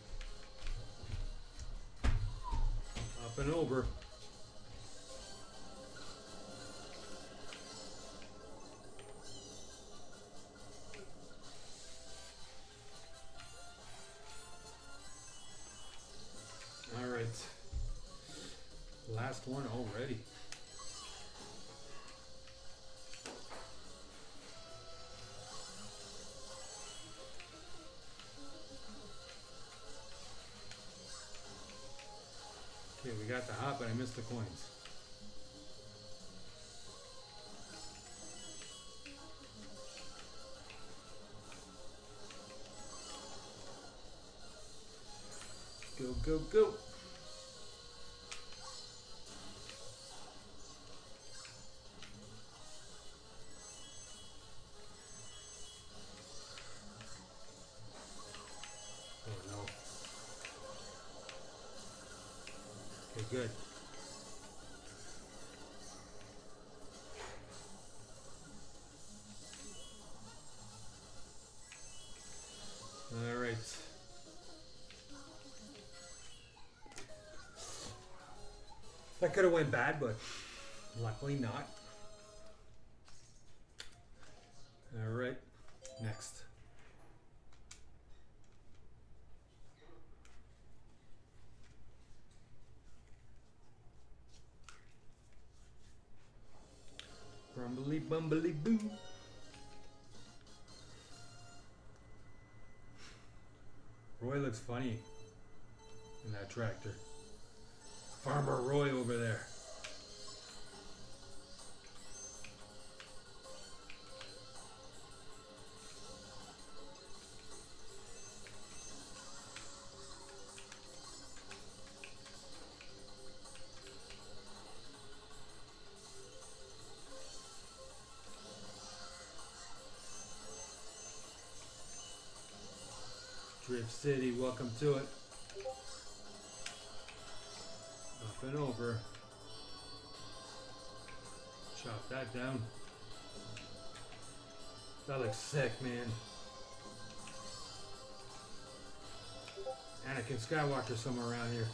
Up and over. All right. Last one already. Okay, we got the hop, but I missed the coins. Go, go, go. Good. All right. That could have went bad, but luckily not. All right. Next. Rumbly bumbly boo. Roy looks funny in that tractor. Farmer Roy over there. Drift City, welcome to it. Up and over. Chop that down. That looks sick, man. Anakin Skywalker somewhere around here.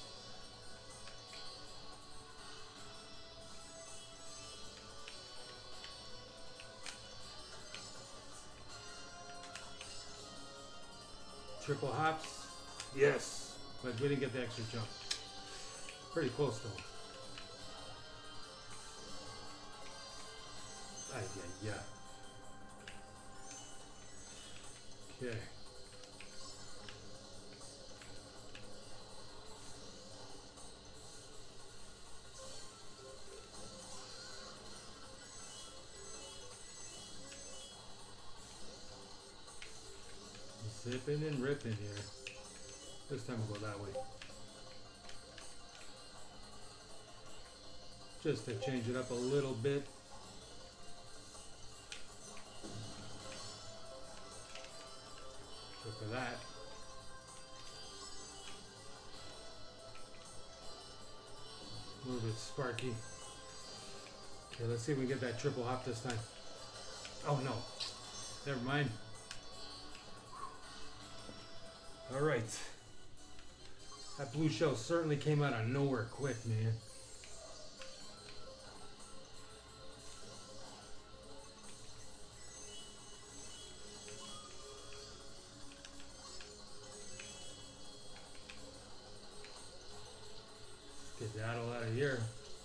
Triple hops. Yes. But we didn't get the extra jump. Pretty close though. Ah, yeah, yeah. Okay. Zipping and ripping here. This time we'll go that way. Just to change it up a little bit. Look for that. A little bit sparky. Okay, let's see if we get that triple hop this time. Oh no. Never mind. All right. That blue shell certainly came out of nowhere quick, man. Get that all out of here.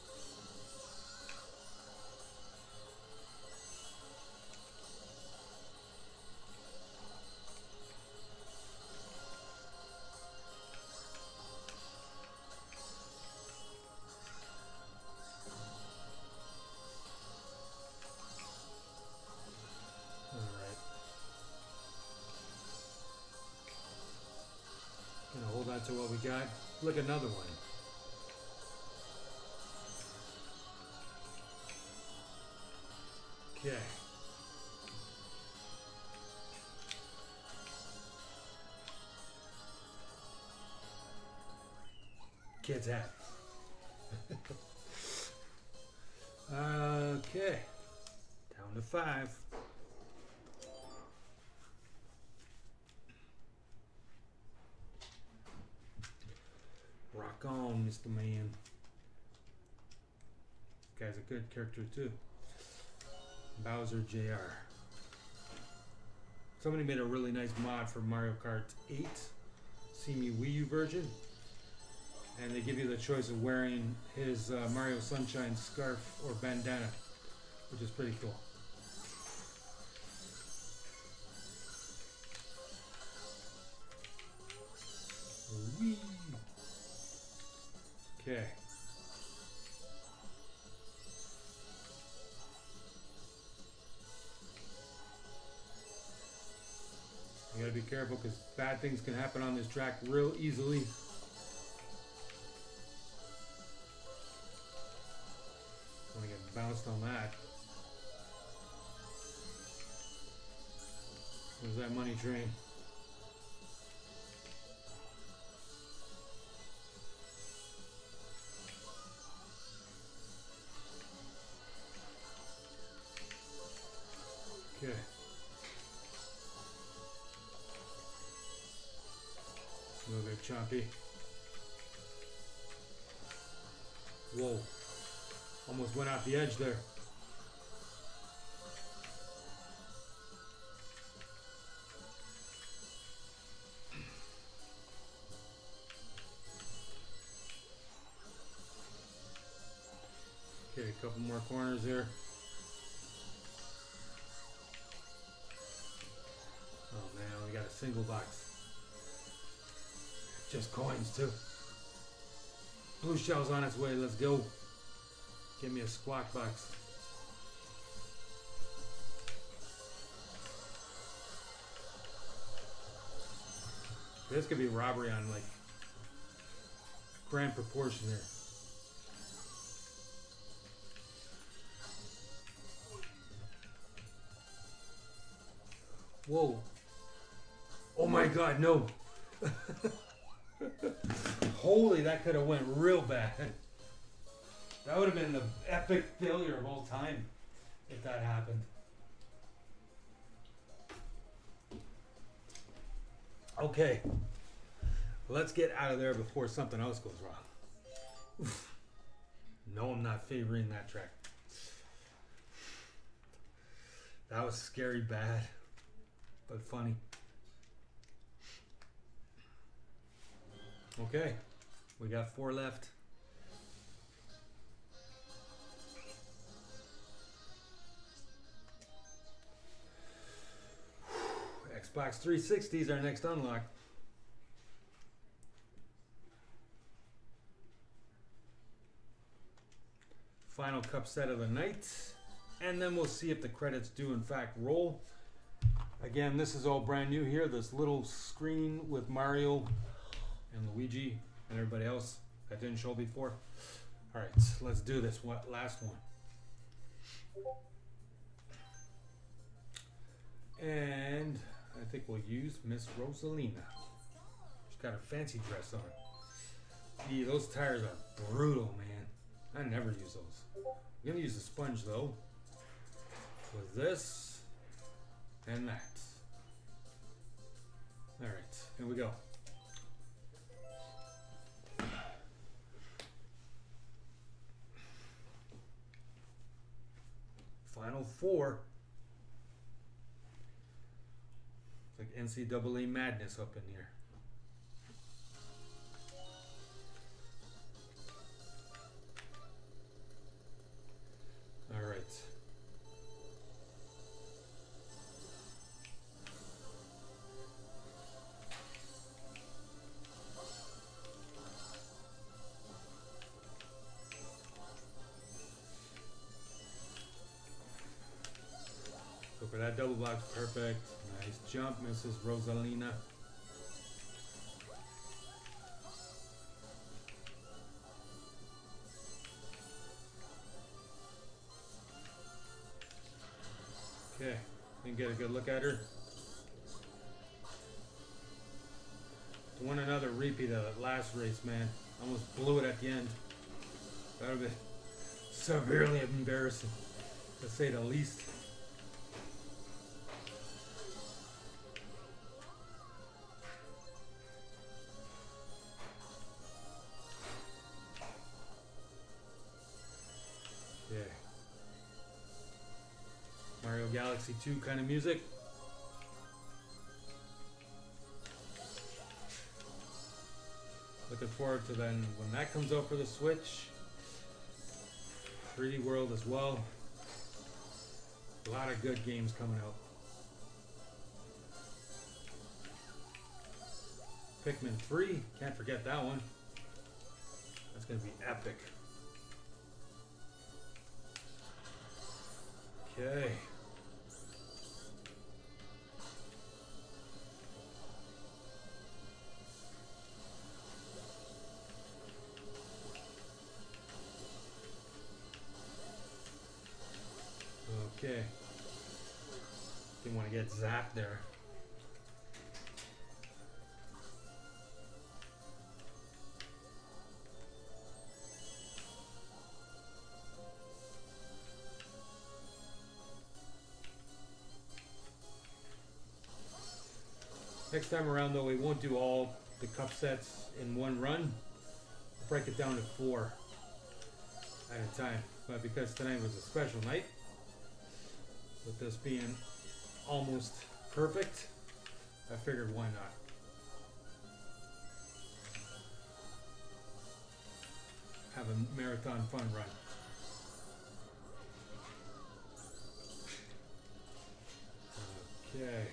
To what we got. Look, another one. Okay. Kids hat. Okay. Down to five. Rock on, Mister Man. This guy's a good character too. Bowser J R. Somebody made a really nice mod for Mario Kart eight. See me Wii U version. And they give you the choice of wearing his uh, Mario Sunshine scarf or bandana, which is pretty cool. Whee! Okay. You gotta be careful because bad things can happen on this track real easily. Don't wanna get bounced on that. Where's that money train? Okay. A little bit choppy. Whoa. Almost went off the edge there. Okay, a couple more corners here. Oh man, we got a single box. Just coins too. Blue shell's on its way, let's go. Give me a squawk box. This could be robbery on like grand proportion here. Whoa. Oh my god, no. Holy, that could have went real bad. That would have been the epic failure of all time if that happened. Okay. Let's get out of there before something else goes wrong. Oof. No, I'm not favoring that track. That was scary bad, but funny. Okay, we got four left. Xbox three sixty is our next unlock. Final cup set of the night. And then we'll see if the credits do in fact roll. Again, this is all brand new here. This little screen with Mario and Luigi and everybody else that didn't show before. All right, let's do this. What last one? And I think we'll use Miss Rosalina. She's got her fancy dress on. Gee, those tires are brutal, man. I never use those. I'm gonna use a sponge though. With this and that. All right, here we go. Final four. It's like N C double A madness up in here. All right. Go for that double box, perfect. Nice jump, Missus Rosalina. Okay, didn't get a good look at her. Want another repeat of that last race, man. Almost blew it at the end. That would have been severely embarrassing, to say the least. Yeah. Mario Galaxy two kind of music. Looking forward to then when that comes out for the Switch. three D World as well. A lot of good games coming out. Pikmin three, can't forget that one. That's going to be epic. Okay. Okay. Didn't want to get zapped there. Next time around though, we won't do all the cup sets in one run. We'll break it down to four at a time. But because tonight was a special night, with this being almost perfect, I figured why not. Have a marathon fun run. Okay.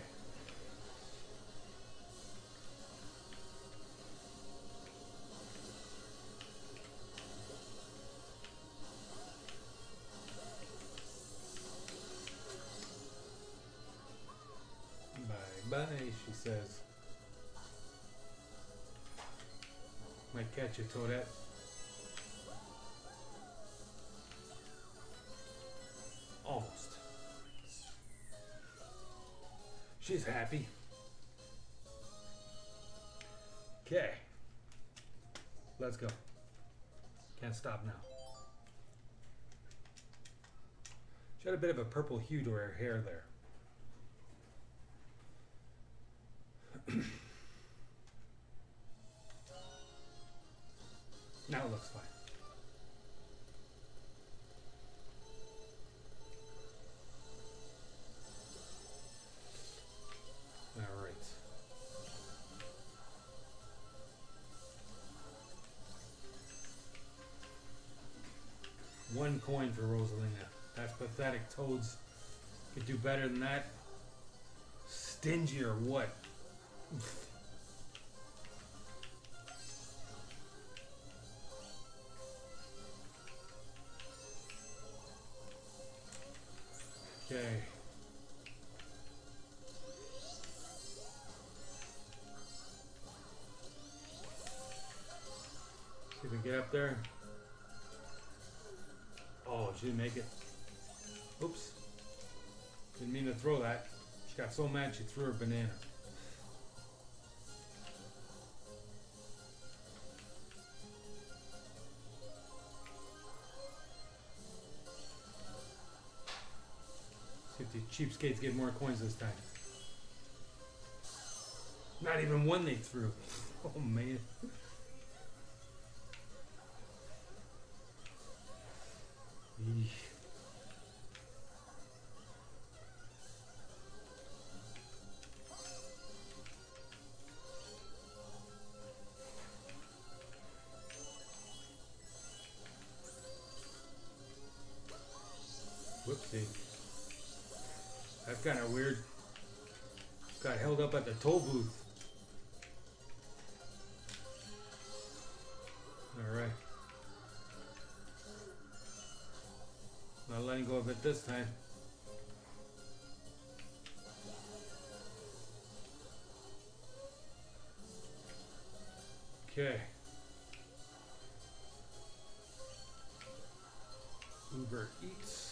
Bye, she says. Might catch you, Toadette. Almost. She's happy. Okay. Let's go. Can't stop now. She had a bit of a purple hue to her hair there. Now it looks fine. All right. One coin for Rosalina. That's pathetic. Toads could do better than that. Stingy or what? Okay. See if we can get up there. Oh, she didn't make it. Oops. Didn't mean to throw that. She got so mad she threw her banana. See if these cheapskates get more coins this time. Not even one they threw. Oh man. Eesh. Whoopsie. That's kind of weird. Got held up at the toll booth. Alright. Not letting go of it this time. Okay. Uber Eats.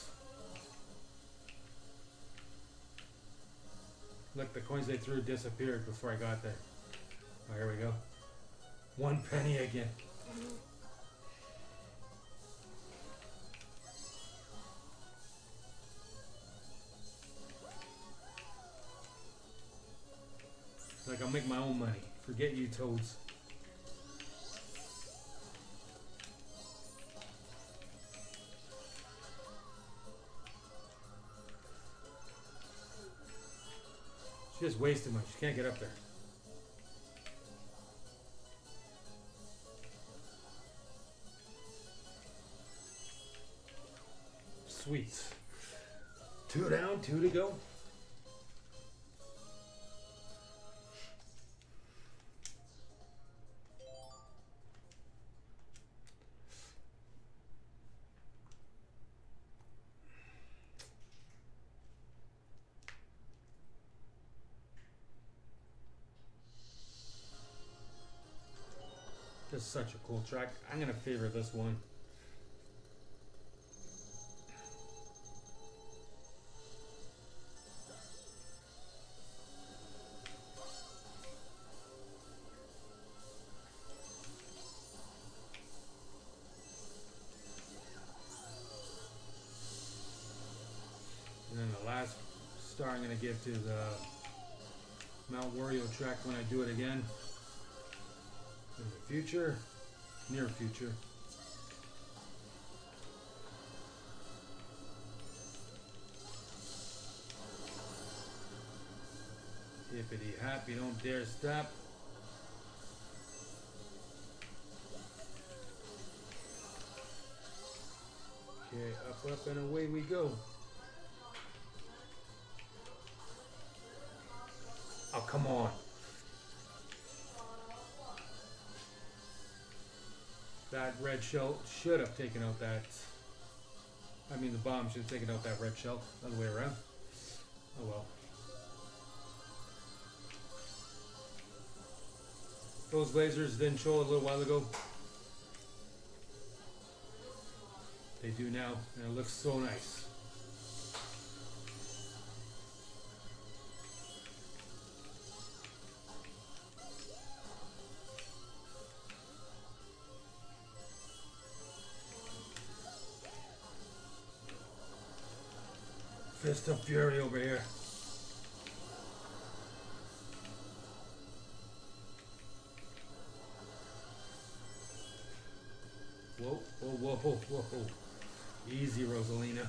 Look, the coins they threw disappeared before I got there. Oh, here we go. One penny again. Like, I'll make my own money. Forget you, toads. She just wastes too much. She can't get up there. Sweet. Two down, two to go. This is such a cool track. I'm gonna favor this one. And then the last star I'm gonna give to the Mount Wario track when I do it again. In the future, near future. Hippity happy, don't dare stop. Okay, up, up, and away we go. Oh, come on. That red shell should have taken out that. I mean, the bomb should have taken out that red shell. Other way around. Oh well. Those lasers didn't show a little while ago. They do now, and it looks so nice. Fist of Fury over here. Whoa, whoa, whoa, whoa, whoa. Easy, Rosalina.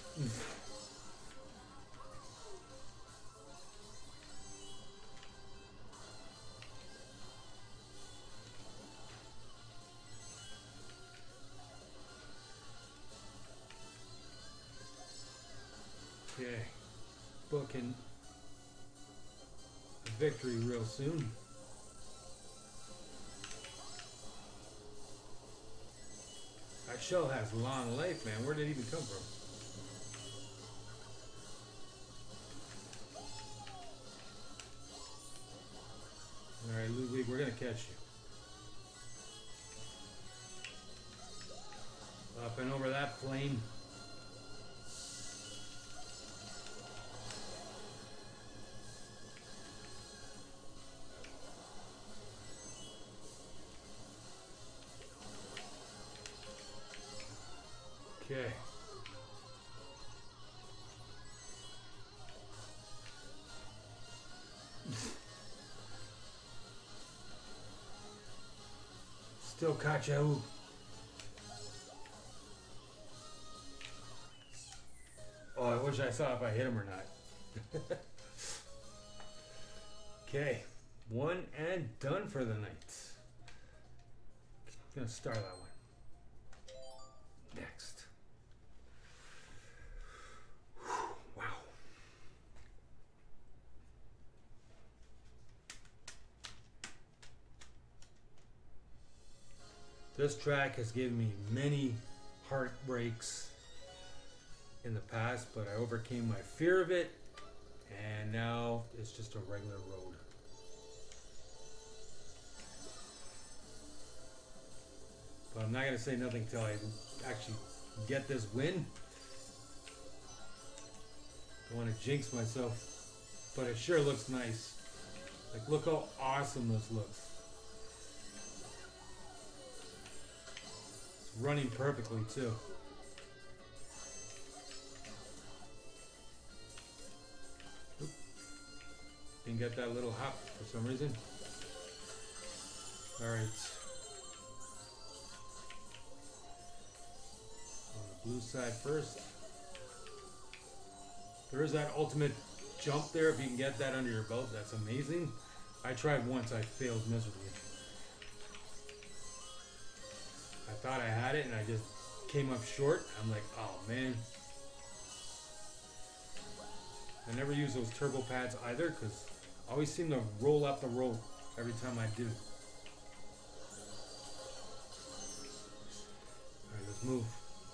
Okay. Booking a victory real soon. That shell has long life, man. Where did it even come from? Alright, Ludwig, we're gonna catch you. Up and over that flame. Okay. Still caught you. Oh, I wish I saw if I hit him or not. Okay. One and done for the night. Gonna start that one. Next. Wow. This track has given me many heartbreaks in the past, but I overcame my fear of it, and now it's just a regular road. But I'm not going to say nothing till I actually get this win. Don't want to jinx myself, but it sure looks nice. Like, look how awesome this looks. It's running perfectly too. Oop. Didn't get that little hop for some reason. All right. Blue side first. There is that ultimate jump there. If you can get that under your belt, that's amazing. I tried once, I failed miserably. I thought I had it and I just came up short. I'm like, oh man. I never use those turbo pads either because I always seem to roll up the rope every time I do. Alright, let's move.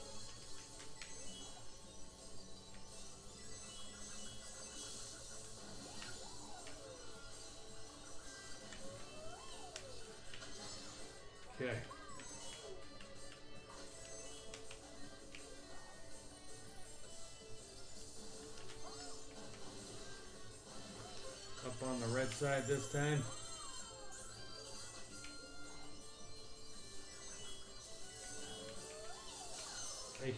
Okay. Up on the red side this time. Hey.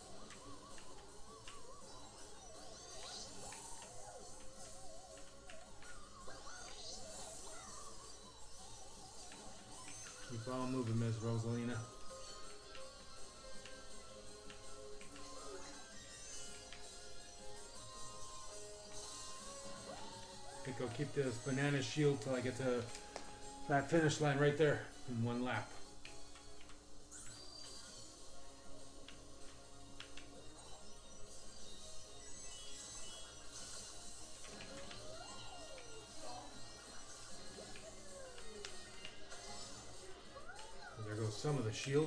Keep on moving, Miss Rosalina. I think I'll keep this banana shield till I get to that finish line right there in one lap. There goes some of the shield.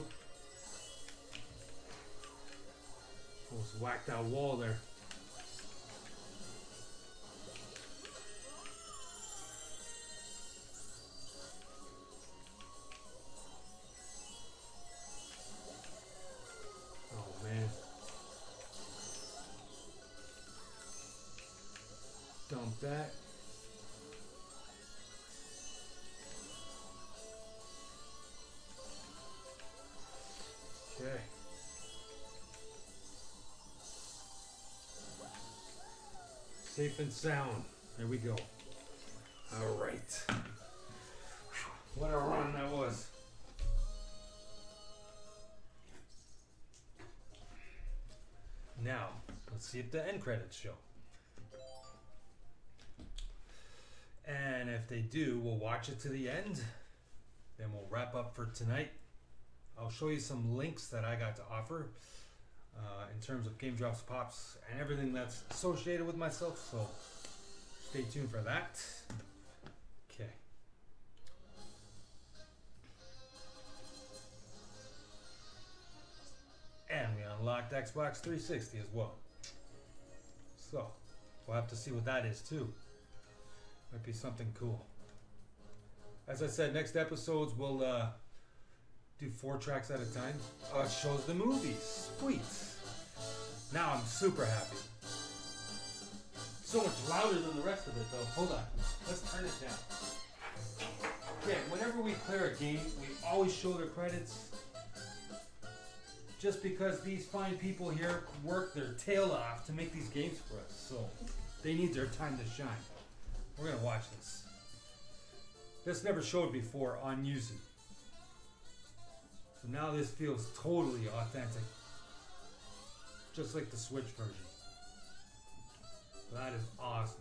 Almost whacked that wall there. Oh man. Dump that. Okay. Safe and sound. There we go. All right. What a run that was. Let's see if the end credits show. And if they do, we'll watch it to the end. Then we'll wrap up for tonight. I'll show you some links that I got to offer uh, in terms of Game Drops Pops and everything that's associated with myself. So stay tuned for that. Okay. And we unlocked Xbox three sixty as well. So we'll have to see what that is too. Might be something cool. As I said, next episodes we'll uh, do four tracks at a time. Oh, it shows the movies. Sweet. Now I'm super happy. So much louder than the rest of it though. Hold on. Let's turn it down. Okay, whenever we clear a game, we always show the credits. Just because these fine people here work their tail off to make these games for us. So they need their time to shine. We're going to watch this. This never showed before on Yuzu. So now this feels totally authentic. Just like the Switch version. That is awesome.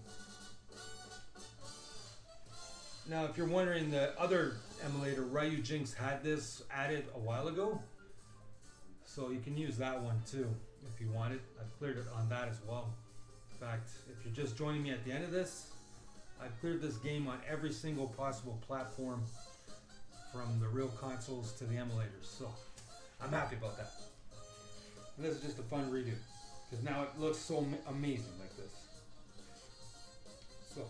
Now if you're wondering, the other emulator, Ryu Jinx, had this added a while ago. So you can use that one too if you want it. I've cleared it on that as well. In fact, if you're just joining me at the end of this, I've cleared this game on every single possible platform from the real consoles to the emulators. So I'm happy about that. And this is just a fun redo because now it looks so amazing like this. So,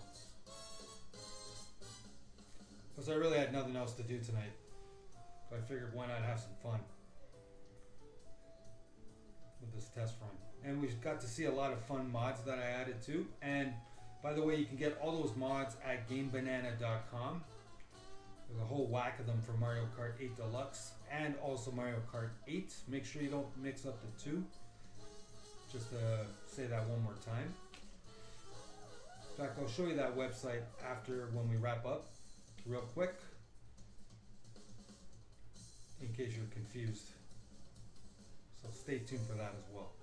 because I really had nothing else to do tonight, so I figured why not have some fun with this test run. And we've got to see a lot of fun mods that I added too. And by the way, you can get all those mods at gamebanana dot com. There's a whole whack of them for Mario Kart eight Deluxe and also Mario Kart eight. Make sure you don't mix up the two. Just to say that one more time. In fact, I'll show you that website after when we wrap up, real quick, in case you're confused. So stay tuned for that as well.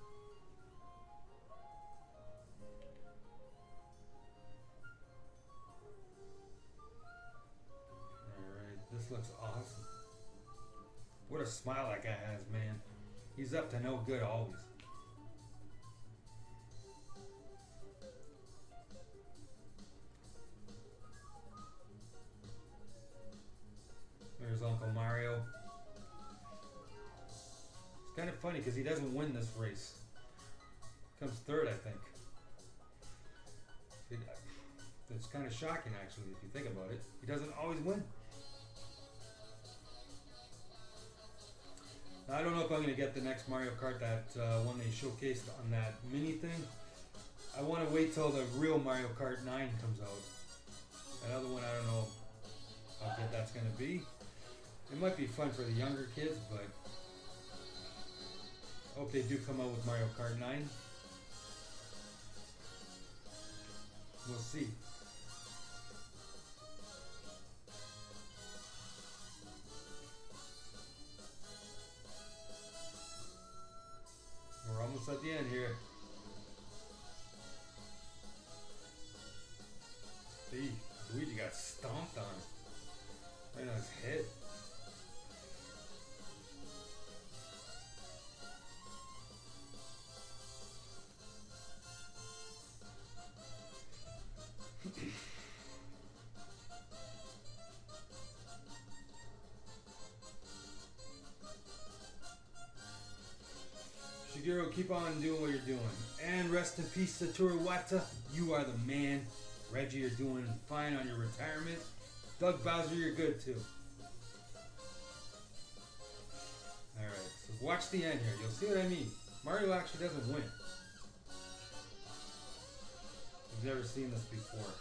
This looks awesome. What a smile that guy has, man. He's up to no good always. There's Uncle Mario. It's kind of funny because he doesn't win this race. Comes third, I think. It's kind of shocking, actually, if you think about it. He doesn't always win. I don't know if I'm going to get the next Mario Kart, that uh, one they showcased on that mini thing. I want to wait till the real Mario Kart nine comes out. That other one, I don't know how good that's going to be. It might be fun for the younger kids, but I hope they do come out with Mario Kart nine. We'll see. We're almost at the end here. See, Luigi got stomped on. Right on his head. Shigeru, keep on doing what you're doing. And rest in peace, Satoru Iwata. You are the man. Reggie, you're doing fine on your retirement. Doug Bowser, you're good too. Alright, so watch the end here. You'll see what I mean. Mario actually doesn't win. I've never seen this before.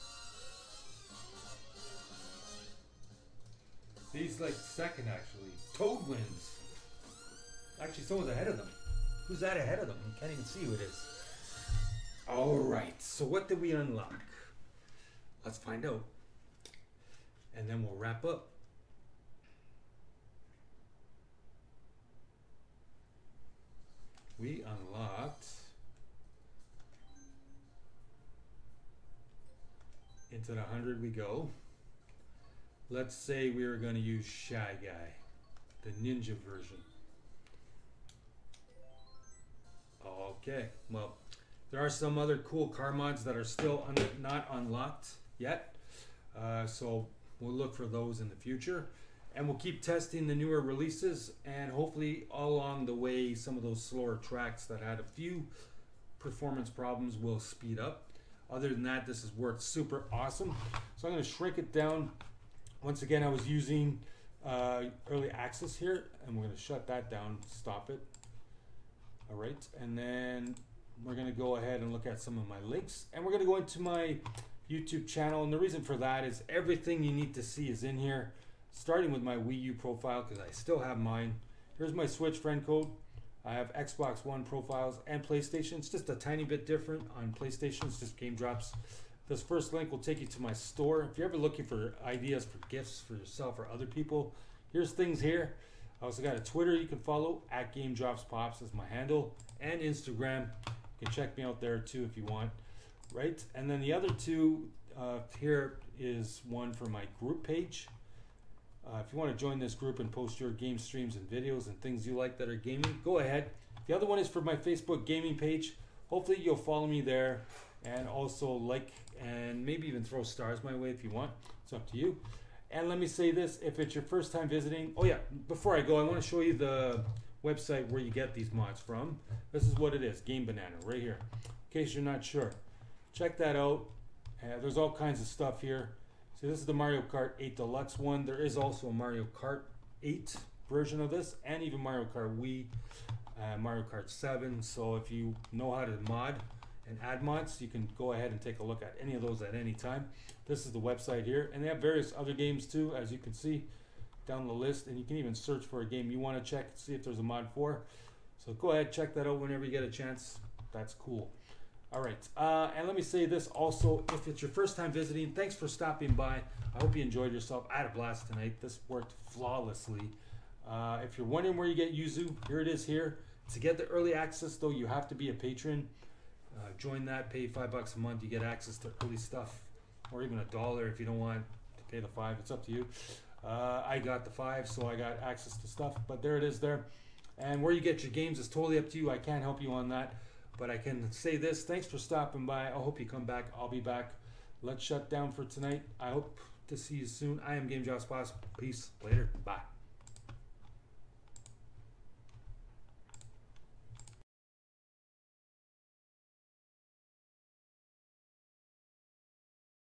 He's like second actually. Toad wins. Actually, someone's ahead of them. Who's that ahead of them? You can't even see who it is. Alright, so what did we unlock? Let's find out. And then we'll wrap up. We unlocked into the hundred we go. Let's say we were going to use Shy Guy, the ninja version. Okay, well, there are some other cool car mods that are still un not unlocked yet, uh, so we'll look for those in the future, and we'll keep testing the newer releases, and hopefully all along the way some of those slower tracks that had a few performance problems will speed up. Other than that, this has worked super awesome. So I'm going to shrink it down. Once again, I was using uh, early access here, and we're going to shut that down, stop it. All right, and then we're going to go ahead and look at some of my links, and we're going to go into my YouTube channel, and the reason for that is everything you need to see is in here, starting with my Wii U profile, because I still have mine. Here's my Switch friend code. I have Xbox One profiles and PlayStation. It's just a tiny bit different on PlayStation. It's just Game Drops. This first link will take you to my store. If you're ever looking for ideas for gifts for yourself or other people, here's things here. I also got a Twitter you can follow, at gamedropspops is my handle, and Instagram. You can check me out there too if you want, right? And then the other two uh, here is one for my group page. Uh, if you want to join this group and post your game streams and videos and things you like that are gaming, go ahead. The other one is for my Facebook gaming page. Hopefully you'll follow me there, and also like and maybe even throw stars my way if you want. It's up to you. And let me say this, if it's your first time visiting, oh yeah, before I go, I want to show you the website where you get these mods from. This is what it is, Gamebanana, right here. In case you're not sure, check that out. Uh, there's all kinds of stuff here. So this is the Mario Kart eight Deluxe one. There is also a Mario Kart eight version of this, and even Mario Kart Wii, uh, Mario Kart seven. So if you know how to mod and add mods, you can go ahead and take a look at any of those at any time. This is the website here, and they have various other games too, as you can see down the list, and you can even search for a game you want to check, see if there's a mod for. So go ahead, check that out whenever you get a chance. That's cool. All right, uh, and let me say this also, if it's your first time visiting, thanks for stopping by. I hope you enjoyed yourself. I had a blast tonight. This worked flawlessly. Uh, if you're wondering where you get Yuzu, here it is here. To get the early access though, you have to be a patron. Uh, join that, pay five bucks a month, you get access to early stuff, or even a dollar if you don't want to pay the five, it's up to you. Uh, I got the five, so I got access to stuff, but there it is there. And where you get your games is totally up to you. I can't help you on that, but I can say this, thanks for stopping by. I hope you come back. I'll be back. Let's shut down for tonight. I hope to see you soon. I am gamedropspops. Peace. Later. Bye.